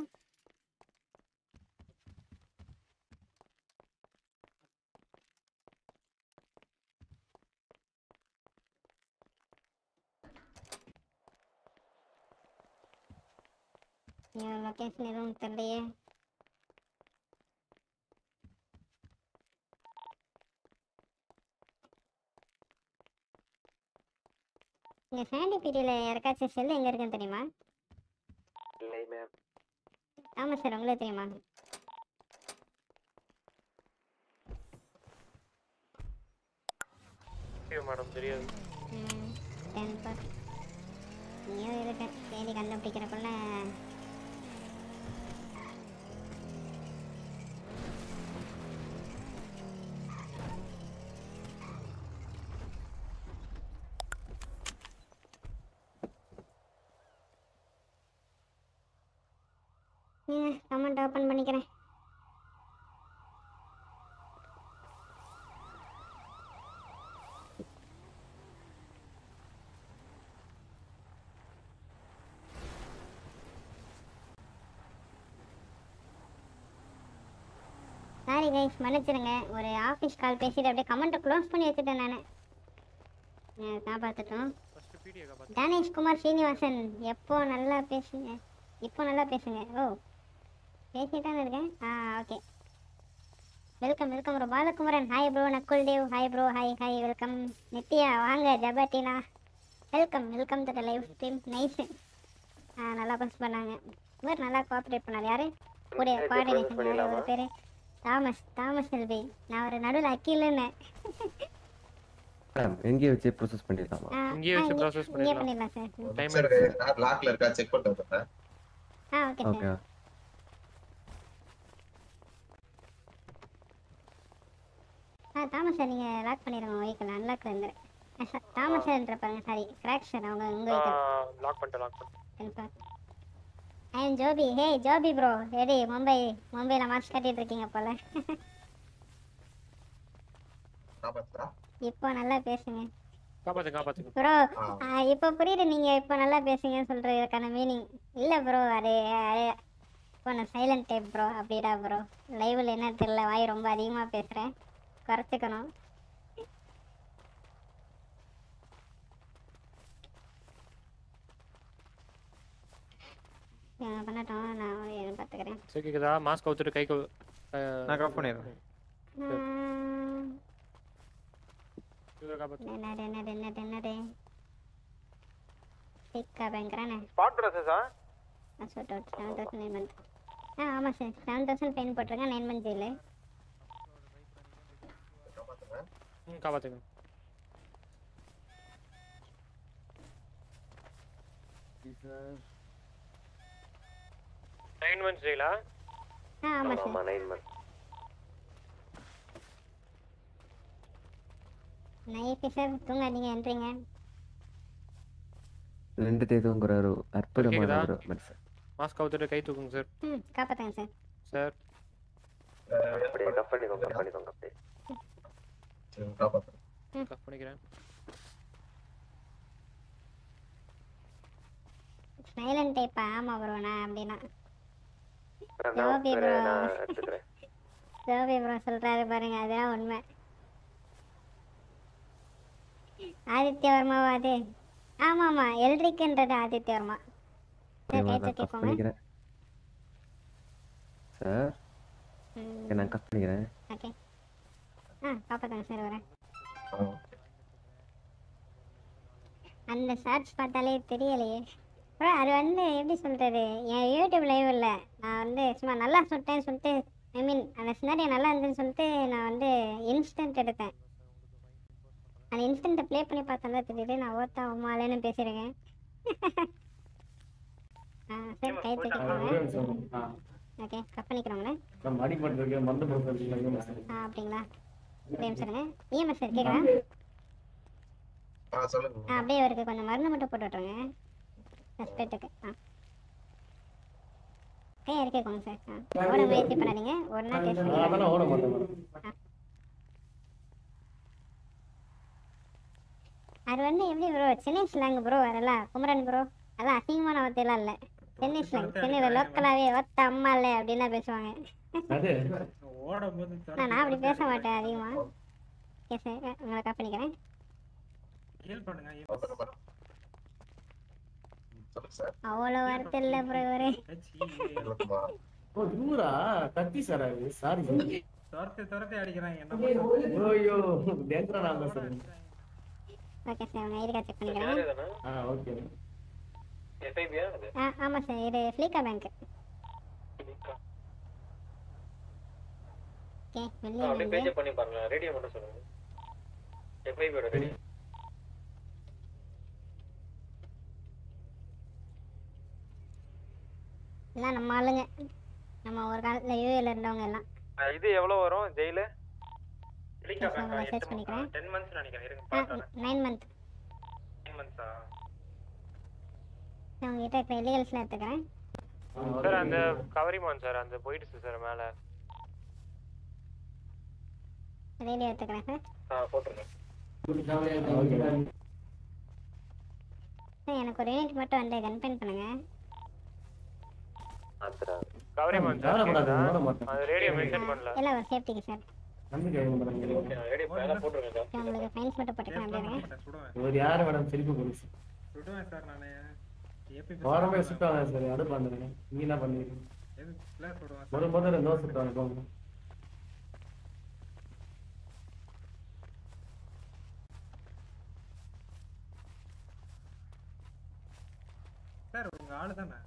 லொக்கேஷன் எதுவும் தெரியலையே இங்கே சாண்டி பீடியில் யாருக்காச்சும் செல் எங்கே இருக்குன்னு தெரியுமா இல்லை மேம் ஆமாம் சார் உங்களுக்கு தெரியுமா? மேடம் தெரியாது. ம் டென் பார் இங்கேயோ இருக்கு. தேடி கண்டுபிடிக்கிறக்குள்ள கமெண்ட் ஓப்பன் பண்ணிக்கிறேன். சாரி கைஸ், மன்னிச்சிடுங்க. ஒரு ஆஃபீஸ் கால் பேசிட்டு அப்படியே கமெண்ட்டை க்ளோஸ் பண்ணி வச்சுட்டேன் நான். காப்பாற்றட்டும். கணேஷ்குமார் ஸ்ரீனிவாசன், எப்போ நல்லா பேசுங்க, இப்போ நல்லா பேசுங்க. ஓ பேசிட்டானே இருக்கேன். ஆ okay, welcome welcome bro. Balakumaran hi bro. Nakul Dev hi bro. Hi hi welcome. Nithya வாங்க. ஜபாட்டினா welcome welcome to the live stream. Nice. ஆ நல்லா பஸ் பண்ணாங்க. இவர் நல்லா கோஆப்ரேட் பண்ணார். யார் கூட கோஆர்டினேஷன் ஒரு பேர் தாமஸ். தாமஸ் செல்வி. நான் ஒரு நடுவில் அக்கீல்னு எங்கேயே வச்சு ப்ரோசஸ் பண்ணிடலாமா? இங்கேயே வச்சு ப்ராசஸ் இங்கே பண்ணிடலாம். பண்ணிடலாம் சார். சார் நான் லாக்ல இருக்கா செக் பண்ணிட்டு வந்துறேன். ஆ ஓகே ஓகே. சார். ஆ தாமஸ் சார் நீங்கள் லாக் பண்ணிடுங்க வெஹிக்கிள். அன்லாக்ல இருந்து தாமஸ் சார்ன்ற பாருங்க. சாரி கிராக் சார், அவங்க உங்கள் வெஹிக்கிள் லாக் பண்ணிட்டேன் லாக் பண்ணிட்டேன். I am Joby. Hey Joby bro, ready? Mumbai மும்பையில் மார்ச் கட்டிட்டு இருக்கீங்க போல. இப்போ நல்லா பேசுங்க காப்பாத்து காப்பாத்து ப்ரோ. இப்போ புரியுது நீங்கள் இப்போ நல்லா பேசுங்கன்னு சொல்கிறதுக்கான மீனிங். இல்லை ப்ரோ, அது இப்போ நான் சைலண்ட் டைப் ப்ரோ. அப்படிடா ப்ரோ, லைவில் என்ன தெரியல, வாய் ரொம்ப அதிகமாக பேசுகிறேன், குறைச்சிக்கணும். பண்ணட்டும், நான் பார்த்துக்கிறேன். சரி கேக்குதா? மாஸ்க் அவுத்துட்டு கை கோ நான் கட் பண்ணிடுறேன். என்னது என்னது என்னது என்னது டிக்கா பயங்கரானே ஸ்பாட் ப்ராசஸா? நான் shoot out seven thousand nine month. ஆ ஆமாம் சார், செவன் தௌசண்ட் பெயின் போட்டிருக்கேன். Nine month jail. ம் காப்பாத்துங்க. நைன் மந்த்ஸ் ஜெயிலா? ஆ ஆமாம் sir. Nine month. Night sir தூங்காதீங்க, என்றீங்க. ரெண்டு தேதிங்கிற ஒரு அற்புதமான ஒரு மனுஷன். மாஸ்க் அவுத்துட்டு கை தூக்குங்க சார். ம் காப்பாற்றுங்க சார். சார் அப்படியே கப் பண்ணிக்கோங்க கப் பண்ணிக்கோங்க அப்படியே. சரி காப்பாத்துறேன். ம் கப் பண்ணிக்கிறேன். சைலண்ட் டைப்பா? ஆமாம் ப்ரோ. நான் அப்படின்னா நான் ஜோபி ப்ரோ நான் எடுத்துக்கிறேன். ஜோபி ப்ரோ சொல்கிறாரு பாருங்க, அதுதான் உண்மை. ஆதித்ய வர்மாவா அது? ஆமாம் ஆமாம், எல்ரிக்குன்றது ஆதித்ய வர்மா. சார் கை தூக்கி கப் போங்க. பண்ணிக்கிறேன் சார். ம் நான் கப் பண்ணிக்கிறேன். ஓகே. ஆ காப்பாற்றுங்க சார், வரேன். அந்த ஷார்ட்ஸ் பார்த்தாலே தெரியலையே ப்ரோ. அது வந்து எப்படி சொல்கிறது, என் யூடியூப் லைவ் இல்லை, நான் வந்து சும்மா நல்லா சொல்லிட்டேன்னு சொல்லிட்டு, ஐ மீன் அந்த சினாரியோ நல்லா இருந்துன்னு சொல்லிட்டு நான் வந்து இன்ஸ்டன்ட் எடுத்தேன். அந்த இன்ஸ்டன்ட்டை ப்ளே பண்ணி பார்த்தா தெரியுது நான் ஓத்தா உமாலேன்னு பேசியிருக்கேன். ஆ சார் கை தூக்கி போங்க. Okay cut பண்ணிக்கிறோங்களே. ஆ அப்படிங்களா? அப்படியே சொல்லுங்க. இஎம்எஸ் சார் கேட்குறேன். ஆ சொல்லுங்க. ஆ அப்படியே அவருக்கு கொஞ்சம் மருந்து மட்டும் போட்டு விட்ருங்க சஸ்பெக்ட்டுக்கு. ஆ கை இறக்கிக்கோங்க சார். ஆ ஓட முயற்சி பண்ணாதீங்க, ஒரு நாள் டேஸ்ட் பண்ணி. அது வந்து எப்படி ப்ரோ, சென்னை ஸ்லாங் ப்ரோ. அதெல்லாம் குமரன் ப்ரோ, அதெல்லாம் அசிங்கமான வார்த்தையெல்லாம் இல்லை. சென்னை ஸ்லாங், சென்னையில் லோக்கலாகவே ஒத்த அம்மா இல்லை அப்படின்னா பேசுவாங்க. நான் நான் அப்படி பேச மாட்டேன் அதிகமாக. ஓகே சார், உங்களை கட் பண்ணிக்கிறேன். அவ்வளோ வார்த்தை இல்லை ப்ரோ இவரு. ஓ தூரா கத்தி சார் அது. சாரி துரத்தி துரத்தி அடிக்கிறாங்க. ஐயோ டேஞ்சரா நான் சார். ஓகே சார், உங்கள் ஐடி கார்டு செக் பண்ணிக்கிறேன். ஆ ஓகே. எஸ்ஐபியா அது? ஆ ஆமாம் சார், இது ஃப்ளீக்கா பேங்க். ஓகே ஆ, அப்படியே வெளியே பேஜ் பண்ணி பாருங்க. ரேடியோ மட்டும் சொல்லுங்க. எஃப்ஐபியோட ரேடியோ. எல்லாம் நம்ம ஆளுங்க நம்ம ஒரு காலத்துல யூஏல இருந்தவங்க எல்லாம் இது எவ்வளவு வரும் ஜெயிலு? மெசேஜ் பண்ணிக்கிறேன் டென் மந்த்ஸ் நினைக்கிறேன். இருங்க பாக்குறேன். நைன் மந்த் நைன் மந்த்ஸா? நான் உங்ககிட்ட இப்போ இல்லீகல்ஸ்லாம் எடுத்துக்கிறேன். சார் அந்த கவரிமான் சார் அந்த போயிடுச்சு சார் மேல. ரேடியோ எடுத்துக்கிறேன் சார். ஆ போட்டுருங்க. சார் எனக்கு ஒரு யூனிட் மட்டும் வந்து கன்ஃபைன் பண்ணுங்க. கவரிமான் சார் அந்த ரேடியோ மென்ஷன் பண்ணல. எல்லாம் ஒரு சேஃப்டிக்கு சார். ரேடியோ மேல போட்டுருங்க சார். உங்களுக்கு ஃபைன்ஸ் மட்டும் போட்டுக்கிறேன் அப்படியே. ஒரு யாரு மேடம் திருப்பி போலீஸ் சுடுவேன் சார் நானு. ஏபி வாரமே சுட்டாங்க சார். அது பண்ணுங்க. நீங்க என்ன பண்ணுவீங்க? ஏபி சுடுவேன். ஒரு முதல்ல நோ சுட்டாங்க போங்க. சார் உங்க ஆளு தானே?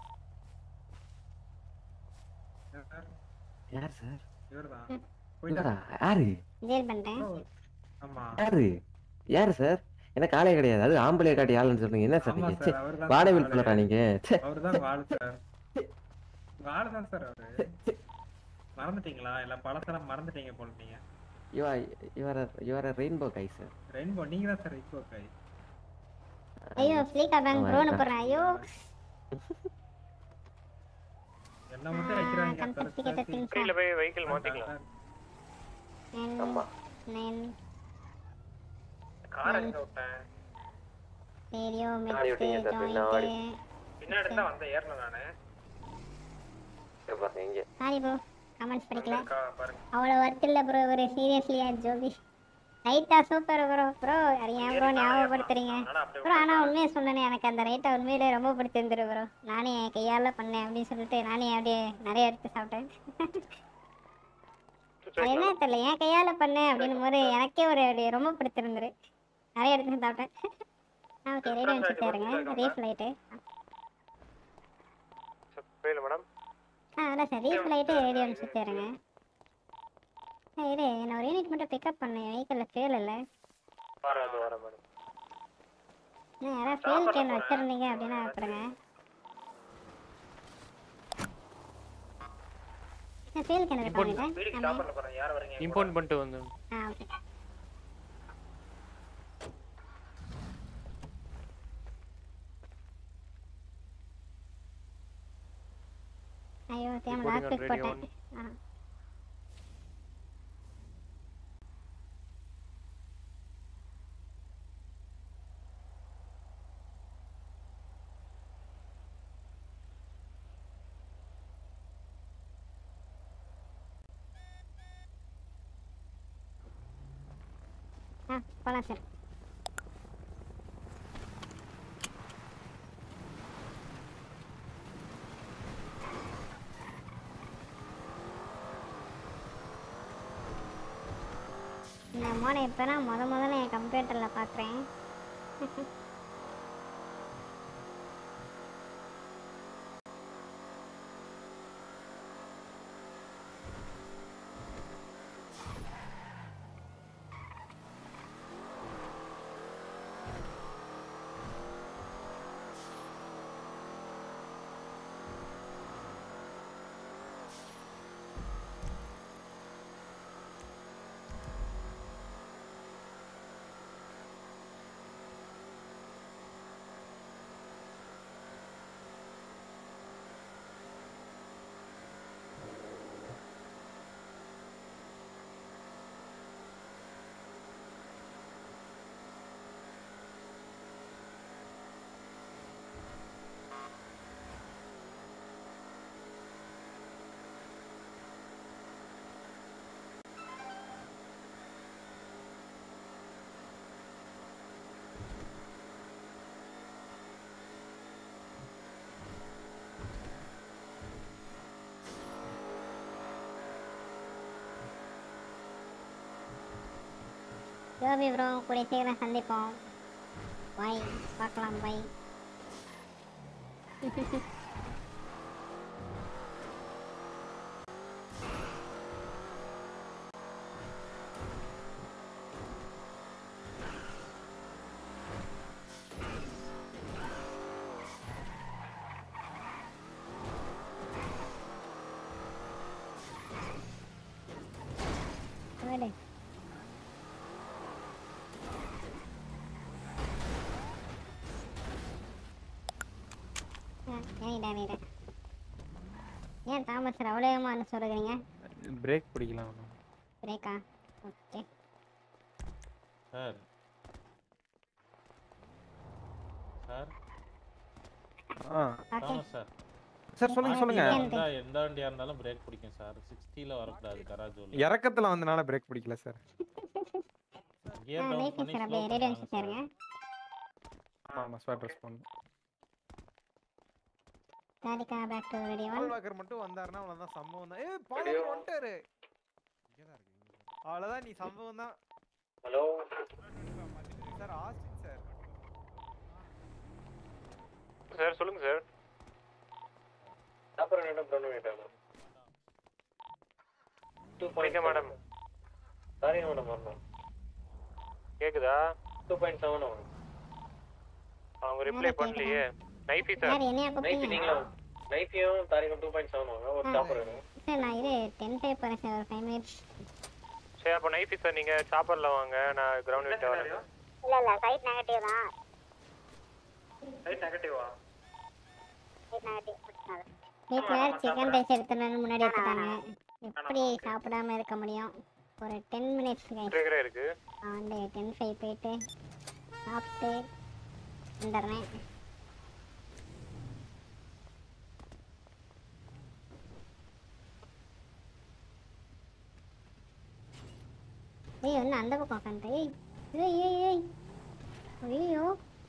யார் சார்? இவர்தான். போய்டா. யாரு? ஜெயில் பண்ணிட்டேன். ஆமா. யாரு? யாரு சார்? எனக்கு ஆளே கிடையாது. அது ஆம்பளை காட்டி ஆளுன்னு சொல்றீங்க. என்ன சார் நீங்க? வாடகை வீட்டு போறா நீங்க? அவர்தான் ஆளு சார். உங்க ஆளு தான் சார் அவரு. மறந்துட்டீங்களா? இல்ல பழசெல்லாம் மறந்துட்டீங்க போல நீங்க. You are you are a, you are a rainbow guy sir. Rainbow நீங்க தான் சார் ரெயின்போ கை. ஐயோ ஃப்ளீக்கா பேங்க் ப்ரோன்னு போறேன். ஐயோ என்ன மட்டும் வைக்கறாங்க. கீழ போய் வெஹிக்கிள் மாத்திக்கலாம். ஆமா. நைன் கார் எங்க விட்டேன்? Radio mix joint. பின்னாடி தான் வந்த ஏறல நானே. பாருங்க இங்க. சாரி ப்ரோ கமெண்ட்ஸ் படிக்கல. அவ்வளவு வர்த் இல்ல ப்ரோ. ஒரு சீரியஸ்லியா ஜோபி ரைட்டா சூப்பர் ப்ரோ. ப்ரோ ஏன் ப்ரோ ஞாபகப்படுத்துறீங்க ப்ரோ? ஆனா உண்மையை சொன்னேனே எனக்கு அந்த ரைட்டா உண்மையிலே ரொம்ப பிடிச்சிருந்துரு ப்ரோ. நானே என் கையால பண்ணேன் அப்படின்னு சொல்லிட்டு நானே அப்படியே நிறைய எடுத்து சாப்பிட்டேன். அது என்ன தெரியல என் கையால பண்ணேன் அப்படின்னு போது எனக்கே ஒரு அப்படியே ரொம்ப பிடிச்சிருந்துரு. நிறைய எடுத்து சாப்பிட்டேன். ஓகே ரேடியோ வச்சு சேருங்க. Reef light madam. ஆ அதான் சார் ரீஃப் லைட்டு ரேடியோ வச்சு சேருங்க. இரு என்ன ஒரு யூனிட் மட்டும் பிக்கப் பண்ணேன். வெஹிக்கிளில் ஃபேல் இல்லை. வராது வர மேடம். இன்னும் யாராவது ஃபேல் கேன் வச்சுருந்தீங்க அப்படின்னா அனுப்புறேங்க. ஃபேல் கேன் இருக்காங்க. இம்போர்ட் பண்ணிட்டு வந்து. ஆ ஓகே. ஐயோ தேம் லாஸ்ட் பிக் போட்டேன். ஆ ஆ போலாம் சார். இந்த மோனை இப்போ நான் முத முதல்ல என் கம்ப்யூட்டரில் பார்க்குறேன். ஜோபி ப்ரோ கூடிய சீக்கிரம் சந்திப்போம். பாய் பார்க்கலாம் பாய். ஓடு. ஏன்டா நீடா ஏன் தாமஸ் சார் அவ்வளோ ஏமான்னு சொல்கிறீங்க? பிரேக் பிடிக்கலாம் பிரேக்கா? ஓகே சார் சார் ஆ தாமஸ் சார் சார் சொல்லுங்க சொல்லுங்க. வந்தா எந்த வண்டியா இருந்தாலும் பிரேக் பிடிக்கும் சார். சிக்ஸ்டில வரக்கூடாது கராஜூல. இறக்கத்துல வந்தனால பிரேக் பிடிக்கல சார். கியர் டவுன் பண்ணி ஸ்லோ ரேடியன்ஸ் பாருங்க. ஆமா ஸ்வாட் respond. Tharika back to radio. Paul Walker மட்டும் வந்தாருன்னா அவ்வளவுதான் சம்பவம் தான். ஏய் பால் வாக்கர் வந்துட்டாரு. அவ்வளவுதான் நீ சம்பவம் தான். Hello sir Austin sir. Sir சொல்லுங்க சார். அப்புறம் என்ன பண்ணணும் கேட்டாங்க. Two point madam. Sorry madam வரணும். கேக்குதா? டூ பாயிண்ட் செவன் ஆகும். அவங்க ரிப்ளை பண்ணலையே. நைஃபி சார். யார் என்னையா நைஃபி கூப்பிட்டீங்க? நீங்களா? நைஃபியும் தாரிகம் டூ பாயிண்ட் செவன் ஆகும். ஒரு சாப்பர் வேணும். சார் நான் இது டென் ஃபைவ் போகிறேன் சார். ஒரு ஃபைவ் மினிட்ஸ். சரி அப்போ நைஃபி சார் நீங்க சாப்பர்ல வாங்க. நான் கிரவுண்ட் விட்டு வரேன். இல்ல இல்ல சைட் நெகட்டிவ் தான். சைட் நெகட்டிவா? Side negative. வீட்ல சிக்கன் ரைஸ் எடுத்துன்னு முன்னாடி எடுத்துட்டாங்க. எப்படி சாப்பிடாம இருக்க முடியும்? ஒரு டென் மினிட்ஸ் கைஸ். ட்ரிகர் இருக்கு. அந்த டென் ஃபைவ் போயிட்டு சாப்பிட்டு வந்துடுறேன். ஏய் ஒன்று அந்த பக்கம் உட்காந்து. ஏய் ஏய் ஏய் ஐயோ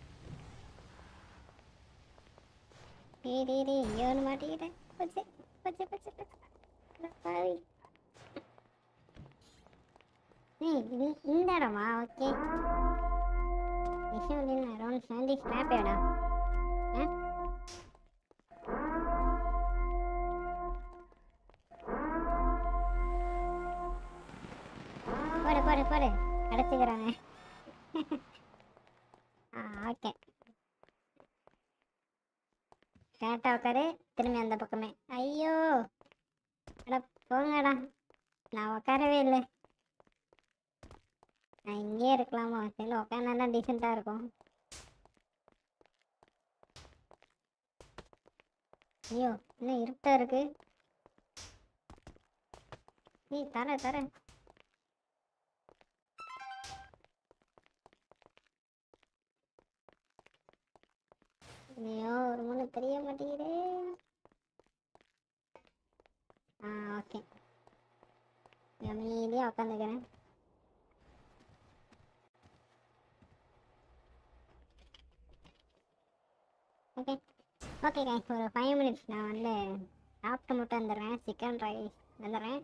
டேய் டேய் டேய் இங்கே ஒன்று மாட்டிக்கிட்டேன். பச்சை பச்சை பச்சை பச்சை பாவி. ஏய் இந்த இடமா? ஓகே விஷயம் இல்லை. அரௌண்ட் செவன்டி ஸ்னாப் ஏடா. ஆ போடு போடு போடு அடைச்சிக்கிறாங்க. ஆ ஓகே கரெக்டாக உட்காரு. திரும்பி அந்த பக்கமே. ஐயோ அட போங்கடா. நான் உட்காரவே இல்லை. நான் இங்கேயே இருக்கலாமா? சரி உட்காந்தா டீசெண்டாக இருக்கும். ஐயோ இன்னும் இருட்டாக இருக்கு. நீ தர தர ஐயோ ஒரு மூணு தெரிய மாட்டேங்குது. ஆ ஓகே அமைதியாக உட்காந்துக்கிறேன். ஓகே ஓகே கைஸ் ஒரு ஃபைவ் மினிட்ஸ் நான் வந்து சாப்பிட்டு மட்டும் வந்துடுறேன். சிக்கன் ரைஸ் வந்துடுறேன்.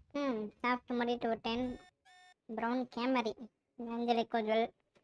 ம் சாஃப்ட் மடி two ten brown Camry Anjali கோஜுவல்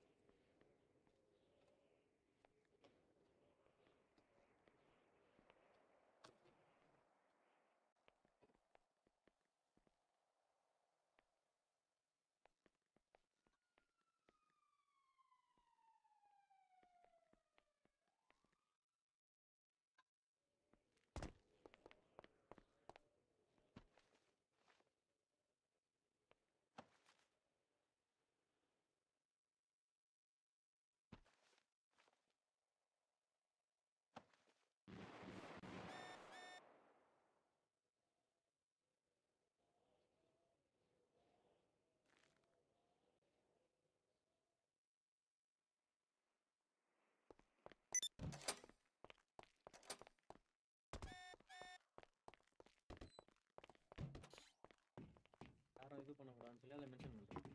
யாரும் இது பண்ணக்கூடாதுன்னு சொல்லி அதை மென்ஷன் பண்ணுறேன்.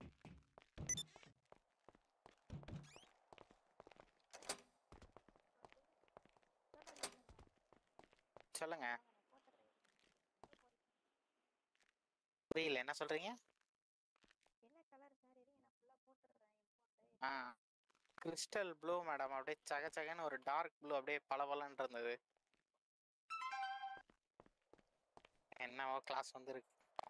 சொல்லுங்க. புரியல, என்ன சொல்றீங்க? ஆ கிறிஸ்டல் ப்ளூ மேடம், அப்படியே சக சகன்னு ஒரு டார்க் ப்ளூ அப்படியே பளபளன்னு இருந்தது. என்னவோ கிளாஸ் வந்துருக்கு.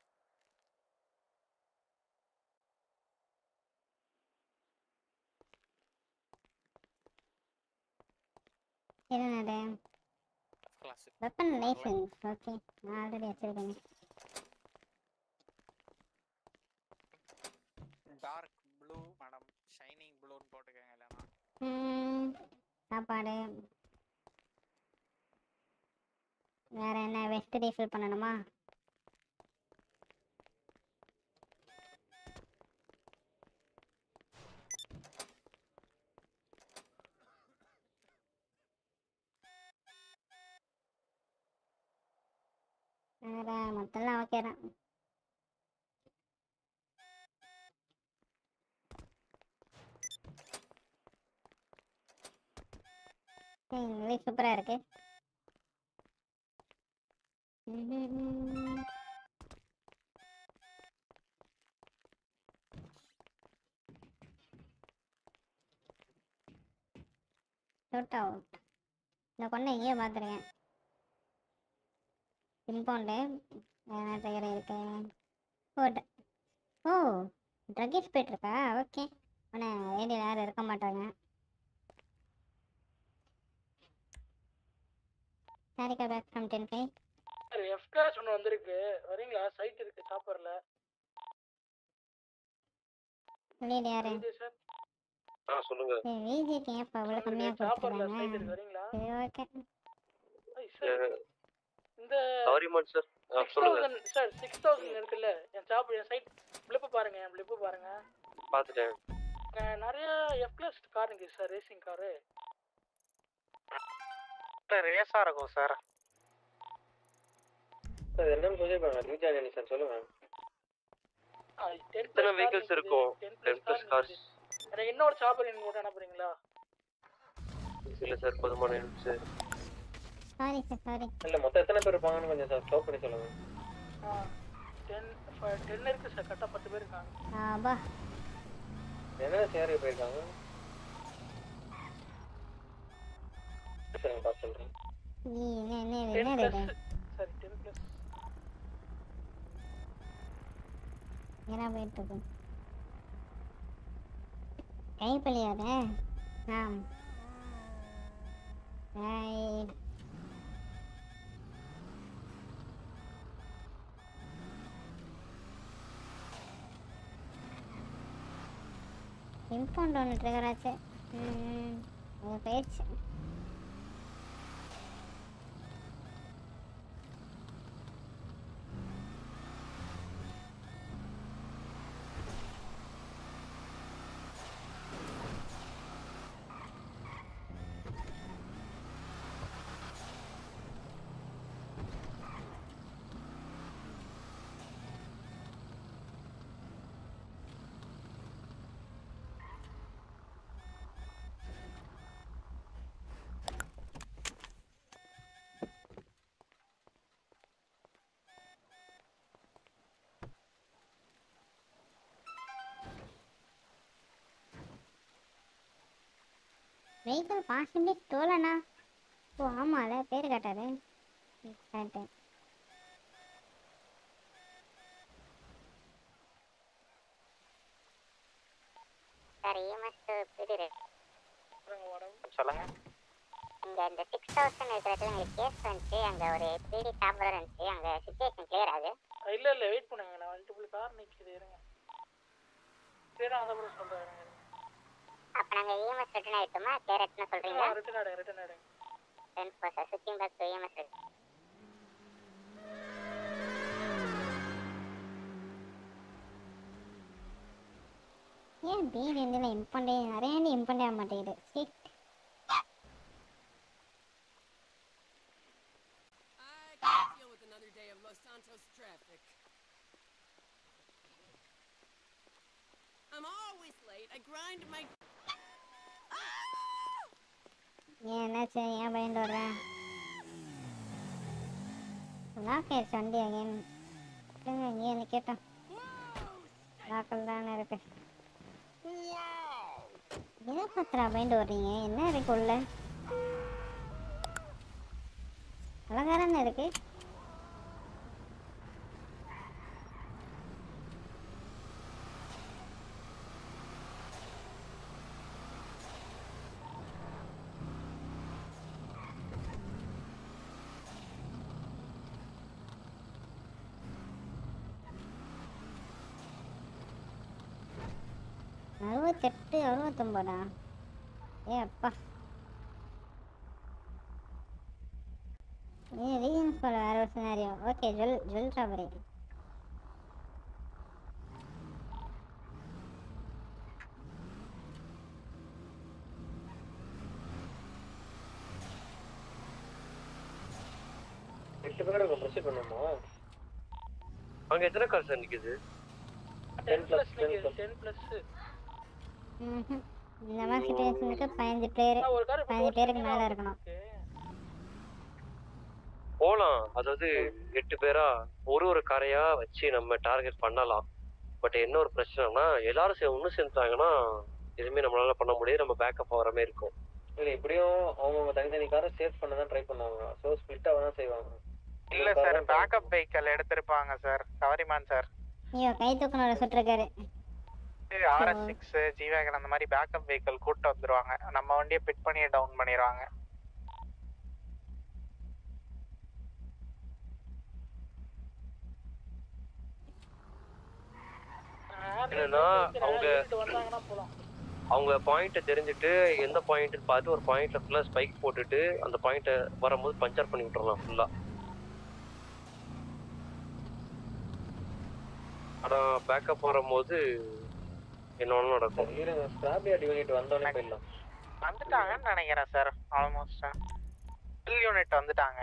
என்னது கிளாஸ் வெப்பன் லைசன்ஸ் ஓகே நான் ஆல்ரெடி வச்சிருக்கேன். டார்க் ப்ளூ மேடம், ஷைனிங் ப்ளூன்னு போட்டுக்கங்க. இல்லைனா ம் சாப்பாடு வேற என்ன வெஸ்ட் ரீஃபில் பண்ணணுமா? வேற மொத்தம்லாம் ஓகே தான். இங்கிலீஷ் சூப்பரா இருக்கு. ஷூட் அவுட் இந்த கொண்டை எங்கேயோ பார்த்துருக்கேன். இம்பவுண்டு டயர் இருக்கு. ஓ ட- ஓ ட்ரக்கிஸ் போயிட்டுருக்கா? ஓகே ஆனால் ஏரியா யாரும் இருக்க மாட்டாங்க. சாரிக்கா back from ten five. Sir F class ஒன்று வந்திருக்கு, வரீங்களா? சைட் இருக்கு சாப்பரில். லீட் யாரு? சார் ஆ சொல்லுங்க. விஜிக்கு ஏன்ப்பா அவ்வளோ கம்மியாக சாப்பரில் சைட் இருக்கு, கொடுத்துருக்காங்க? வரீங்களா? சரி ஓகே. ஐய் சார் இந்த சாரி மன் சார். ஆ சிக்ஸ் சொல்லுங்க. தௌசண்ட் சார் சிக்ஸ் தௌசண்ட் இருக்குல்ல, என் சாப் என் சைட் பிளிப்பு பாருங்க, என் பிளிப்பு பாருங்க. பார்த்துட்டேன். அஹ் நிறைய எஃப் கிளாஸ் கார் இருக்கு சார், ரேசிங் காரு. ரேஸாக இருக்கும் சார். சார் என்னன்னு சொல்லிருக்காங்க ரீஜானி சார், சொல்லுங்க. டென் எத்தனை vehicles இருக்கும்? Ten ten plus plus car. cars. எனக்கு இன்னொரு சாப்பர் எனக்கு கூட அனுப்புறீங்களா? இல்லை சார், போதுமான சார். Sorry sir sorry. இல்லை மொத்தம் எத்தனை பேர் இருப்பாங்கன்னு கொஞ்சம் சார் ஸ்டாப் பண்ணி சொல்லுங்க. டென் டென் இருக்கு சார், கரெக்டாக பத்து பேர் இருக்காங்க. ஆபா என்னென்ன சேரி போயிருக்காங்க சார், பார்த்து சொல்கிறேன். நீ என்ன என்ன இது டென் என்ன பிளஸ் இது சாரி டென் பிளஸ். என்ன போயிட்டு இருக்கு? கைப்பள்ளியாத ஆ ரைட். இம்பவுண்ட் ஒன்று ட்ரிகர் ஆச்சு. ம் அது போயிடுச்சு. Vehicle possibly ஸ்டோலனா? ஓ ஆமால பேர் கேட்டாரு. கரெக்டு. சார் இஎம்எஸ் பிடிரு சொல்லுங்க. இங்கே இந்த சிக்ஸ் தௌசண்ட் இருக்கிற இடத்துல எங்களுக்கு கேஸ் வந்துச்சு. அங்கே ஒரு பிடி டாப்லர் இருந்துச்சு. அங்கே சுச்சுவேஷன் கிளியர் ஆகுது. இல்லை இல்லை வெயிட் பண்ணுங்க. நான் மல்டிபிள் கார் நிற்கிது இருங்க. கிளியராக அதை கூட சொல்கிறேன். அப்போ நாங்கள் இஎம்எஸ் ரிட்டர்ன் ஆகிட்டோமா? கேரட்னு சொல்கிறீங்களா? ரிட்டர்ன் ஆகிடுங்க ரிட்டர்ன் ஆகிடுங்க. டென் ஃபோர் சார் சுற்றிங் பேக் டு இஎம்எஸ் ரிட்டர்ன். ஏன் பீர் எந்தில் இம்பண்டே நிறைய இம்பண்டே ஆக மாட்டேங்குது. சீட் ஏன் என்னாச்சு? ஏன் பயந்து வர்றேன்? லாக் ஆயிடுச்சு வண்டி அகேன். இங்கே என்ன கேட்டோம் லாக்கல் தானே இருக்கு. எதை பத்திரா பயந்து வர்றீங்க? என்ன இருக்கு உள்ள? அழகாரன்னு இருக்கு. அறுபத்தெட்டு அறுபத்தொம்பதா? ஏ அப்பா, ஏ ரீசன்ஸ் போல வேற ஒரு scenario. Okay jewel jewel robbery. எட்டு பேரோட ப்ரொசீட் பண்ணுமா? அங்க எத்தனை கார் சார் நிக்குது? Ten plus ten plus. ம் இந்த மாதிரி சிச்சுவேஷனுக்கு பதினஞ்சு பேர் பதினஞ்சு பேருக்கு மேலே இருக்கணும். போலாம், அதாவது எட்டு பேரா ஒரு ஒரு காரையா வச்சு நம்ம டார்கெட் பண்ணலாம். பட் என்ன ஒரு பிரச்சனைனா எல்லாரும் சே ஒன்று சேர்ந்துட்டாங்கன்னா எதுவுமே நம்மளால பண்ண முடியாது. நம்ம பேக்கப் ஆகிற மாதிரி இருக்கும். இல்லை எப்படியும் அவங்க தனித்தனி காரை சேவ் பண்ண தான் ட்ரை பண்ணுவாங்க. ஸோ ஸ்பிளிட்டாக தான் செய்வாங்க. இல்லை சார் பேக்கப் வெஹிக்கல் எடுத்திருப்பாங்க சார். கவரிமான் சார். ஐயோ கை தூக்கனோட சுட்டிருக்காரு. ஆர்எஸ் சிக்ஸ் ஜி வேகன் அந்த மாதிரி பேக்கப் வெஹிக்கல் கூட்டு வந்துருவாங்க. நம்ம வண்டியை பிட் பண்ணி டவுன் பண்ணிடுவாங்க. என்னன்னா அவங்க அவங்க பாயிண்ட்டை தெரிஞ்சுட்டு எந்த பாயிண்ட் பார்த்து ஒரு பாயிண்ட்ல ஃபுல்லா ஸ்பைக் போட்டுட்டு அந்த பாயிண்ட்டை வரும்போது பஞ்சர் பண்ணி விட்டுறலாம் ஃபுல்லா. ஆனா பேக்கப் வரும்போது என்ன நடக்கும்? வந்தோடனே போயிடலாம். வந்துட்டாங்கன்னு நினைக்கிறேன் சார். ஆல்மோஸ்ட் ஃபுல் யூனிட் வந்துட்டாங்க.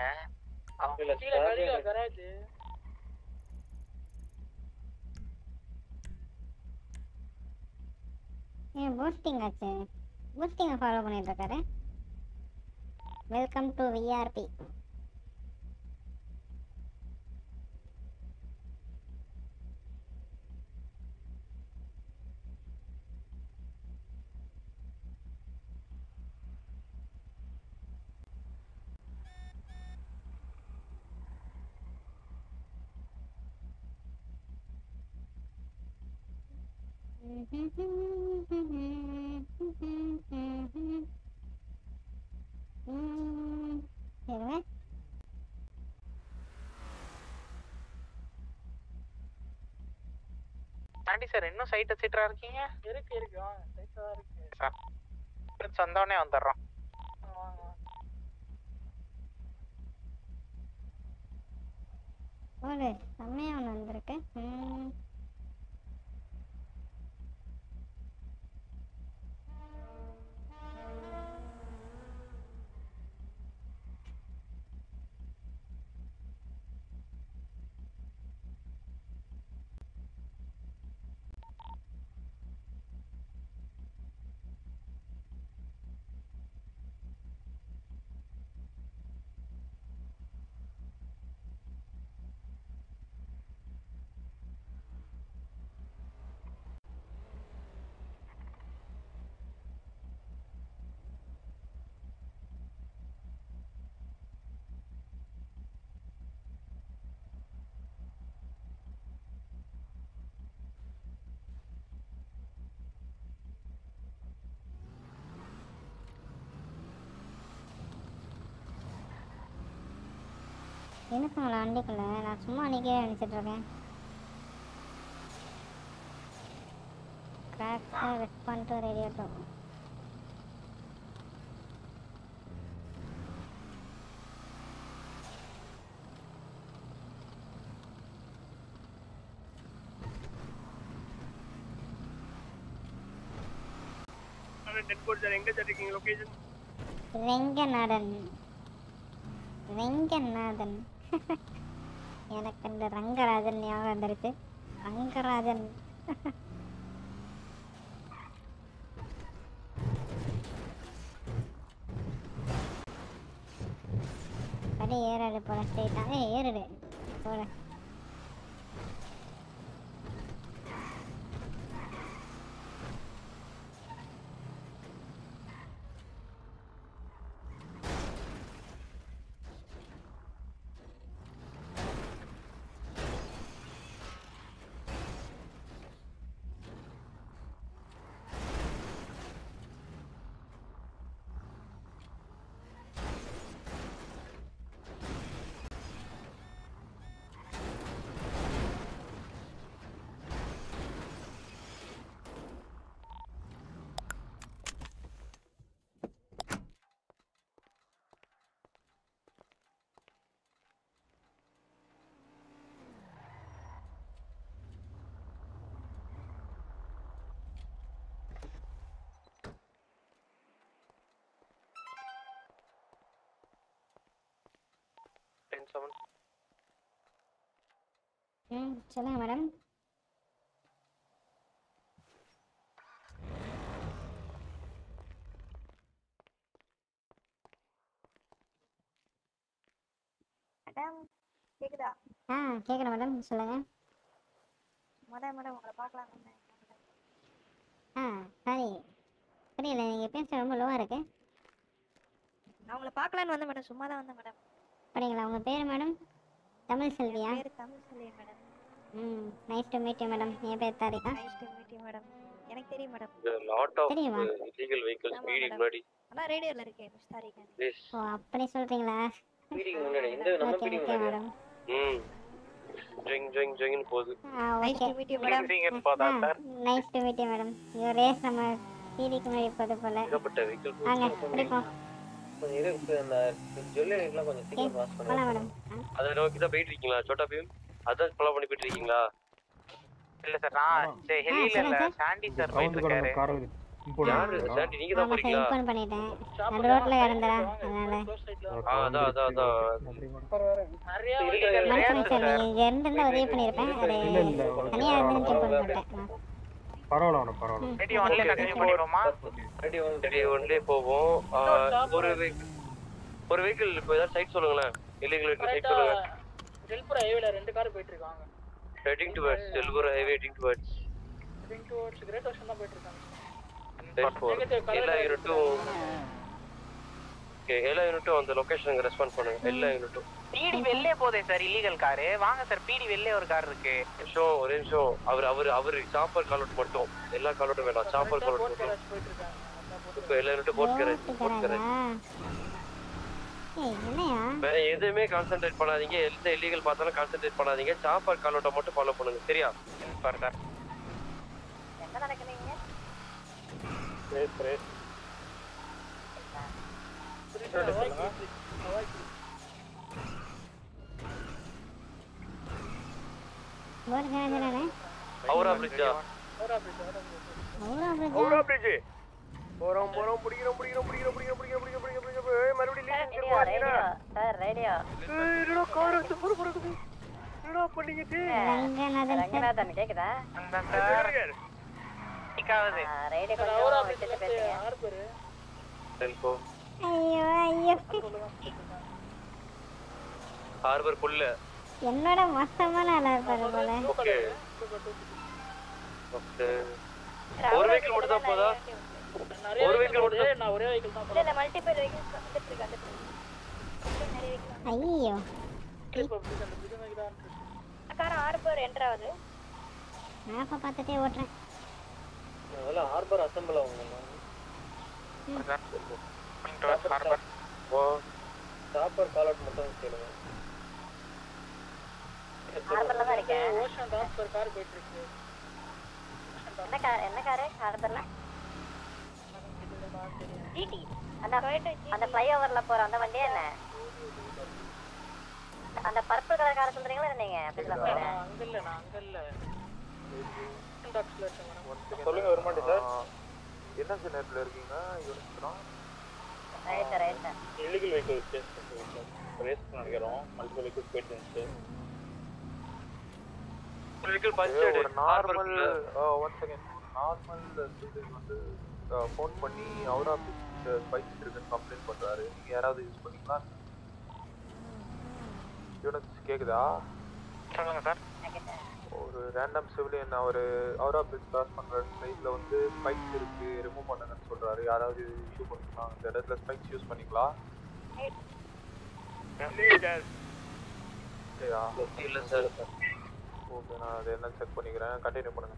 ஏன் பூஸ்டிங் ஆச்சு? பூஸ்டிங்கை ஃபாலோ பண்ணிட்டு இருக்காரு. Welcome to VRP. சரிங்க. ஆண்டி சார் இன்னும் சைட்டை சீட்டரா இருக்கீங்க? இருக்கு இருக்கு வாங்க சைட்டா தான் இருக்கு சார். வந்தோடனே வந்துடுறோம். ஒரு செம்மையா ஒன்று வந்திருக்கு. ம் இருக்குங்களா வண்டிக்குள்ள? நான் சும்மா அன்றைக்கே நினச்சிட்டு இருக்கேன். கிராக்ஸாக respond to radio two. Renganathan Renganathan எனக்கு இந்த ரங்கராஜன் ஞாபகம் வந்துருச்சு. ரங்கராஜன் படி ஏறாடு போல ஸ்ட்ரெயிட்டா. ஏ ஏறுடு போல. ம் சொல்லுங்க மேடம். மேடம் கேக்குதா? ஆ கேட்குறேன் மேடம், சொல்லுங்க. மேடம் மேடம் உங்களை பார்க்கலாம். ஆ சாரி புரியல, நீங்கள் பேசுகிற ரொம்ப லோவாக இருக்கு. நான் உங்களை பார்க்கலான்னு வந்தேன் மேடம், சும்மா தான் வந்தேன் மேடம். அப்படிங்களா? உங்கள் பேர் மேடம்? தமிழ் செல்வியா? பேர் தமிழ் செல்வி மேடம். ம் nice to meet you madam. என் பேர் Tharika. Nice to meet you madam. எனக்கு தெரியும் மேடம். லாட் ஆஃப் தெரியுமா? இல்லீகல் வெஹிக்கிள்ஸ் ஆமா ஸ்பீடிங் மேடம். முன்னாடி அதான் ரேடியோல இருக்கே மிஸ் தாரிகா. ப்ளீஸ் ஓ அப்படி சொல்கிறீங்களா? ஸ்பீடிங் முன்னாடி இந்த நம்ம ஓகே ஸ்பீடிங் ஓகே முன்னாடி மேடம். ம் ஜிங் ஜிங் ஜிங்னு போகுது. ஆ nice okay. To meet you madam. Nice to meet you madam. இது ரேஸ் நம்ம சீடிக்கு முன்னாடி போது போல. ஏகப்பட்ட வெஹிக்கிள் வாங்க பிடிப்போம். கொஞ்சம் இருக்கு அந்த ஜுவல்லரிலாம் கொஞ்சம் சீக்கிரம் பாஸ் போகலாம் பண்ணுங்க. மேடம். அதை நோக்கி தான் போயிட்டு இருக்கீங்களா சோட்டா பீம்? அதான் ஃபாலோ பண்ணி போயிட்டு இருக்கீங்களா? இல்ல சார் நான் ஹெலியில இல்ல சாண்டி சார் போயிட்டு இருக்காரு. யாரு சாண்டி நீங்க தான் ஆமாம் சார், போறீங்களா? இன்ஃபார்ம் பண்ணிட்டேன். நான் ரோட்டில் கிடந்துறேன் அதனால. ஆ அதான் அதான் அதான் நிறைய மனுஷன் சார், நீங்கள் இங்கே இருந்திருந்தா உதவி பண்ணியிருப்பேன். அது தனியாக இருந்து இன்ஃபார்ம் பண்ணிட்டேன். பரவாயில்ல மேடம் பரவாயில்ல. ரெடி ஒன்ல கண்டினியூ பண்ணிடுவோமா? ரெடி ஒன் ரெடி ஒன்லே போவோம். ஆ, ஒரு vehicle- ஒரு வெஹிக்கிள் இப்போ ஏதாவது சைட் சொல்லுங்களேன். இல்லீகல் வெஹிக்கிள் சைட் சொல்லுங்க. டெல்புரா ஹைவேல ரெண்டு கார் போயிட்டு இருக்காங்க. ஹெட்டிங் டுவர்ட்ஸ் செல்வூர் highway heading towards heading towards Great Ocean தான் போயிட்டு இருக்காங்க. எல்லா யூனிட்டும் ஓகே எல்லா யூனிட்டும் அந்த லொகேஷனுக்கு ரெஸ்பாண்ட் பண்ணுங்க. எல்லா யூனிட்டும் பிடி வெள்ளே போதே சார் இல்லீகல் காரு. வாங்க சார் பிடி வெள்ளே ஒரு கார் இருக்கு. நிமிஷம் ஒரு நிமிஷம். அவர் அவர் அவர் சாப்பர் காலோட் மட்டும் எல்லா காலோட்டும் வேணாம். சாப்பர் காலோட் மட்டும். போயிட்டு இருக்காங்க. இப்போ எல்லா யூனிட்டும் போட் கரேஜ் போட் கரேஜ். ஏய் என்னையா? வேற எதுவுமே கான்சென்ட்ரேட் பண்ணாதீங்க. எந்த இல்லீகல் பார்த்தாலும் கான்சென்ட்ரேட் பண்ணாதீங்க. சாப்பர் காலோட்டை மட்டும் ஃபாலோ பண்ணுங்க. சரியா? சார் என்ன நடக்குதுங்க? ரேஸ் ரேஸ் போர் காரணம் அவுரா பிரிட்ஜா? ஓரா பிரிட்ஜ் ஓரா பிரிட்ஜ். அவ்வளோ அவுரா பிரிட்ஜ் போறோம் போறோம் பிடிக்கிறோம் பிடிக்கிறோம் பிடிக்கிறோம் பிடிக்கிறோம் பிடிக்கிறோம் பிடிக்கிறோம் பிடிக்கிறோம் பிடிக்கிறோம் மறுபடியும் லீக் திரும்ப ஆச்சுனா சார் ரேடியோ. ஏய் என்னடா கார் வந்து புரு புரு என்னடா பண்ணிக்கிட்டு? ரங்கநாதன் சார். ரங்கநாதன் கேக்குதா? அந்த சார் நிக்காவது ரேடியோ ஓரா கொஞ்சம் பிரிட்ஜ்ல விட்டுட்டு பேசுங்க. ஆறு பேர். டெல்கோ ஐயோ ஐயோ ஹார்பர் புல்ல என்னோட மொத்தமான ஆளா இருப்பாரு போல. ஓகே ஓகே ஒரு வெஹிக்கிள் மட்டும் தான் போதா? நிறைய ஒரு வெஹிக்கிள் vehicle மட்டும் ஓடுது. நான் ஒரே வெஹிக்கிள் தான் இல்ல போறேன். இல்ல மல்டிபிள் வெஹிக்கிள்ஸ் வந்துட்டு இருக்கு வந்துட்டு இருக்கு. நிறைய வெஹிக்கிள். ஐயோ இப்போ பிரிட்ஜ் அந்த பிரிட்ஜ் மேல தான் இருக்கு. கார் ஆறு பேர் என்டர் ஆகுது. மேப்பை பார்த்துட்டே ஓட்டுறேன். அதெல்லாம் ஹார்பர் அசெம்பிள் ஆகுங்க. ஹார்பர் ஓ சாப்பர் கால் அவுட் மட்டும் கேளுங்க. ஹார்பர்ல தான் இருக்கேன். ஓஷன் டாக்ஸ் ஒரு கார் போயிட்டு இருக்கு. என்ன கார் என்ன கார் ஹார்பர்ல? ஜிடி. அந்த அந்த ஃப்ளைஓவர்ல போற அந்த வண்டி என்ன? அந்த பர்பிள் கலர் கார் சொல்றீங்களா நீங்க? அங்க இல்ல நான் அங்க இல்ல. டாக்ஸ்ல இருக்கேன். சொல்லுங்க வருமாண்டி சார். என்ன நேரத்துல இருக்கீங்க? யூனிட்ஸ்லாம் right right. Illegal vehicle test பண்ணிருக்கோம். ரேஸ் பண்ணிக்கிறோம். மல்டிபிள் வெஹிக்கிள் போயிட்டு இருந்துச்சு. வெஹிக்கிள் பஞ்சர் ஒரு normal one second normal citizen வந்து ஃபோன் பண்ணி அவுட் ஆஃப் ஸ்பைக்ஸ் இருக்குன்னு கம்ப்ளைண்ட் பண்றாரு. நீங்க யாராவது யூஸ் பண்ணீங்களா? யூனிட்ஸ் கேக்குதா? சொல்லுங்க சார். ஒரு ரேண்டம் சிவிலியன் அவர் அவுட் ஆஃப் கிராஸ் பண்ற சைட்ல வந்து ஸ்பைக்ஸ் இருக்கு ரிமூவ் பண்ணுங்கன்னு சொல்றாரு. யாராவது இஷ்யூ பண்ணிக்கலாம் இந்த இடத்துல ஸ்பைக்ஸ் யூஸ் பண்ணிக்கலாம்? இல்ல சார். ஓகே நான் அதை என்ன செக் பண்ணிக்கிறேன். கண்டினியூ பண்ணுங்க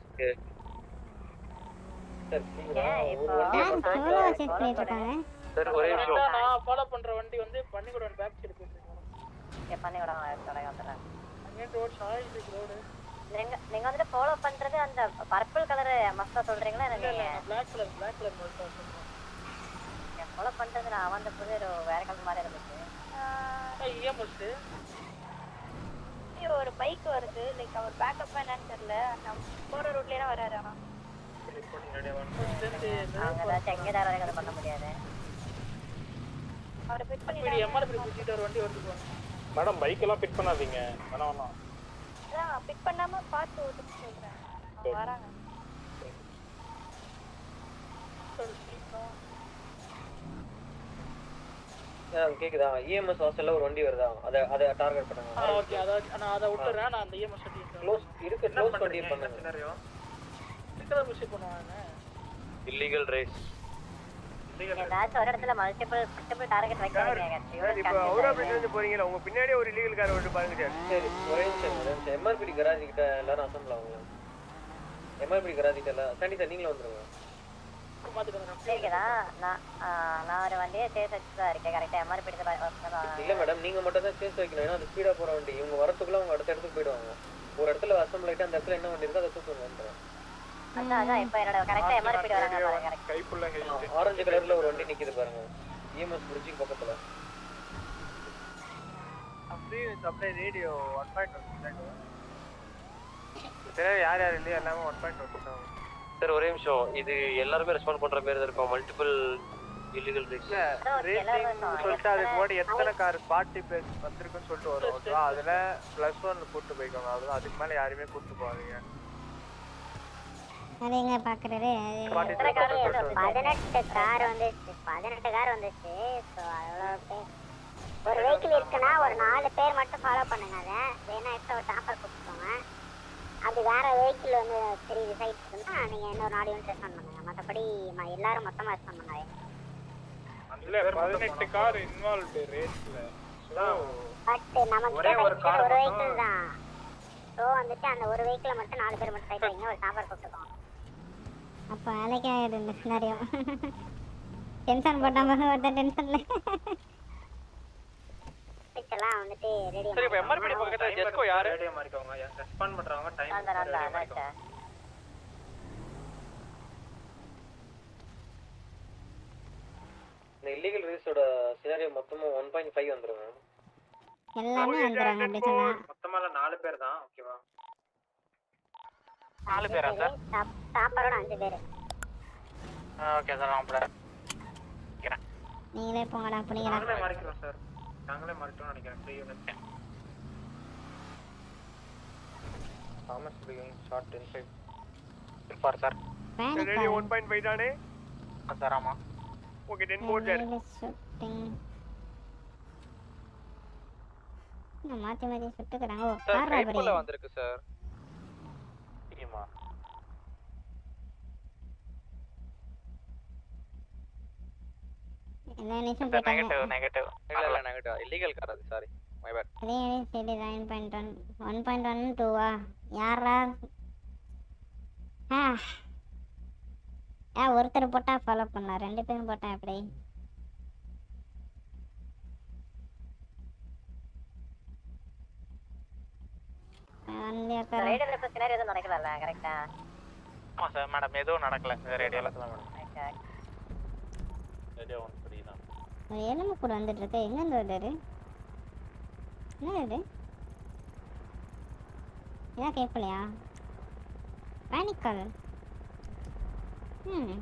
சார். ஒரே நிமிஷம். நான் ஃபாலோ பண்ற வண்டி வந்து பன்னிக்குடம் பேக் சைடு போயிட்டு இருக்கு. ஏ பன்னிக்குடம் கடை வந்துறேன். அங்க ரோட் சாயிது ரோட். நீங்க நீங்க வந்து ஃபாலோ பண்றது அந்த பர்பிள் கலர் மஸ்தா சொல்றீங்களா? இல்ல இல்ல Black colour Black colour Mazda சொல்றேன். நான் ஃபாலோ பண்றது நான் வந்த புது வேற கலர் மாதிரி இருந்துச்சு. ஐயா மஸ்ட் ஒரு பைக் வருது. லைக் அவர் பேக்கப் என்னன்னு தெரியல. நான் போற ரூட்லயே தான் வராரு. ஆனா அவங்க ஏதாச்சும் எங்கே தான் வரைக்கும் அதை பண்ண முடியாது. அவரை பிட் பண்ணி எம்ஆர்பி பிடிச்சிட்டு ஒரு வண்டி வருது. மேடம் பைக் எல்லாம் பிட் பண்ணாதீங்க. வேணாம் வேணாம். அதான் பிக் பண்ணாம பார்த்து ஓட்டுன்னு சொல்றேன். அவங்க வராங்க. கேக்குதா? இஎம்எஸ் ஹாஸ்டல்ல ஒரு வண்டி வருதா? அத அத டார்கெட் பண்ணுங்க. ஓகே அத நான் அத விட்டுறேன். நான் அந்த இஎம்எஸ் வண்டி க்ளோஸ் இருக்கு. க்ளோஸ் வண்டி பண்ணுங்க. சினாரியோ இதுல மிஸ் பண்ணுவாங்க. Illegal race. ஏதாச்சும் ஒரு இடத்துல மல்டிபிள் மல்டிபிள் டார்கெட் வைக்காதீங்க. சார் இப்போ அவுட் ஆஃப் இருந்து போறீங்களா? உங்க பின்னாடி ஒரு இல்லீகல் கார் வந்து பாருங்க சார். சரி ஒரே நிமிஷம். எம்ஆர்பி கராஜ் கிட்ட எல்லாரும் அசம்பிள் ஆகுங்க. எம்ஆர்பி கராஜ் கிட்ட எல்லாம் சாண்டி சார் நீங்களும் வந்துருங்க. கேக்குதா? நான் நான் ஒரு வண்டியை சேஸ் வச்சு தான் இருக்கேன். கரெக்டா எம்ஆர்பி இல்ல மேடம் நீங்க மட்டும் தான் சேஸ் வைக்கணும். ஏன்னா அது ஸ்பீடா போற வண்டி. இவங்க வரதுக்குள்ள அவங்க அடுத்த இடத்துக்கு போயிடுவாங்க. ஒரு இடத்துல அசம்பிள் ஆயிட்டு அந்த இடத்துல என்ன வண்டி இருக்கோ அதை தூக்குங்க. அதான் அதான் இப்போ என்னோட கரெக்டா எம்ஆர்பி வராங்க பாருங்க. கரெக்ட் கைப்புள்ள ஹெல்மெட் ஆரஞ்சு கலர்ல ஒரு வண்டி நிக்குது பாருங்க. இஎம்எஸ் பிரிட்ஜ் பக்கத்துல. அப்படியே அப்படியே ரேடியோ ஒன் பாயிண்ட் ஒன். சரி யார் யார் இல்லையா எல்லாமே ஒன் பாயிண்ட் ஒன். சார் ஒரே நிமிஷம். இது எல்லாருமே ரெஸ்பாண்ட் பண்ற மாதிரி தான் இருக்கும். Multiple illegal race. ரேசிங் சொல்லிட்டு அதுக்கு முன்னாடி எத்தனை கார் பார்ட்டி பிளேஸ் வந்திருக்குன்னு சொல்லிட்டு வரும். ஓகேவா? அதுல பிளஸ் ஒன் கூட்டு போய்க்கோங்க. அதுதான் அதுக்கு மேல யாருமே கூட்டு போவாதீங்க. அது எங்க பாக்குறது? பதினெட்டு கார் வந்துச்சு. பதினெட்டு கார் வந்துச்சு. ஸோ அவ்வளோ ஒரு வெஹிக்கிள் இருக்குன்னா ஒரு நாலு பேர் மட்டும் ஃபாலோ பண்ணுங்க. அதை வேணா எக்ஸ்ட்ரா ஒரு டாப்பர் கொடுத்துக்கோங்க. அது வேற வெஹிக்கிள் வந்து தெரியுது சைட் இருக்குன்னா நீங்கள் இன்னொரு நாலு யூனிட் ரெஸ்பாண்ட் பண்ணுங்க. மற்றபடி எல்லாரும் மொத்தமாக ரெஸ்பாண்ட் பண்ணாதே. இல்ல பதினெட்டு கார் இன்வால்வ்டு ரேஸ்ல. பட் நமக்கு ஒரு வெஹிக்கிள் தான். ஸோ வந்துட்டு அந்த ஒரு வெஹிக்கிளை மட்டும் நாலு பேர் மட்டும் சைட் வைங்க. ஒரு டாப்பர் கொடுத்துக்கோங்க. அப்போ வேலைக்கு ஆகிடுது இந்த சினாரியோ. டென்ஷன் போட்டாமல் ஒருத்தர் டென்ஷன்ல எல்லாம் வந்துட்டு ரெடி. சரி இப்போ எம்ஆர்பி பக்கத்துல ஜெஸ்கோ யார் ரெடி மாறிக்கோங்க. ரெஸ்பாண்ட் பண்றவங்க டைம் அந்த நல்ல அதாச்சா. இந்த இல்லீகல் ரேஸோட சினாரியோ மொத்தமா ஒன் பாயிண்ட் ஃபைவ் வந்துருங்க. எல்லாமே வந்துறாங்க அப்படி சொன்னா. மொத்தமா நாலு பேர் தான். ஓகேவா? நாலு பேரா சார்? டாப்பரோட அஞ்சு பேர். Okay sir. நான் போறேன். நீங்களே போங்கடா புடிங்கடா. நாங்களே மாறிக்கிறோம் சார். நாங்களே மாறிட்டோம்னு நினைக்கிறேன். Three unit. Thomas speaking short ten five. Four sir. Ready one point five தானே? சார் ஆமா. Okay ten four sir. நான் மாத்தி மாத்தி சுட்டுக்கறாங்க. ஓ கார் ராபரி வந்திருக்கு சார். தெரியுமா? என்ன நிமிஷம் போட்டாங்க. Negative negative. இல்ல இல்ல நெகட்டிவ். இல்லீகல் கார் அது. சாரி. My bad. அதே சரி nine point one one point one two ஆ யாரா? ஆ ஆ ஒருத்தர் போட்டா ஃபாலோ பண்ணலாம். ரெண்டு பேரும் போட்டா எப்படி? உட்காரு. ரேடியோல இப்ப சினாரியோ எதுவும் நடக்கலல்ல கரெக்ட்டா? ஆமா சார் மேடம் எதுவும் நடக்கல ரேடியோல. ரேடியோ ஒன் ஃப்ரீ தான். ஒரு எலும்பு கூட வந்துட்டு இருக்கு. எங்க இருந்து வருது? என்ன இது? ஏன் கேட்கலையா? Panic call. ம்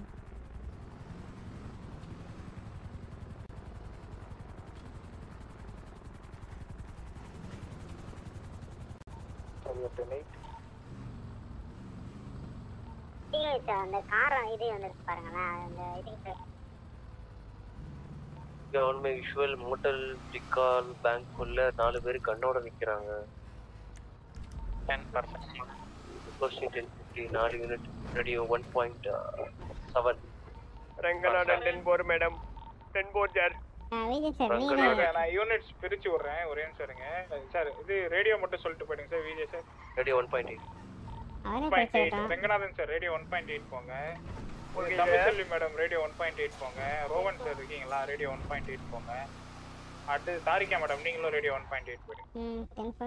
அந்த கார இது வந்துருக்கு பாருங்களேன் அந்த இதுக்கு கவர்மெண்ட் விஷுவல் மோட்டல் டிக்கால் பேங்க் உள்ள நாலு பேர் கண்ணோட நிக்கிறாங்க. ten percent question ten fifty நாலு unit radio one point seven. Ranganathan ten four madam ten four sir. Vijay sir okay நீங்க நான் யூனிட்ஸ் பிரிச்சு விடுறேன் ஒரே நிமிஷம் இருங்க சார். இது ரேடியோ மட்டும் சொல்லிட்டு போயிடுங்க sir. Vijay sir radio one point eight. அவரே one point eight. பேசுறா. Ranganathan sir radio one point eight போங்க. Okay Tamilselvi madam radio one point eight போங்க. ரோவன் சார் இருக்கீங்களா ரேடியோ one point eight போங்க. அடுத்து தாரிகா மேடம் நீங்களும் ரேடியோ one point eight போயிடுங்க. ம் ten four.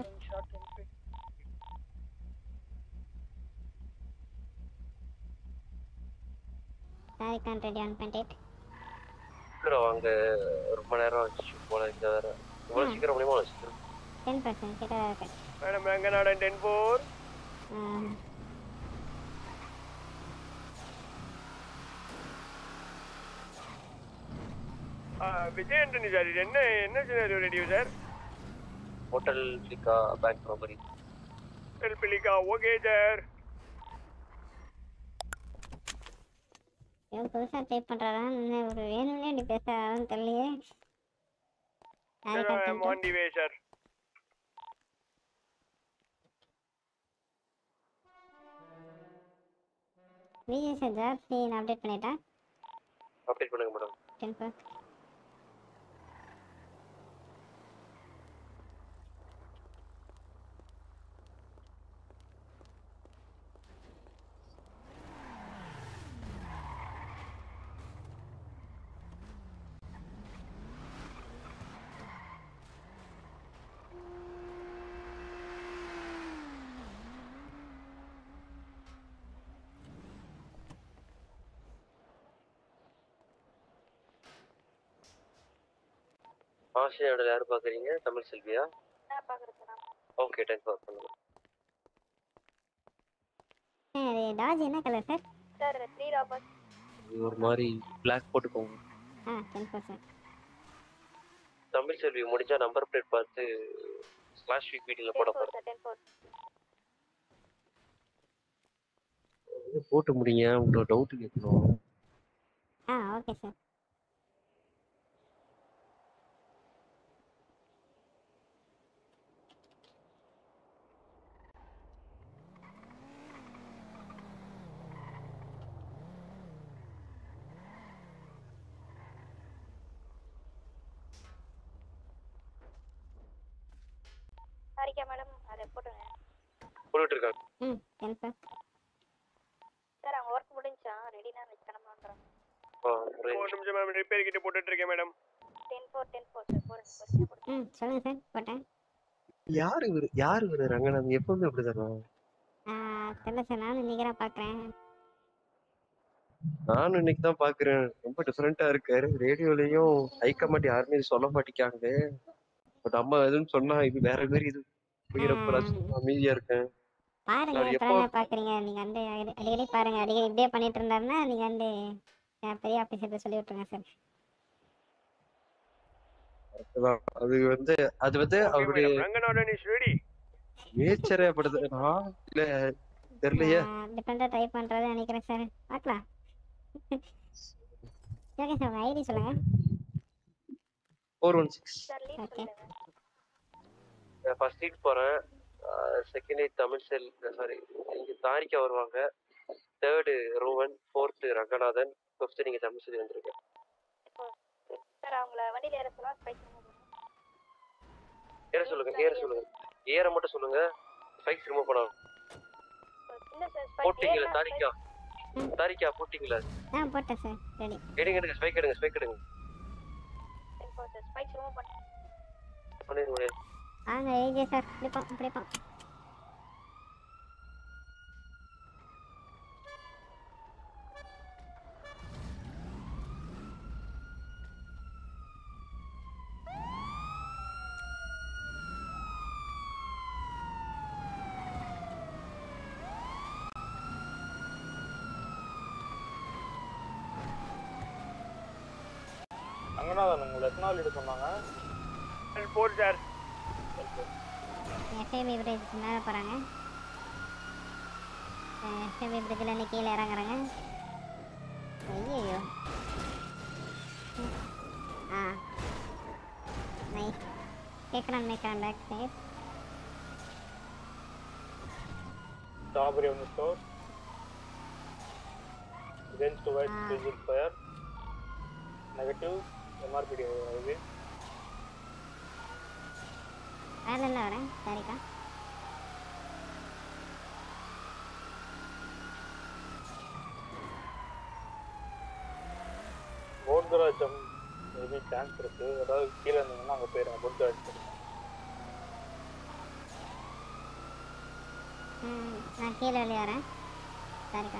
தாரிகான் ரேடியோ one point eight. சீக்கிரம் வாங்க ரொம்ப நேரம் ஆச்சு போல இந்த வேற. இவ்வளவு சீக்கிரம் முடியுமா வச்சுட்டு ten percent கிட்ட இருக்கு. Madam Ranganathan ten four. ம் விஜய் ஆண்டனி சார் இது என்ன என்ன சினாரியோ ரேடியோ சார்? ஹோட்டல் டிக்கா பேங்க் ராபரி. ஹோட்டல் பிலிகா ஓகே சார். இவன் புதுசா டைப் பண்றாரா? என்ன ஒரு வேணும்னே இப்படி பேசுறாரான்னு தெரியலையே. Sir I am on the way sir. Vijay sir ஜாஸ்தி நான் அப்டேட் பண்ணிட்டேன். அப்டேட் பண்ணுங்க மேடம். ten four. ஆசியோட யார் பாக்குறீங்க? தமிழ் செல்வியா? நான் பாக்குறேன். ஓகே ten four பண்ணுங்க. இது டாஜ் என்ன colour sir? Sir three robbers. இது ஒரு மாதிரி பிளாக் போட்டுக்கோங்க. ஆ ten four sir. Tamil Selvi முடிஞ்சா நம்பர் பிளேட் பார்த்து ஸ்லாஷ் வீக் வீடியோல போட போறேன். ten four. போட்டு முடிங்க. உங்களோட டவுட் கேட்கணும். ஆ ஓகே சார். தாரிகா மேடம் அதை போட்டுங்க. போட்டுட்டு இருக்காங்க. ம் ten four. சார் அவங்க ஒர்க் முடிஞ்சா ரெடினா வெச்சு கிளம்பலாம்ன்றாங்க. ஆ ஒரு நிமிஷம் மேம் ரிப்பேர் கிட்ட போட்டுட்டு இருக்கேன் madam. ten four ten four sir போடுங்க. ம் சொல்லுங்க சார் போட்டேன். யார் இவரு? யார் இவரு? ரங்கநாதன் எப்பவுமே அப்படிதானா? ஆ தெரியல சார் நானும் இன்னைக்கு தான் பார்க்குறேன். நானும் இன்னைக்கு தான் பாக்குறேன். ரொம்ப டிஃபரெண்டா இருக்காரு. ரேடியோலயும் ஹை கமாண்ட் யாருமே சொல்ல மாட்டேங்காங்க. பட் அம்மா எதுவும் சொன்னா இது வேற மாதிரி இது உயிரப்பட அமைதியா இருக்கேன். பாருங்க எப்போ பாக்குறீங்க நீங்க வந்து அடிக்கடி பாருங்க. அடிக்கடி இப்படியே பண்ணிட்டு இருந்தாருன்னா நீங்க வந்து பெரிய ஆபீசர்கிட்ட சொல்லி விட்டுருங்க சார். அது வந்து அது வந்து அவருடைய ரங்கநாதன் இஸ் ரெடி. நேச்சரே அப்படிது. நான் இல்ல தெரியலையே. டிபெண்டா டைப் பண்றது நினைக்கிறேன் சார். பார்க்கலாம். ஓகே சார் ஐடி சொல்லுங்க. four one six. Sir leave சொல்லுங்க. ஃபர்ஸ்ட் சீட் போறேன். செகண்ட் எய்ட் தமிழ் செல் சாரி இங்க தாரிகா வருவாங்க. Third Rowan, fourth Ranganathan, fifth நீங்க தமிழ் செல் வந்திருக்க. சார் அவங்கள வண்டியில ஏற சொல்லுங்க. ஸ்பைக் ஏற சொல்லுங்க. ஏற சொல்லுங்க. ஏற மட்டும் சொல்லுங்க. ஸ்பைக்ஸ் ரிமூவ் பண்ணலாம். இல்ல சார் ஸ்பைக் போட்டிங்களா தாரிகா? தாரிகா போட்டிங்களா? ஆ போட்டேன் சார். ரெடி. எடுங்க எடுங்க ஸ்பைக் எடுங்க ஸ்பைக் எடுங்க. ten four sir spike remove பண்ணு. பண்ணிடுங்க. வாங்க ஏஜே சார் இப்படி பா இப்படி பா. ரங்கநாதன் உங்களை எத்தனை நாள் எடுக்க சொன்னாங்க? போர் சார். எஃப்ஏபி பிரிட்ஜ் மேலே போகிறாங்க. எஃப்ஏபி பிரிட்ஜில் இருந்து கீழே இறங்குறாங்க. ஐயோ ஆ நைஸ். கேட்குறான் மேய்க்கிறான் back side. Strawberry on the store. Against to white physical fire. Negative. M R P D இது. வேலையில் வரேன் சரிக்கா. போர்கராஜம் மேபி சான்ஸ் இருக்கு. ஏதாவது கீழே இருந்தீங்கன்னா அங்கே போயிருங்க. போர்கராஜம் ம் நான் கீழே வெளியே வரேன் சரிக்கா.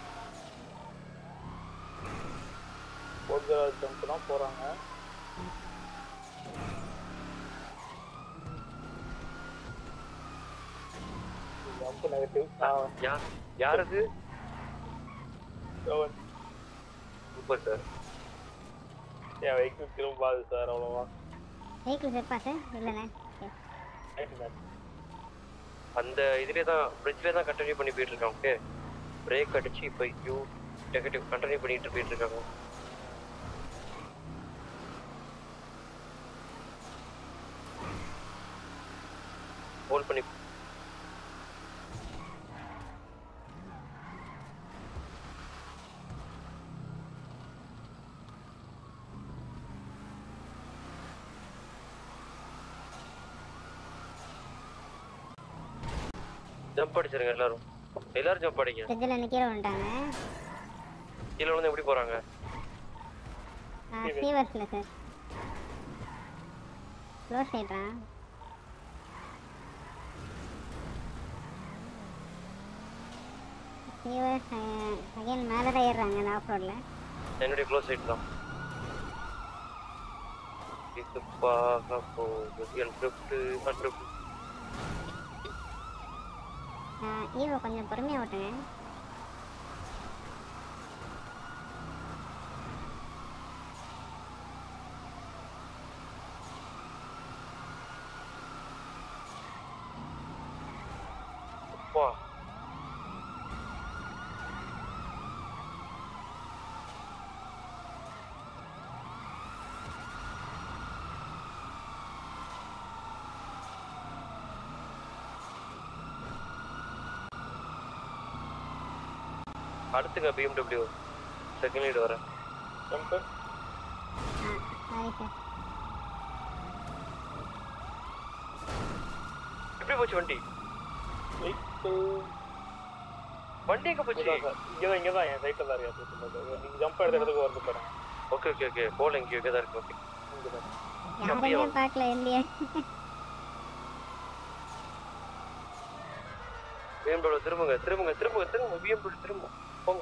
போர்கராஜம் தான் போகிறாங்க. Jump negative. யார் அது? Super sir. என் வெஹிக்கிள் திரும்பாது சார் அவ்வளோவா. வெஹிக்கிள் செப்பா சார்? இல்லைண்ணே. அந்த இதுலேயே தான் பிரிட்ஜ்லேயே தான் கண்டினியூ பண்ணி போயிட்டு இருக்காங்க. ஓகே பிரேக் அடிச்சு இப்போ யூ நெகட்டிவ் கண்டினியூ பண்ணிட்டு போயிட்டு இருக்காங்க. ஹோல்ட் பண்ணி ஜம்ப் அடிச்சிருங்க எல்லாரும். எல்லாரும் ஜம்ப் அடிங்க. பிரிட்ஜில் இருந்து கீழே வந்துட்டாங்க. கீழே வந்து எப்படி போகிறாங்க? சீவர்ஸில் சார். க்ளோஸ் ஆகிட்டான். சீவர்ஸ் அகைன் மேலே தான் ஏறுறாங்க அந்த ஆஃப் ரோடில். என்னுடைய க்ளோஸ் சைட் தான். இது பாக போகுது அன்ட்ரிப்ட் அன்ட்ரிப்ட். ஈவோ கொஞ்சம் பொறுமையாக ஓட்டுங்க. வா அடுத்துங்க B M W second lead வரேன். ஜம்ப். Sorry sir. எப்படி போச்சு வண்டி? வண்டி எங்க போச்சு? இங்கே தான் இங்கே தான் என் சைட்டில் தான் இருக்கா. நீங்கள் ஜம்ப் எடுத்த இடத்துக்கு வந்து பாருங்க. ஓகே ஓகே ஓகே போல இங்கே இங்கே தான் இருக்கு. ஓகே யாரையுமே பார்க்கல இல்லையா? B M W திரும்புங்க திரும்புங்க திரும்புங்க திரும்புங்க B M W திரும்ப போங்க.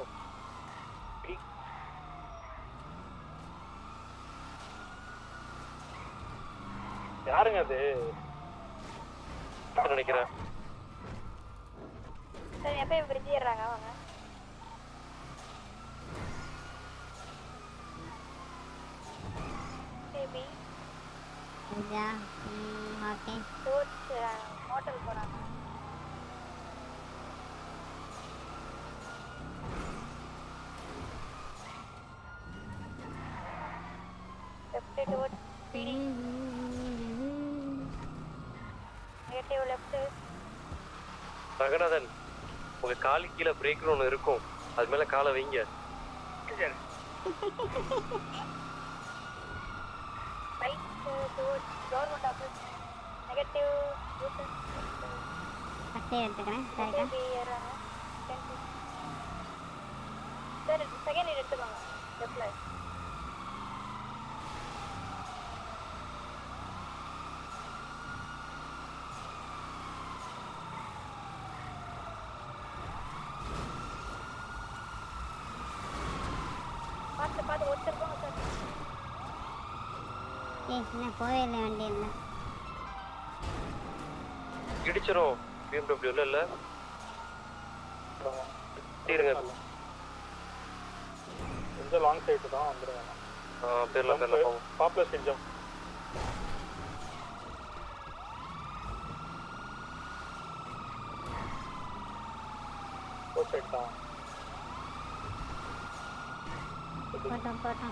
யாருங்க அது? நினைக்கிறேன் சார் எப்போ பிரிட்ஜ் ஏறுறாங்க வாங்க. பேபி ஐயா ம் ஓகே. டோர்ச் ஹோட்டல் போகிறாங்க. லெஃப்ட் டோர்ச் பிடி. Negative left. ரங்கநாதன் உங்க காலு கீழே பிரேக்னு ஒன்று இருக்கும். அது மேல காலை வைங்க. Right torch government office. Negative user. ஃபஸ்ட்டே எடுத்துக்கிறேன் சரிக்கா. பேபி ஏறுறாங்க. சார் செகண்ட் லீட் எடுத்துக்கோங்க லெஃப்ட்ல. பார்த்து பார்த்து ஒருத்தர் போங்க சார். ஏய் என்ன போவே இல்லை வண்டி இல்லை. இடிச்சிரும் B M W இல்ல இருங்க. கொஞ்சம் லாங் சைடு தான் வந்துருங்க. பேர்லாம் பேர்லாம் போங்க. பாப்புலர் செஞ்சோம். போட்டா போட்டோம் போட்டோம்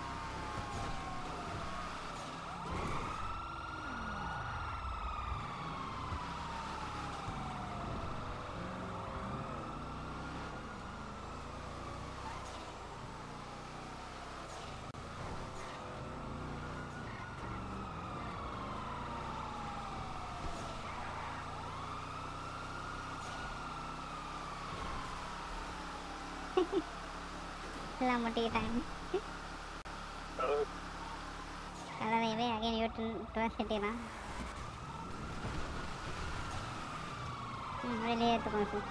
எல்லாம் முட்டிக்கிட்டாங்க. கலவையவே அகைன் யூட்டன் டுவர்ஸ் சிட்டிலாம் ம் வெளியே எடுத்துக்கோங்க சார்.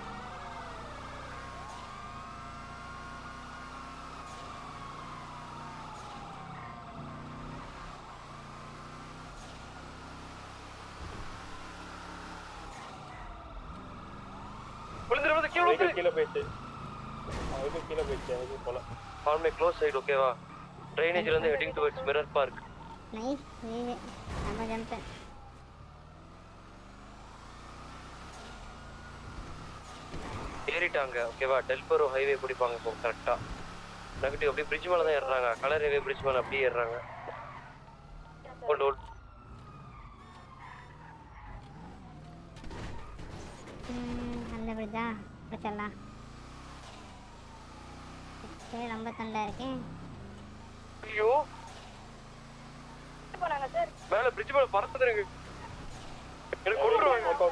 விழுந்துருவது கீழே விழுந்து கீழே போயிடுச்சு. அவங்க கீழே போயிடுச்சு. அது போல ஃபார்மே க்ளோஸ் சைடு ஓகேவா? ட்ரைனேஜ்ல இருந்து heading towards mirror park. Nice இது நம்ம ஜம்ப் ஏறிட்டாங்க ஓகேவா? டெல்பரோ ஹைவே பிடிப்பாங்க இப்போ கரெக்டா. நெகட்டிவ் அப்படியே பிரிட்ஜ் மேல தான் ஏறுறாங்க. கலர் ஹைவே பிரிட்ஜ் மேல அப்படியே ஏறுறாங்க. Hold hold. அந்த பிடிச்சா பிடிச்சிடலாம். சரி ரொம்ப தொண்டை இருக்கேன். ஐயோ போனாங்க சார். மேல பிரிட்ஜ் மேல பறக்குது எனக்கு. எனக்கு கொன்றுவாங்க.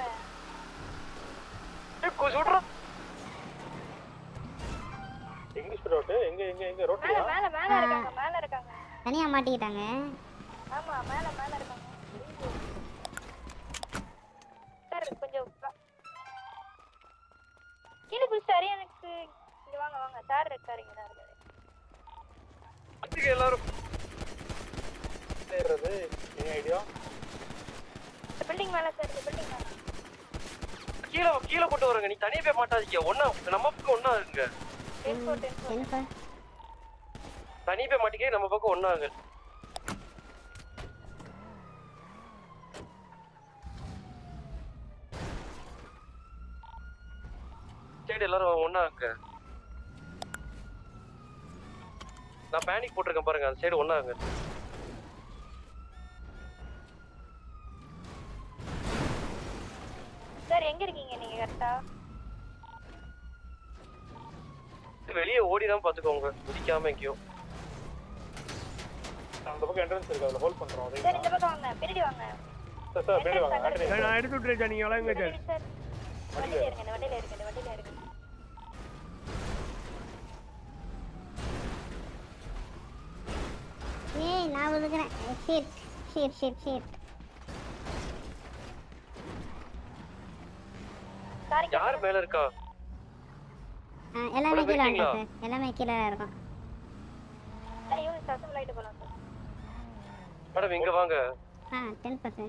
ஏய் கோ சுடுறா. இங்கிலீஷ் ரோட் எங்க எங்க எங்க ரோட் மேல மேல மேல இருக்காங்க மேல இருக்காங்க. தனியா மாட்டிக்கிட்டாங்க. ஆமா மேல மேல இருக்காங்க. சார் கொஞ்சம் கீழே குளிச்சாரு எனக்கு. இங்க வாங்க வாங்க சார் இருக்காரு இங்க தான் இருக்காரு. அதுக்கு எல்லாரும் ஏறது என்ன ஐடியா? பில்டிங் மேல சார் பில்டிங் மேல. கீழ கீழ போட்டு வரங்க. நீ தனியா போய் மாட்டாதீங்க. ஒண்ணா நம்ம பக்கம் ஒண்ணா இருங்க. டென் டென் சார் தனியா போய் மாட்டிக்கே நம்ம பக்கம் ஒண்ணா இருங்க. சைடு எல்லாரும் ஒண்ணா இருங்க. நான் பேனிக் போட்டிருக்கேன் பாருங்க. அந்த சைடு ஒண்ணா இருங்க. சார் எங்க இருக்கீங்க நீங்க கரெக்ட்டா? வெளியே ஓடி தான் பாத்துக்கோங்க. குதிக்காம எங்கேயும். அந்த பக்கம் என்ட்ரன்ஸ் இருக்கு. அதுல ஹோல்ட் பண்றோம். அதே சார் இந்த பக்கம் வாங்க. பின்னாடி வாங்க. சார் சார் பின்னாடி வாங்க. ஆண்டனி நான் எடுத்து விட்டுறேன். நீங்க வளங்க சார். சார் வண்டியில இருங்க. வண்டியில இருங்க. வண்டியில இருங்க. ஏய் நான் விழுகிறேன். Shit shit shit shit. யார் மேல இருக்கா? எல்லாமே கீழ இருக்கா சார்? எல்லாமே கீழ இருக்கும். ஐயோ சத்தம் லைட் போலாம் சார். மேடம் இங்க வாங்க. ஆ ten percent.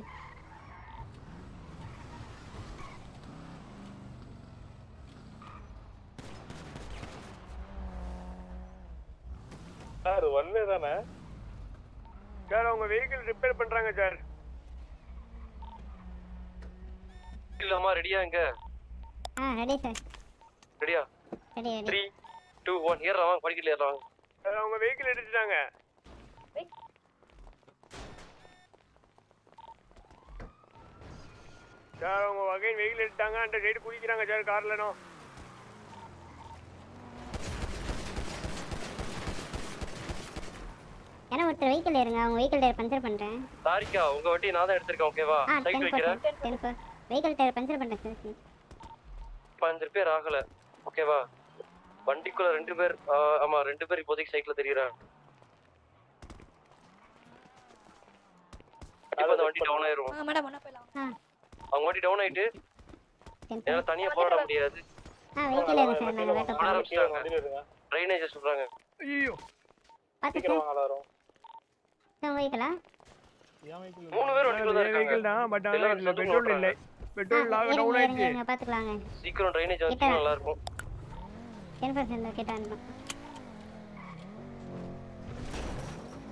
Sir one way தானே? சார் உங்க வெஹிக்கிள் ரிப்பேர் பண்றாங்க சார். இல்லம்மா ரெடியா இங்க? ஆ ரெடி சார். ரெடியா? Ready ready. three two one ஏறலாம் வாங்க. படிக்கல ஏறலாம். சார் உங்க வெஹிக்கிள் எடுத்துட்டாங்க. சார் உங்க வகை வெஹிக்கிள் எடுத்தாங்க. அந்த சைடு குதிக்கிறாங்க சார் கார்லனோ. ஏன்னா ஒருத்தர் வெஹிக்கிள் ஏறுங்க. அவங்க வெஹிக்கிள் டயர் பஞ்சர் பண்றேன். சாரிக்கா உங்க வண்டி நான் தான் எடுத்துர்க்கேன் ஓகேவா? சைக்கிள் வைக்கிறேன். ten percent. Vehicle tyre puncture பண்றேன் சார். பதினஞ்சு பேர் ஆகல ஓகேவா? வண்டிக்குள்ள ரெண்டு பேர் ஆமா ரெண்டு பேர் இப்போதைக்கு சைக்கிள்ல தெரியுறாங்க. இப்போ அந்த வண்டி டவுன் ஆயிரும். ஆ மேடம் ஒண்ணா போலாம். அவங்க வண்டி டவுன் ஆயிட்டு ஏன்னா தனியா போராட முடியாது. ஆ வெஹிக்கிள் ஏறுங்க சார். நாங்க வேட்ட ஆரம்பிச்சாங்க. ட்ரைனேஜ் சொல்றாங்க. ஐயோ பாத்து சார். சார் வெஹிக்கிளா? மூணு பேர் வண்டிக்குள்ள தான் இருக்காங்க. வெஹிக்கிள் தான் பட் ஆனா இல்ல பெட்ரோல் இல்ல. பெட்ரோல் லாக் டவுன் ஆயிடுச்சு. நீங்க பாத்துக்கலாங்க. சீக்கிரம் ட்ரைனேஜ் வச்சா நல்லா இருக்கும். ten percent கிட்ட அனுப்பு.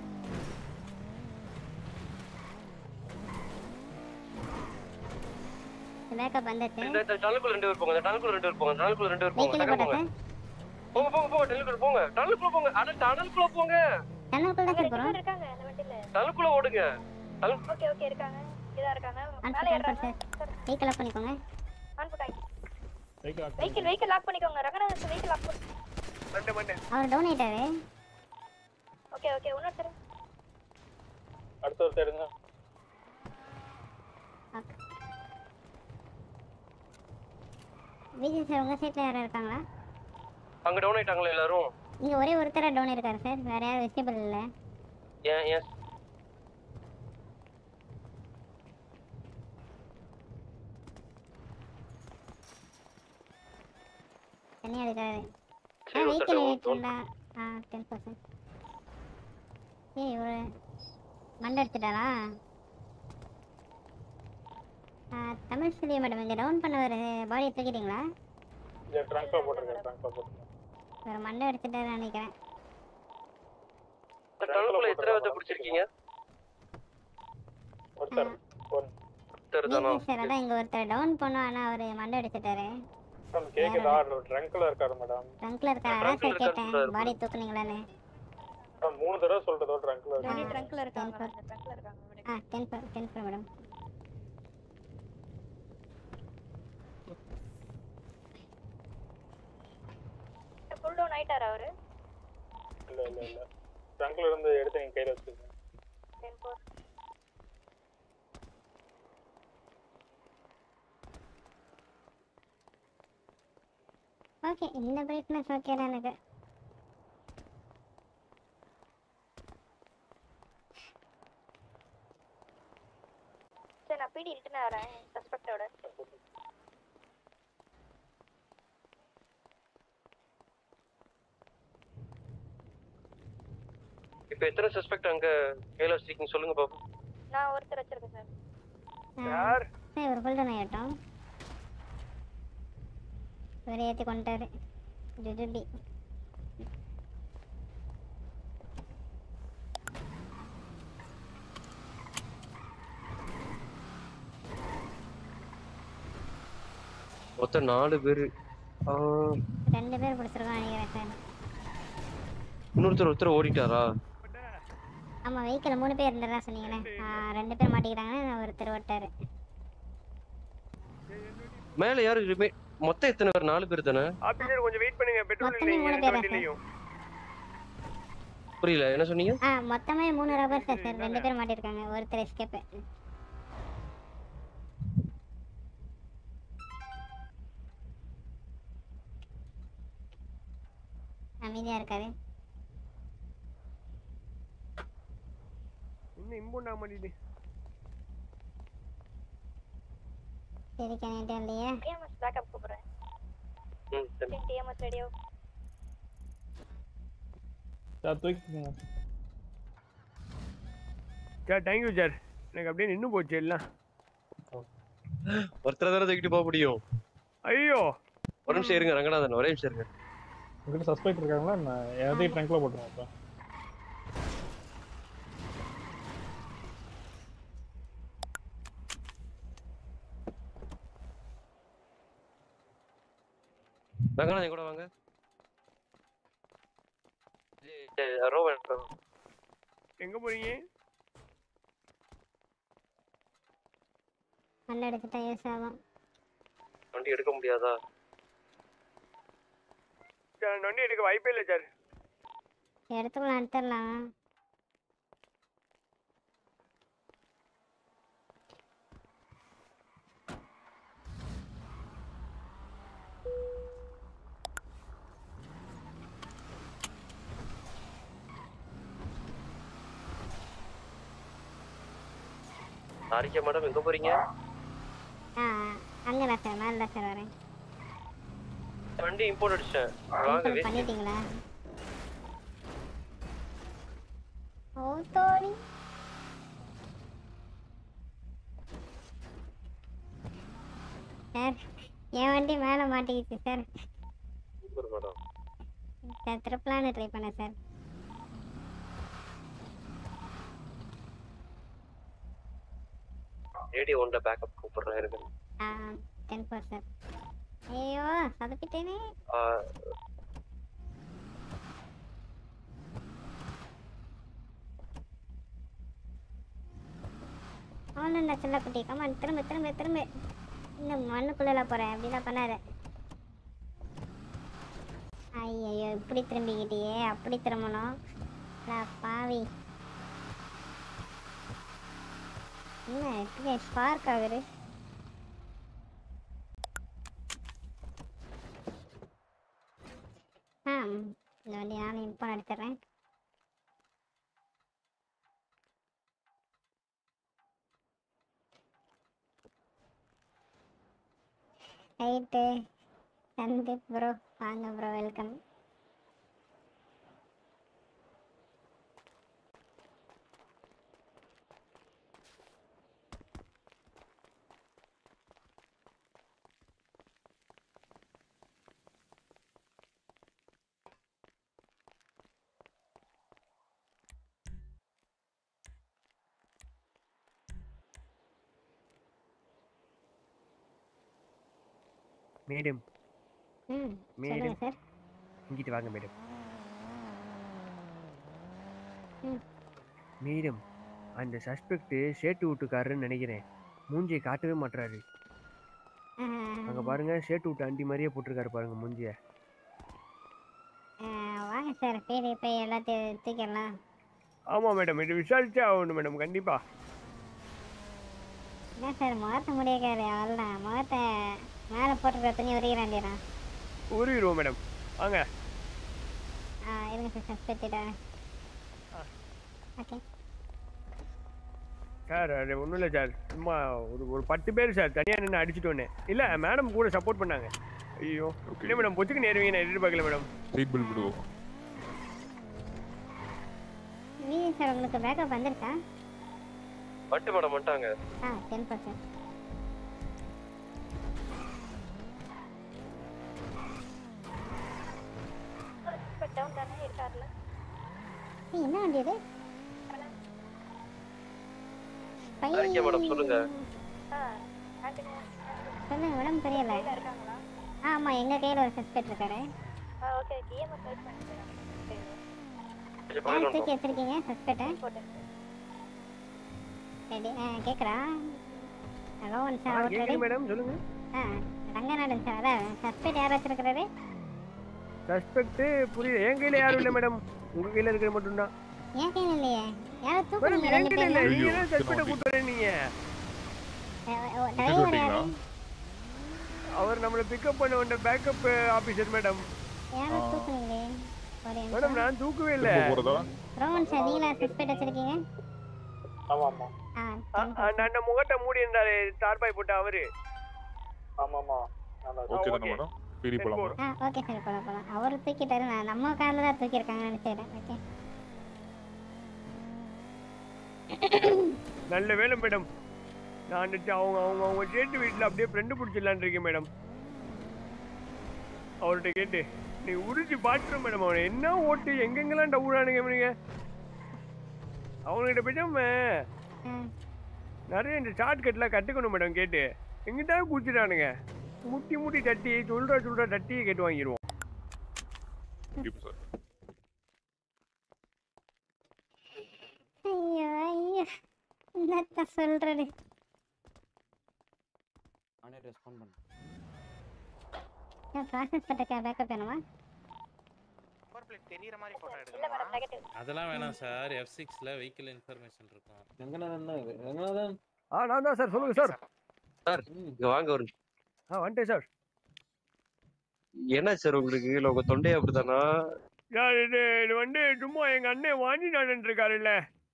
பேக்கப் வந்தாச்சு. இந்த டனலுக்குள்ள ரெண்டு பேர் போங்க. இந்த டனலுக்குள்ள ரெண்டு பேர் போங்க. டனலுக்குள்ள ரெண்டு பேர் போங்க. வெஹிக்கிள் டனல் போடா போங்க. சார். போங்க போங்க போங்க டனலுக்குள்ள போங்க. டனலுக்குள்ள போங்க. அட டனலுக்குள்ள போங்க. டனலுக்குள்ள தான் சார் போறோம். இருக்காங்க அந்த வண்டில. டனலுக்குள்ள ஓடுங்க. டனல் ஓகே ஓகே இருக்காங்க. இதா இருக்காங்க. ஆன் மேலே பண்ணு ஏறாங்க. சார். வெஹிக்கிள் ஆஃப் பண்ணிக்கோங்க. ஆன் பண்ணாங்க. வெஹிக்கிள் வெஹிக்கிள் வெஹிக்கிள் லாக் பண்ணிக்கோங்க. ரங்கநாதன் வெஹிக்கிள் லாக் பண்ணு. Monday Monday. அவர் டவுன் ஆயிட்டாரு. ஓகே ஓகே இன்னொருத்தர். அடுத்த ஒரு தேடுங்க. விஜய் சார் உங்க சைட்ல யாரா இருக்காங்களா? அங்க டவுன் ஆயிட்டாங்களா எல்லாரும்? இங்க ஒரே ஒருத்தர டவுன் இருக்காரு சார். வேற யாரும் விசிபிள் இல்ல. ஏன் ஏன் தனியா இருக்காரு. சரி, ஆ ஒருத்தர் வெஹிக்கிள் down. ஏறிட்டா. ஆ டென் பர்சன்ட். ஏய் இவரு மண்டை எடுத்துட்டாரா? ஆ தமிழ் செல்வி மேடம் இங்க டவுன் பண்ணவர் பாடியை தூக்கிட்டீங்களா? இந்த ட்ரங்க்ல போட்டுருங்க. ட்ரங்க்ல போட்டுருங்க. ஒரு மண்டை எடுத்துட்டாரு நினைக்கிறேன். டனலுக்குள்ள எத்தனை பேர்த்த பிடிச்சிருக்கீங்க? ஒருத்தர் ஒன் ஒருத்தர் தானா? விஜய் சார் அதான் இங்க ஒருத்தர் டவுன் பண்ணோம் ஆனா அவரு மண்டை எடுத்துட்டாரு. மேடம் கேக்குதா? ட்ரங்க்ல இருக்காரு மேடம். ட்ரங்க்ல இருக்காரா? அதான் சார் கேட்டேன் பாடி தூக்குனீங்களான்னு. மேடம் மூணு தடவை சொல்றதோ ட்ரங்க்ல டோனி இருக்காரு. ட்ரங்க்ல இருக்காங்க. அந்த ட்ரங்க்ல இருக்காங்க. ஆ ten per ten per madam. Full down ஆயிட்டாரா அவரு? இல்ல இல்ல இல்ல. ட்ரங்க்ல இருந்து எடுத்து நீங்க கையில வச்சுக்கோங்க. Ten four. ஓகே இந்த பிரைட்னஸ் ஓகே தான் எனக்கு. சரி நான் பிடி ரிட்டர்ன் வரேன் சஸ்பெக்டோட. இப்போ எத்தனை சஸ்பெக்ட் அங்க கையில வச்சிருக்கீங்க சொல்லுங்க பாப்போம். நான் ஒருத்தர் வச்சிருக்கேன் சார். யார்? சார் ஒரு ஃபுல் டவுன் ஆயிட்டோம். இவரை ஏற்றி கொண்டாரு ஜுஜுபி. மொத்தம் நாலு பேரு. ஆ, ரெண்டு பேர் பிடிச்சிருக்கோம் நினைக்கிறேன் சார். இன்னொருத்தர் ஒருத்தர் ஓடிட்டாரா? ஆமா வெஹிக்கிள் மூணு பேர் இருந்ததா சொன்னீங்களே. ஆ ரெண்டு பேர் மாட்டிக்கிறாங்க ஒருத்தர் ஓட்டாரு. மேல யாரு ரிமே மொத்தம் எத்தனை பேர்? நாலு பேர் தானே? ஆபீசர் கொஞ்சம் வெயிட் பண்ணுங்க. பெட்ரோல் மொத்தமே இல்லைங்க மூணு ரெண்டு பேரா வண்டிலயும். புரியல என்ன சொன்னீங்க? ஆ மொத்தமே மூணு ரப்பர் சார் சார் ரெண்டு பேர் மாட்டிருக்காங்க. ஒருத்தர் எஸ்கேப். அமைதியா இருக்காரு. இன்னும் இம்புண்டா மாட்டிடு. சரி கனெக்ட் இல்லையா? டிஎம்எஸ் பேக்கப் கூப்பிடுறேன். ம் சரி. TMS radio. சார் தூக்கிங்க. Sir thank you sir. எனக்கு அப்படியே நின்னு போச்சு எல்லாம். ஒருத்தர் தானே தூக்கிட்டு போக முடியும். ஐயோ ஒரு நிமிஷம் இருங்க ரங்கநாதன், ஒரே நிமிஷம் இருங்க. உங்ககிட்ட சஸ்பெக்ட் இருக்காங்களா? நான் எல்லாத்தையும் ட்ரங்க்ல போட்டுருவேன். அப்போ ரங்கநாதன் கூட வாங்க. ரோவன் எங்க போறீங்க? மண்டை எடுத்துட்டா யூஸ் ஆகும். வண்டி எடுக்க முடியாதா? சார் வண்டி எடுக்க வாய்ப்பே இல்லை சார். எடுத்துக்கலாம் எடுத்துடலாம். சாரிக்கா மேடம் எங்க போறீங்க? ஆ அங்க நான் சார் மேல தான் சார் வரேன். வண்டி இம்போர்ட் அடிச்சேன். வாங்க இம்போர்ட் பண்ணிட்டீங்களா? ஓ தோனி சார் என் வண்டி மேல மாட்டிக்கிச்சு சார். Super madam. சார் திருப்பலான்னு ட்ரை பண்ணேன் சார். ரேடியோ ஒன்ல பேக்கப் கூப்பிடுறேன் இருக்கு. ஆ டென் ஃபோர் சார். ஐயோ சொதப்பிட்டேனே. ஒன்றும் இல்லை சின்ன குட்டி, கமான் திரும்ப திரும்ப திரும்ப. இந்த மண்ணுக்குள்ளே போகிறேன், அப்படிலாம் பண்ணாத. ஐயோ இப்படி திரும்பிக்கிட்டியே, அப்படி திரும்பணும். பாவி என்ன இப்படி ஸ்பார்க் ஆகுது. ஆ இந்த வண்டி நானும் இப்போ எடுத்துடுறேன். ரைட்டு சந்தீப் ப்ரோ, வாங்க ப்ரோ, வெல்கம். மேடம் ம் மேடம் சொல்லுங்க சார். இங்கிட்டு வாங்க மேடம். ம் மேடம் அந்த சஸ்பெக்ட் சேட்டு வீட்டுக்காரருன்னு நினைக்கிறேன். மூஞ்சியை காட்டவே மாட்டுறாரு. அங்க பாருங்க, சேட்டு வீட்டு அண்டி மாதிரியே போட்டிருக்காரு பாருங்க மூஞ்சிய. வாங்க சார், பேர் இப்போ எல்லாத்தையும் தூக்கிடலாம். ஆமா மேடம், இது விசாரிச்சே ஆகணும் மேடம் கண்டிப்பா. என்ன சார் முகத்தை முடியாது, அவ்வளோதான். முகத்தை மேலே போட்டுருக்க துணி உரிக்கிறாண்டியா? உருவிடுவோம் மேடம், வாங்க. ஆ இருங்க சார், சஸ்பெக்டா. ஓகே சார், அது ஒன்றும் இல்லை சார், சும்மா ஒரு ஒரு பத்து பேர் சார் தனியாக நின்று அடிச்சுட்டு வந்தேன். இல்லை மேடம் கூட சப்போர்ட் பண்ணாங்க. ஐயோ இல்லை மேடம், பொச்சுக்கு நேருவீங்க, நான் எதிர்பார்க்கல மேடம். சீட் பெல்ட் விடுவோம். வீதி சார் உங்களுக்கு பேக்கப் வந்துருக்கா? பட்டு மேடம் வந்துட்டாங்க. ஆ டென் பர்சன்ட். என்ன வண்டி இது? சரிங்க மேடம், சொல்லுங்க. சொல்லுங்க மேடம், தெரியல. ஆமா எங்க கையில ஒரு சஸ்பெக்ட் இருக்காரு. ஓகே கேம் சர்ச் பண்ணிட்டேன். யார் தூக்கி வச்சிருக்கீங்க சஸ்பெக்ட்? ரெடி ஆ கேக்குறா. Hello one sir out ready madam சொல்லுங்க. ஆ ரங்கநாதன் சார், அதான் சஸ்பெக்ட் யார் வச்சிருக்காரு? சஸ்பெக்ட் புரியல. என் கையில யாரும் இல்லை மேடம், உங்க கையில இருக்கிற மட்டும் தான். ஏன் கையில இல்லையே? யார மேடம் தூக்குறீங்க என் ரெண்டு கையில இல்லை, பேரும்? நீங்க என்ன சஸ்பெக்ட் கூட்டுறே நீங்க? டிரைவர் யாரு? அவர் நம்மள பிக்கப் பண்ண வந்த பேக்கப் ஆபீசர் மேடம். யார தூக்குறீங்க? ஒரு மேடம் நான் தூக்கவே இல்ல. ரோமன் சார் நீங்களா சஸ்பெக்ட் வச்சிருக்கீங்க? ஆமா ஆமா. ஆ அந்த முகத்தை மூடி இருந்தாரு தார்பாய் போட்ட அவரு. ஆமா ஆமா. ஓகே தான மேடம், பெரிய போலாமா? ஆ ஓகே சார், போலாம் போலாம். அவர் தூக்கிட்டாரு, நான் நம்ம கார்ல தான் தூக்கி இருக்காங்கன்னு நினைச்சேன். ஓகே நல்ல வேலை மேடம். நான் நினைச்சு அவங்க அவங்க அவங்க சேட்டு வீட்டில் அப்படியே ஃப்ரெண்டு பிடிச்சிடலான் இருக்கேன் மேடம். அவர்கிட்ட கேட்டு நீ உரிச்சு பாட்டுற மேடம், அவனை என்ன ஓட்டு எங்கெங்கெல்லாம் டவுனானுங்க இவனுங்க. அவங்ககிட்ட போயிட்டாம நிறைய இந்த ஷார்ட் கட்லாம் கற்றுக்கணும் மேடம். கேட்டு எங்கிட்ட குடிச்சிட்டானுங்க, முட்டி முட்டி தட்டி சொல்ற சொல்ற தட்டியை கேட்டு வாங்கிடுவோம். ஐயோ ஐயோ என்னத்த சொல்றது? நானே ரெஸ்பாண்ட் பண்ணேன். நான் ப்ராசஸ் பண்ண பேக்கப் வேணுமா? தெரியற மாதிரி போட்டோ எடுக்கணும். அதெல்லாம் வேணாம் சார், எஃப் சிக்ஸ்ல வெஹிக்கிள் இன்ஃபர்மேஷன் இருக்கும். ரங்கநாதன் தான் இது. ரங்கநாதன். ஆ நான் தான் சார், சொல்லுங்க சார். சார் இங்க வாங்க ஒரு. ஆ வந்துட்டேன் சார். என்ன சார் உங்களுக்கு இல்ல உங்க தொண்டையே அப்படிதானா? சார் இது இது வந்து சும்மா எங்க அண்ணன் வாணி நாடன் இருக்காருல்ல,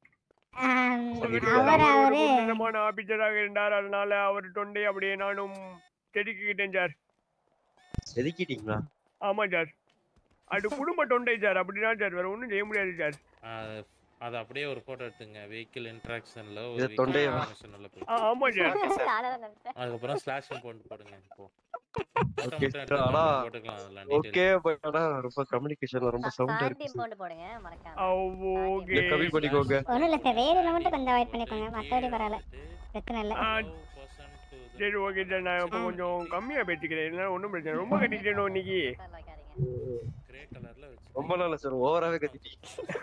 ஆபீசராக இருந்தார். அதனால அவர் தொண்டை அப்படியே நானும் செதுக்கிக்கிட்டேன் சார். செதுக்கிட்டீங்களா? ஆமா சார், அது குடும்ப தொண்டை சார். அப்படிதான் சார், வேற ஒன்றும் செய்ய முடியாது சார். அது அப்படியே ஒரு போட்டோ எடுத்துங்க, வெஹிக்கிள் இன்டராக்ஷன்ல இது தொண்டை. ஆமா சார். அதுக்கப்புறம் ஸ்லாஷ் போட்டு போடுங்க. இப்போ ஓகே ஆனா ஓகே பட் ஆனா ரொம்ப கம்யூனிகேஷன்ல ரொம்ப சவுண்டா இருக்கு. ஸ்டார்டிங் போட்டு போடுங்க மறக்காம. ஓகே கம்மி பண்ணிக்கோங்க. ஒண்ணும் இல்ல சார், ரேடியோல மட்டும் கொஞ்சம் அவாய்ட் பண்ணிக்கோங்க, மத்தபடி பரவாயில்ல, பிரச்சனை இல்ல. சரி ஓகே சார் நான் இப்போ கொஞ்சம் கம்மியா பேசிக்கிறேன் இருந்தாலும் ஒன்றும் பிரச்சனை இல்லை. ரொம்ப கட்டிட்டேனோ இன்னைக்கு கிரே கலர்ல வச்சு ரொம்ப நாள் சார் ஓவராவே கத்திட்டீங்க.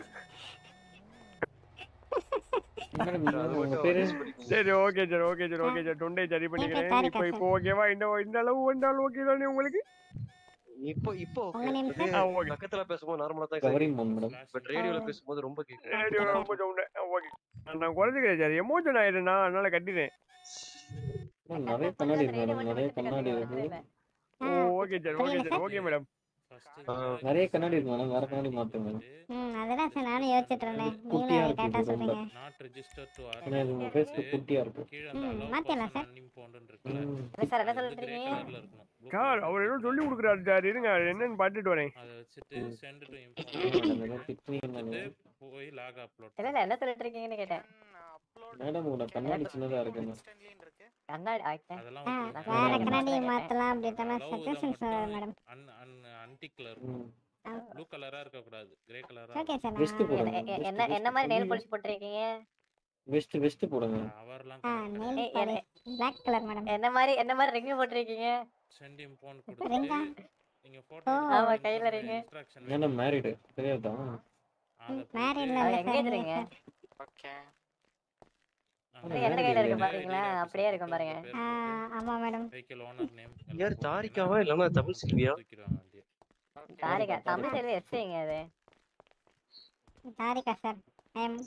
சரி okay sir okay sir okay sir தொண்டை சரி பண்ணிக்கிறேன். இப்போ இப்போ ஓகேவா இந்த இந்த அளவு வந்தாலும் ஓகே தானே உங்களுக்கு? இப்போ இப்போ பக்கத்துல பேசும்போது நார்மலா தான் பட் ரேடியோல பேசும்போது ரொம்ப கேக்குது. ரேடியோ ரொம்ப சவுண்ட். ஓகே நான் குறைச்சிக்கிறேன் சார். எமோஷன் ஆயிடுறேன் நான் அதனால கட்டிட்டேன். நிறைய கண்ணாடி இருக்கு மேடம், நிறைய கண்ணாடி இருக்கு. Oh okay sir okay sir okay madam. நிறைய கண்ணாடி இருக்கு மேடம், வேற கண்ணாடி மாத்துங்க. ம் அதெல்லாம் சார் நானும் யோசிச்சுட்டு இருந்தேன். குட்டியா நீங்களும் இருக்கு கரெக்டா இது ரொம்ப. சொல்றீங்க. நாட் ரெஜிஸ்டர் டு ஆர் ஏன்னா இது உங்க ஃபேஸ்க்கு குட்டியா இருக்கு. கீழ அந்த ம் அலோ மாத்திடலாம் சார். இம்பார்ட்டன்ட் இருக்குல. சார் என்ன சொல்லிட்டு இருக்கீங்க? கலர்ல இருக்கணும். சார் அவர் ஏதோ சொல்லி கொடுக்குறாரு சார். இருங்க என்னன்னு பார்த்துட்டு வரேன். அத வச்சிட்டு சென்ட் டு இம்பார்ட்டன்ட் போய் லாக் அப்லோட். இல்ல இல்ல என்ன சொல்லிட்டு இருக்கீங்கன்னு கேட்டேன். மேடம் உங்க கண்ணாடி சின்னதா இருக்குங்க. கண்ணாடி அதெல்லாம் வேற கண்ணாடி மாத்தலாம் அப்படி தான சஜஷன் சொல்றாரு மேடம். அன் அன் ஆன்டி கலர் ப்ளூ கலரா இருக்க கூடாது, கிரே கலரா. Okay sir. வெஸ்ட் போடுங்க. என்ன என்ன மாதிரி நெயில் பாலிஷ் போட்டுருக்கீங்க? வெஸ்ட் வெஸ்ட் போடுங்க. அவர்லாம் ஆ nail polish Black colour madam. என்ன மாதிரி என்ன மாதிரி ரிங் போட்டுருக்கீங்க? சென்ட் இம்போன் கொடுத்து ரிங்கா? நீங்க போட்டோ ஆமா கையில ரிங். இன்ஸ்ட்ரக்ஷன் என்ன மேரிட் தெரியாதா? மேரிட் இல்ல எங்கேஜ் ரிங். ஓகே என்ன கையில இருக்கு பாத்தீங்களா? அப்படியே இருக்கும் பாருங்க. ஆமா மேடம். வெஹிக்கிள் ஓனர் நேம் யார் தாரிகாவா இல்லனா தமிழ் செல்வியா? தாரிகா தமிழ் செல்வி எஸ்ங்க அது. தாரிகா சார். ஐ அம்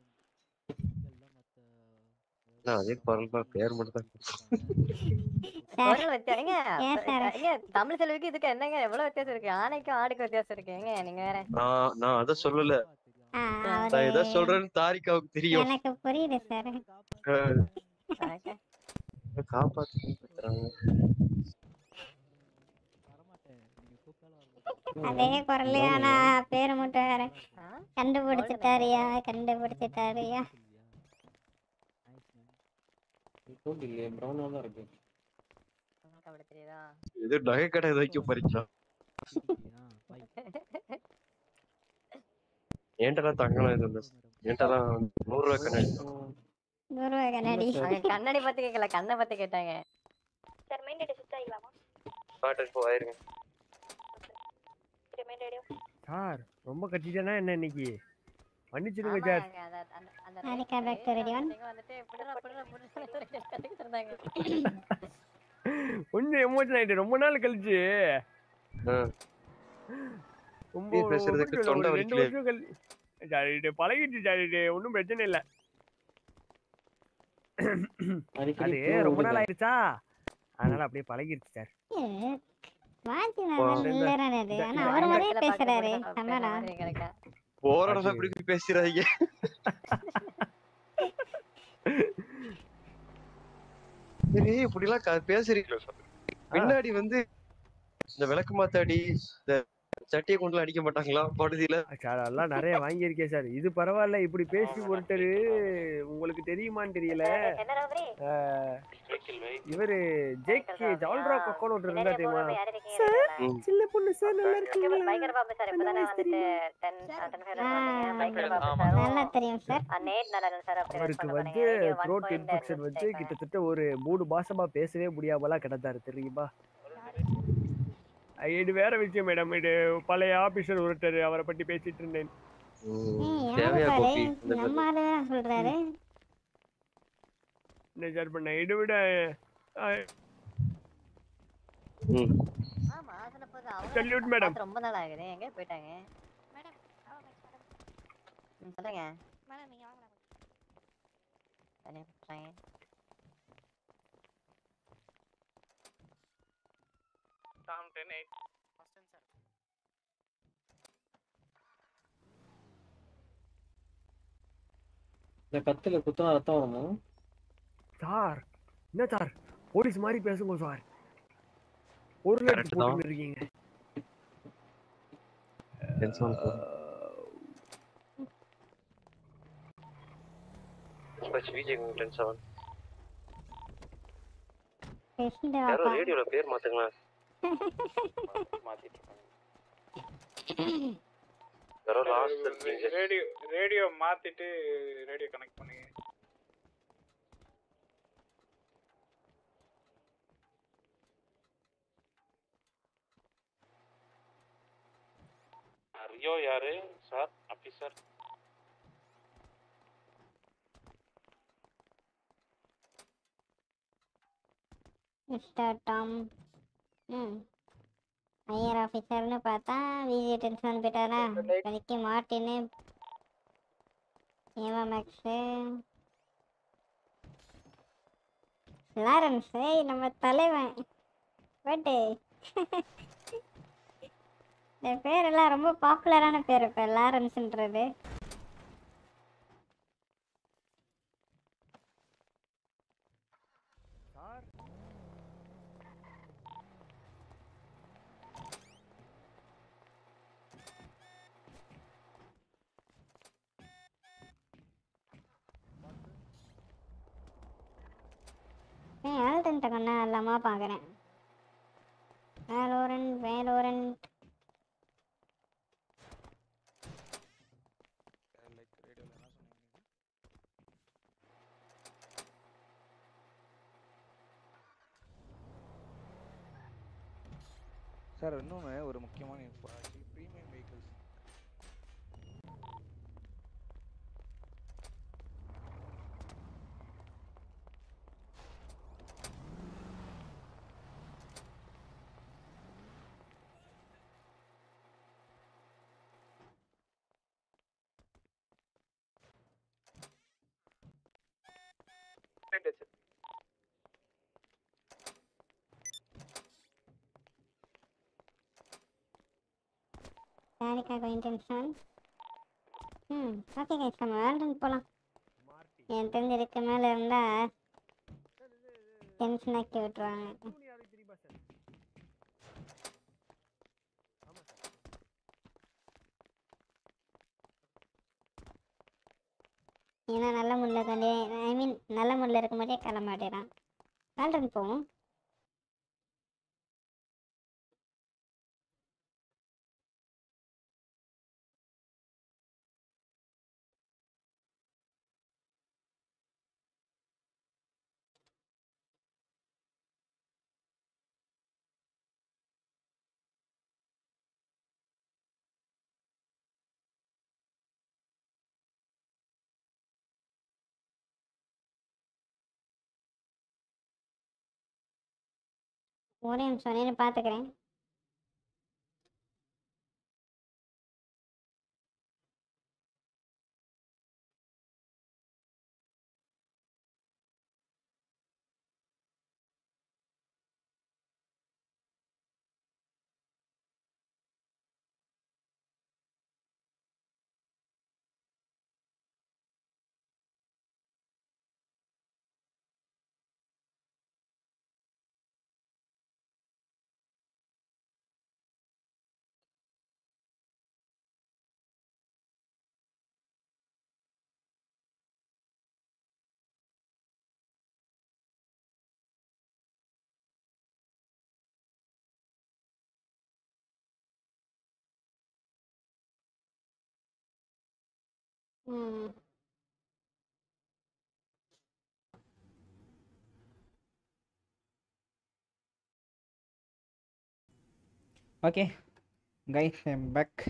நான் அதே பரல்பா பேர் மட்டும் தான். குரல் வித்தியாசங்க. ஏங்க தமிழ் செல்விக்கு இதுக்கு என்னங்க எவ்வளவு வித்தியாசம் இருக்கு? ஆணைக்கும் ஆடுக்கு வித்தியாசம் இருக்குங்க. நீங்க வேற. நான் நான் அத சொல்லல. நான் எதை சொல்றேன்னு தாரிகாவுக்கு தெரியும். எனக்கு புரியுது சார். காப்பாத்துறாங்க. அதே குரல் ஆனா பேரு மட்டும் வேற. கண்டுபிடிச்சிட்டாரியா கண்டுபிடிச்சிட்டாரியா. கோட் இல்ல பிரவுனா தான் இருக்கு. கவலை தெரியுதா? இது நகை கடை வைக்க போறீங்களா? ஏன்டா தங்கலாம் இது இல்ல. ஏன்டா நூறு ரூபாய் கண்ணாடி. நூறு ரூபாய் கண்ணாடி. கண்ணாடி பத்தி கேக்கல, கண்ணை பத்தி கேட்டாங்க. சார் மெயின் ரேடியோ சுத்த ஆயிடலாமா? பாட்டு போ ஆயிருங்க. Okay main radio. சார் ரொம்ப கட்டிட்டேனா என்ன இன்னைக்கு? மன்னிச்சிடுங்க sir. Tharika back to radio. வந்துட்டு புடுறா புடுறா புடுறா கத்திட்டு இருந்தாங்க. கொஞ்சம் எமோஷன் ஆயிட்டு ரொம்ப நாள் கழிச்சு. ரொம்ப பேசுறதுக்கு தொண்டை வலிக்கல. சாரிட்டு பழகிட்டு சாரிட்டு ஒன்றும் பிரச்சனை இல்லை. அது ரொம்ப நாள் ஆயிடுச்சா அதனால அப்படியே பழகிருச்சு சார். வாஞ்சி நல்லறானே அது. ஆனா அவர் மாதிரியே பேசுறாரு. சமரா. போறடா இப்படி பேசுறாங்க. சரி இப்படி எல்லாம் பேசுறீங்களா? பின்னாடி வந்து இந்த விளக்கு மாத்தாடி இந்த சட்டியை கொண்டு அடிக்க மாட்டாங்களா படுதியில? சார் அதெல்லாம் நிறைய வாங்கியிருக்கேன் சார். இது பரவாயில்ல. இப்படி பேசி ஒருத்தர் உங்களுக்கு தெரியுமான்னு தெரியல. இவரு ஜேகே ஜால்ரா கொக்கோன்னு ஒருத்தர் இருந்தா தெரியுமா? சின்ன பொண்ணு சார் நல்லா இருக்கீங்களா? பைக்கர் பாபு சார் இப்பதான் வந்துட்டு ten ten biker Babu sir நல்லா தெரியும் சார். நேட் நல்லா சார். அவருக்கு வந்து த்ரோட் இன்ஃபெக்ஷன் வந்து கிட்டத்தட்ட ஒரு மூணு மாசமா பேசவே முடியாமலாம் கிடந்தாரு தெரியுமா? இது வேற விஷயம் மேடம். இது பழைய ஆபீசர் ஒருத்தர் அவரை பத்தி பேசிட்டு இருந்தேன். சொல்றாரு என்ன சார் பண்ண இதை விட சல்யூட் மேடம். ரொம்ப நாள் ஆகுது. எங்க போயிட்டாங்க மேடம்? சொல்லுங்க மேடம் நீங்க வாங்க. தனியா போறாங்க. Tom ten eight first sir. இந்த கத்தில குத்துனா ரத்தம் வருமா? சார் என்ன சார் போலீஸ் மாதிரி பேசுங்க சார். ஒரு லட்சம் போட்டு இருக்கீங்க. பச் விஜய் டென் செவன். பேசிட்டு யாரோ வாப்பா. ரேடியோல பேர் மாத்துங்களா? மாத்திட்டு யாரோ லாஸ்ட் இருக்கீங்க. ரேடியோ ரேடியோ மாத்திட்டு ரேடியோ கனெக்ட் பண்ணுங்க. ரியோ யாரு சார் ஆஃபீஸர்? Mister Tom. ம் ஐயர் ஆஃபீஸர்னு பார்த்தா விஜி டென்ஷன் போயிட்டாரா? இப்போதைக்கு மார்ட்டின்னு ஏவா மேக்ஸு லாரன்ஸு நம்ம தலைவன் பட்டு இந்த பேரெல்லாம் ரொம்ப பாப்புலரான பேர் இப்போ லாரன்ஸ்ன்றது. ஆல்டன்ட்ட கண்ணா இல்லாமா பார்க்குறேன். வேலோரண்ட் வேலோரண்ட் சார் இன்னொன்று ஒரு முக்கியமான இன்ஃபோ ஆக்சுவலி ப்ரீமியம் வெஹிக்கிள்ஸ் சாரிக்கா கோயின்டென்ஷன். ம் ஓகே கைஸ் நம்ம வேல்டன் போகலாம். என் தெரிஞ்ச இதுக்கு மேலே இருந்தால் டென்ஷன் ஆக்கி விட்டுருவாங்க. ஏன்னா நல்ல முல்ல கண்டி ஐ மீன் நல்ல முல்ல இருக்க மாதிரியே கிளம்ப மாட்டேறான். வேல்டன் போவோம். ஒரே நிமிஷம் నేను பார்த்துக்கிறேன். ம் ஓகே கைஸ் ஐம் பேக்.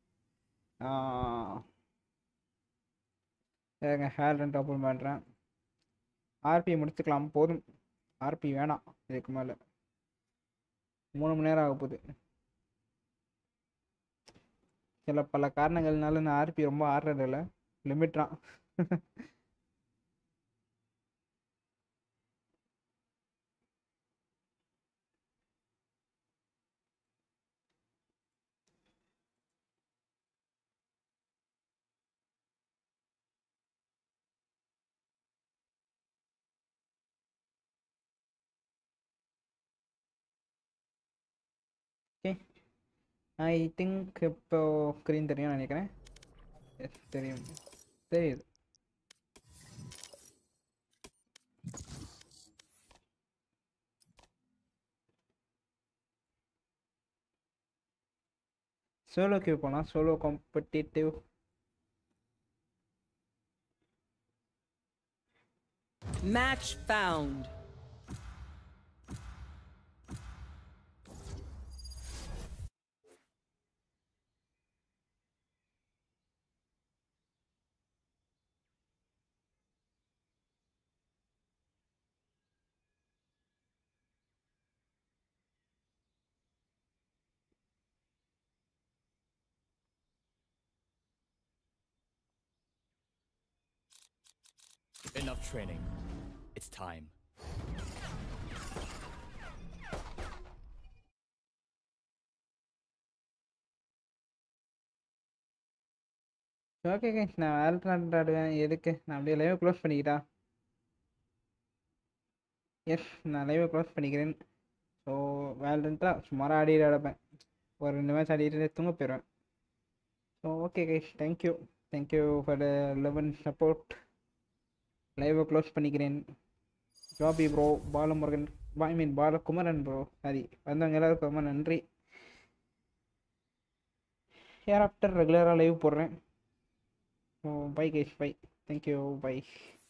ஏங்க ஹேர் ரெண்ட் ஓப்பன் பண்ணுறேன். ஆர்பி முடிச்சுக்கலாம், போதும் ஆர்பி வேணாம் இதுக்கு மேலே. மூணு மணி நேரம் ஆக போகுது. சில பல காரணங்கள்னால நான் ஆர்பி ரொம்ப ஆடுறதில்ல, லிமிட்றான். ஓகே ஐ திங்க் இப்போ ஸ்க்ரீன் தெரியும்னு நினைக்கிறேன். எஸ் தெரியும், தெரியுது. சோலோ கியூ போனால் solo competitive. Match found. Enough training. It's time. Okay guys நான் வேல்ட்ராண்ட் ஆடுவேன். எதுக்கு நான் அப்படியே லைவை க்ளோஸ் பண்ணிக்கிட்டா? எஸ் நான் லைவை க்ளோஸ் பண்ணிக்கிறேன். ஸோ வேல்ட்ராண்ட்டாக சுமாராக ஆடிட்டு ஆடப்பேன். ஒரு ரெண்டு மேட்ச் ஆடிட்டு தூங்க போயிடுவேன். So okay guys, thank you thank you for the love and support. லைவை க்ளோஸ் பண்ணிக்கிறேன். ஜாபி bro, Balamurugan, I mean Balakumaran bro, sorry, வந்தவங்க எல்லாருக்கும் ரொம்ப நன்றி. ஹேர் ஆஃப்டர் ரெகுலராக லைவ் போடுறேன். So bye guys, bye, thank you, by.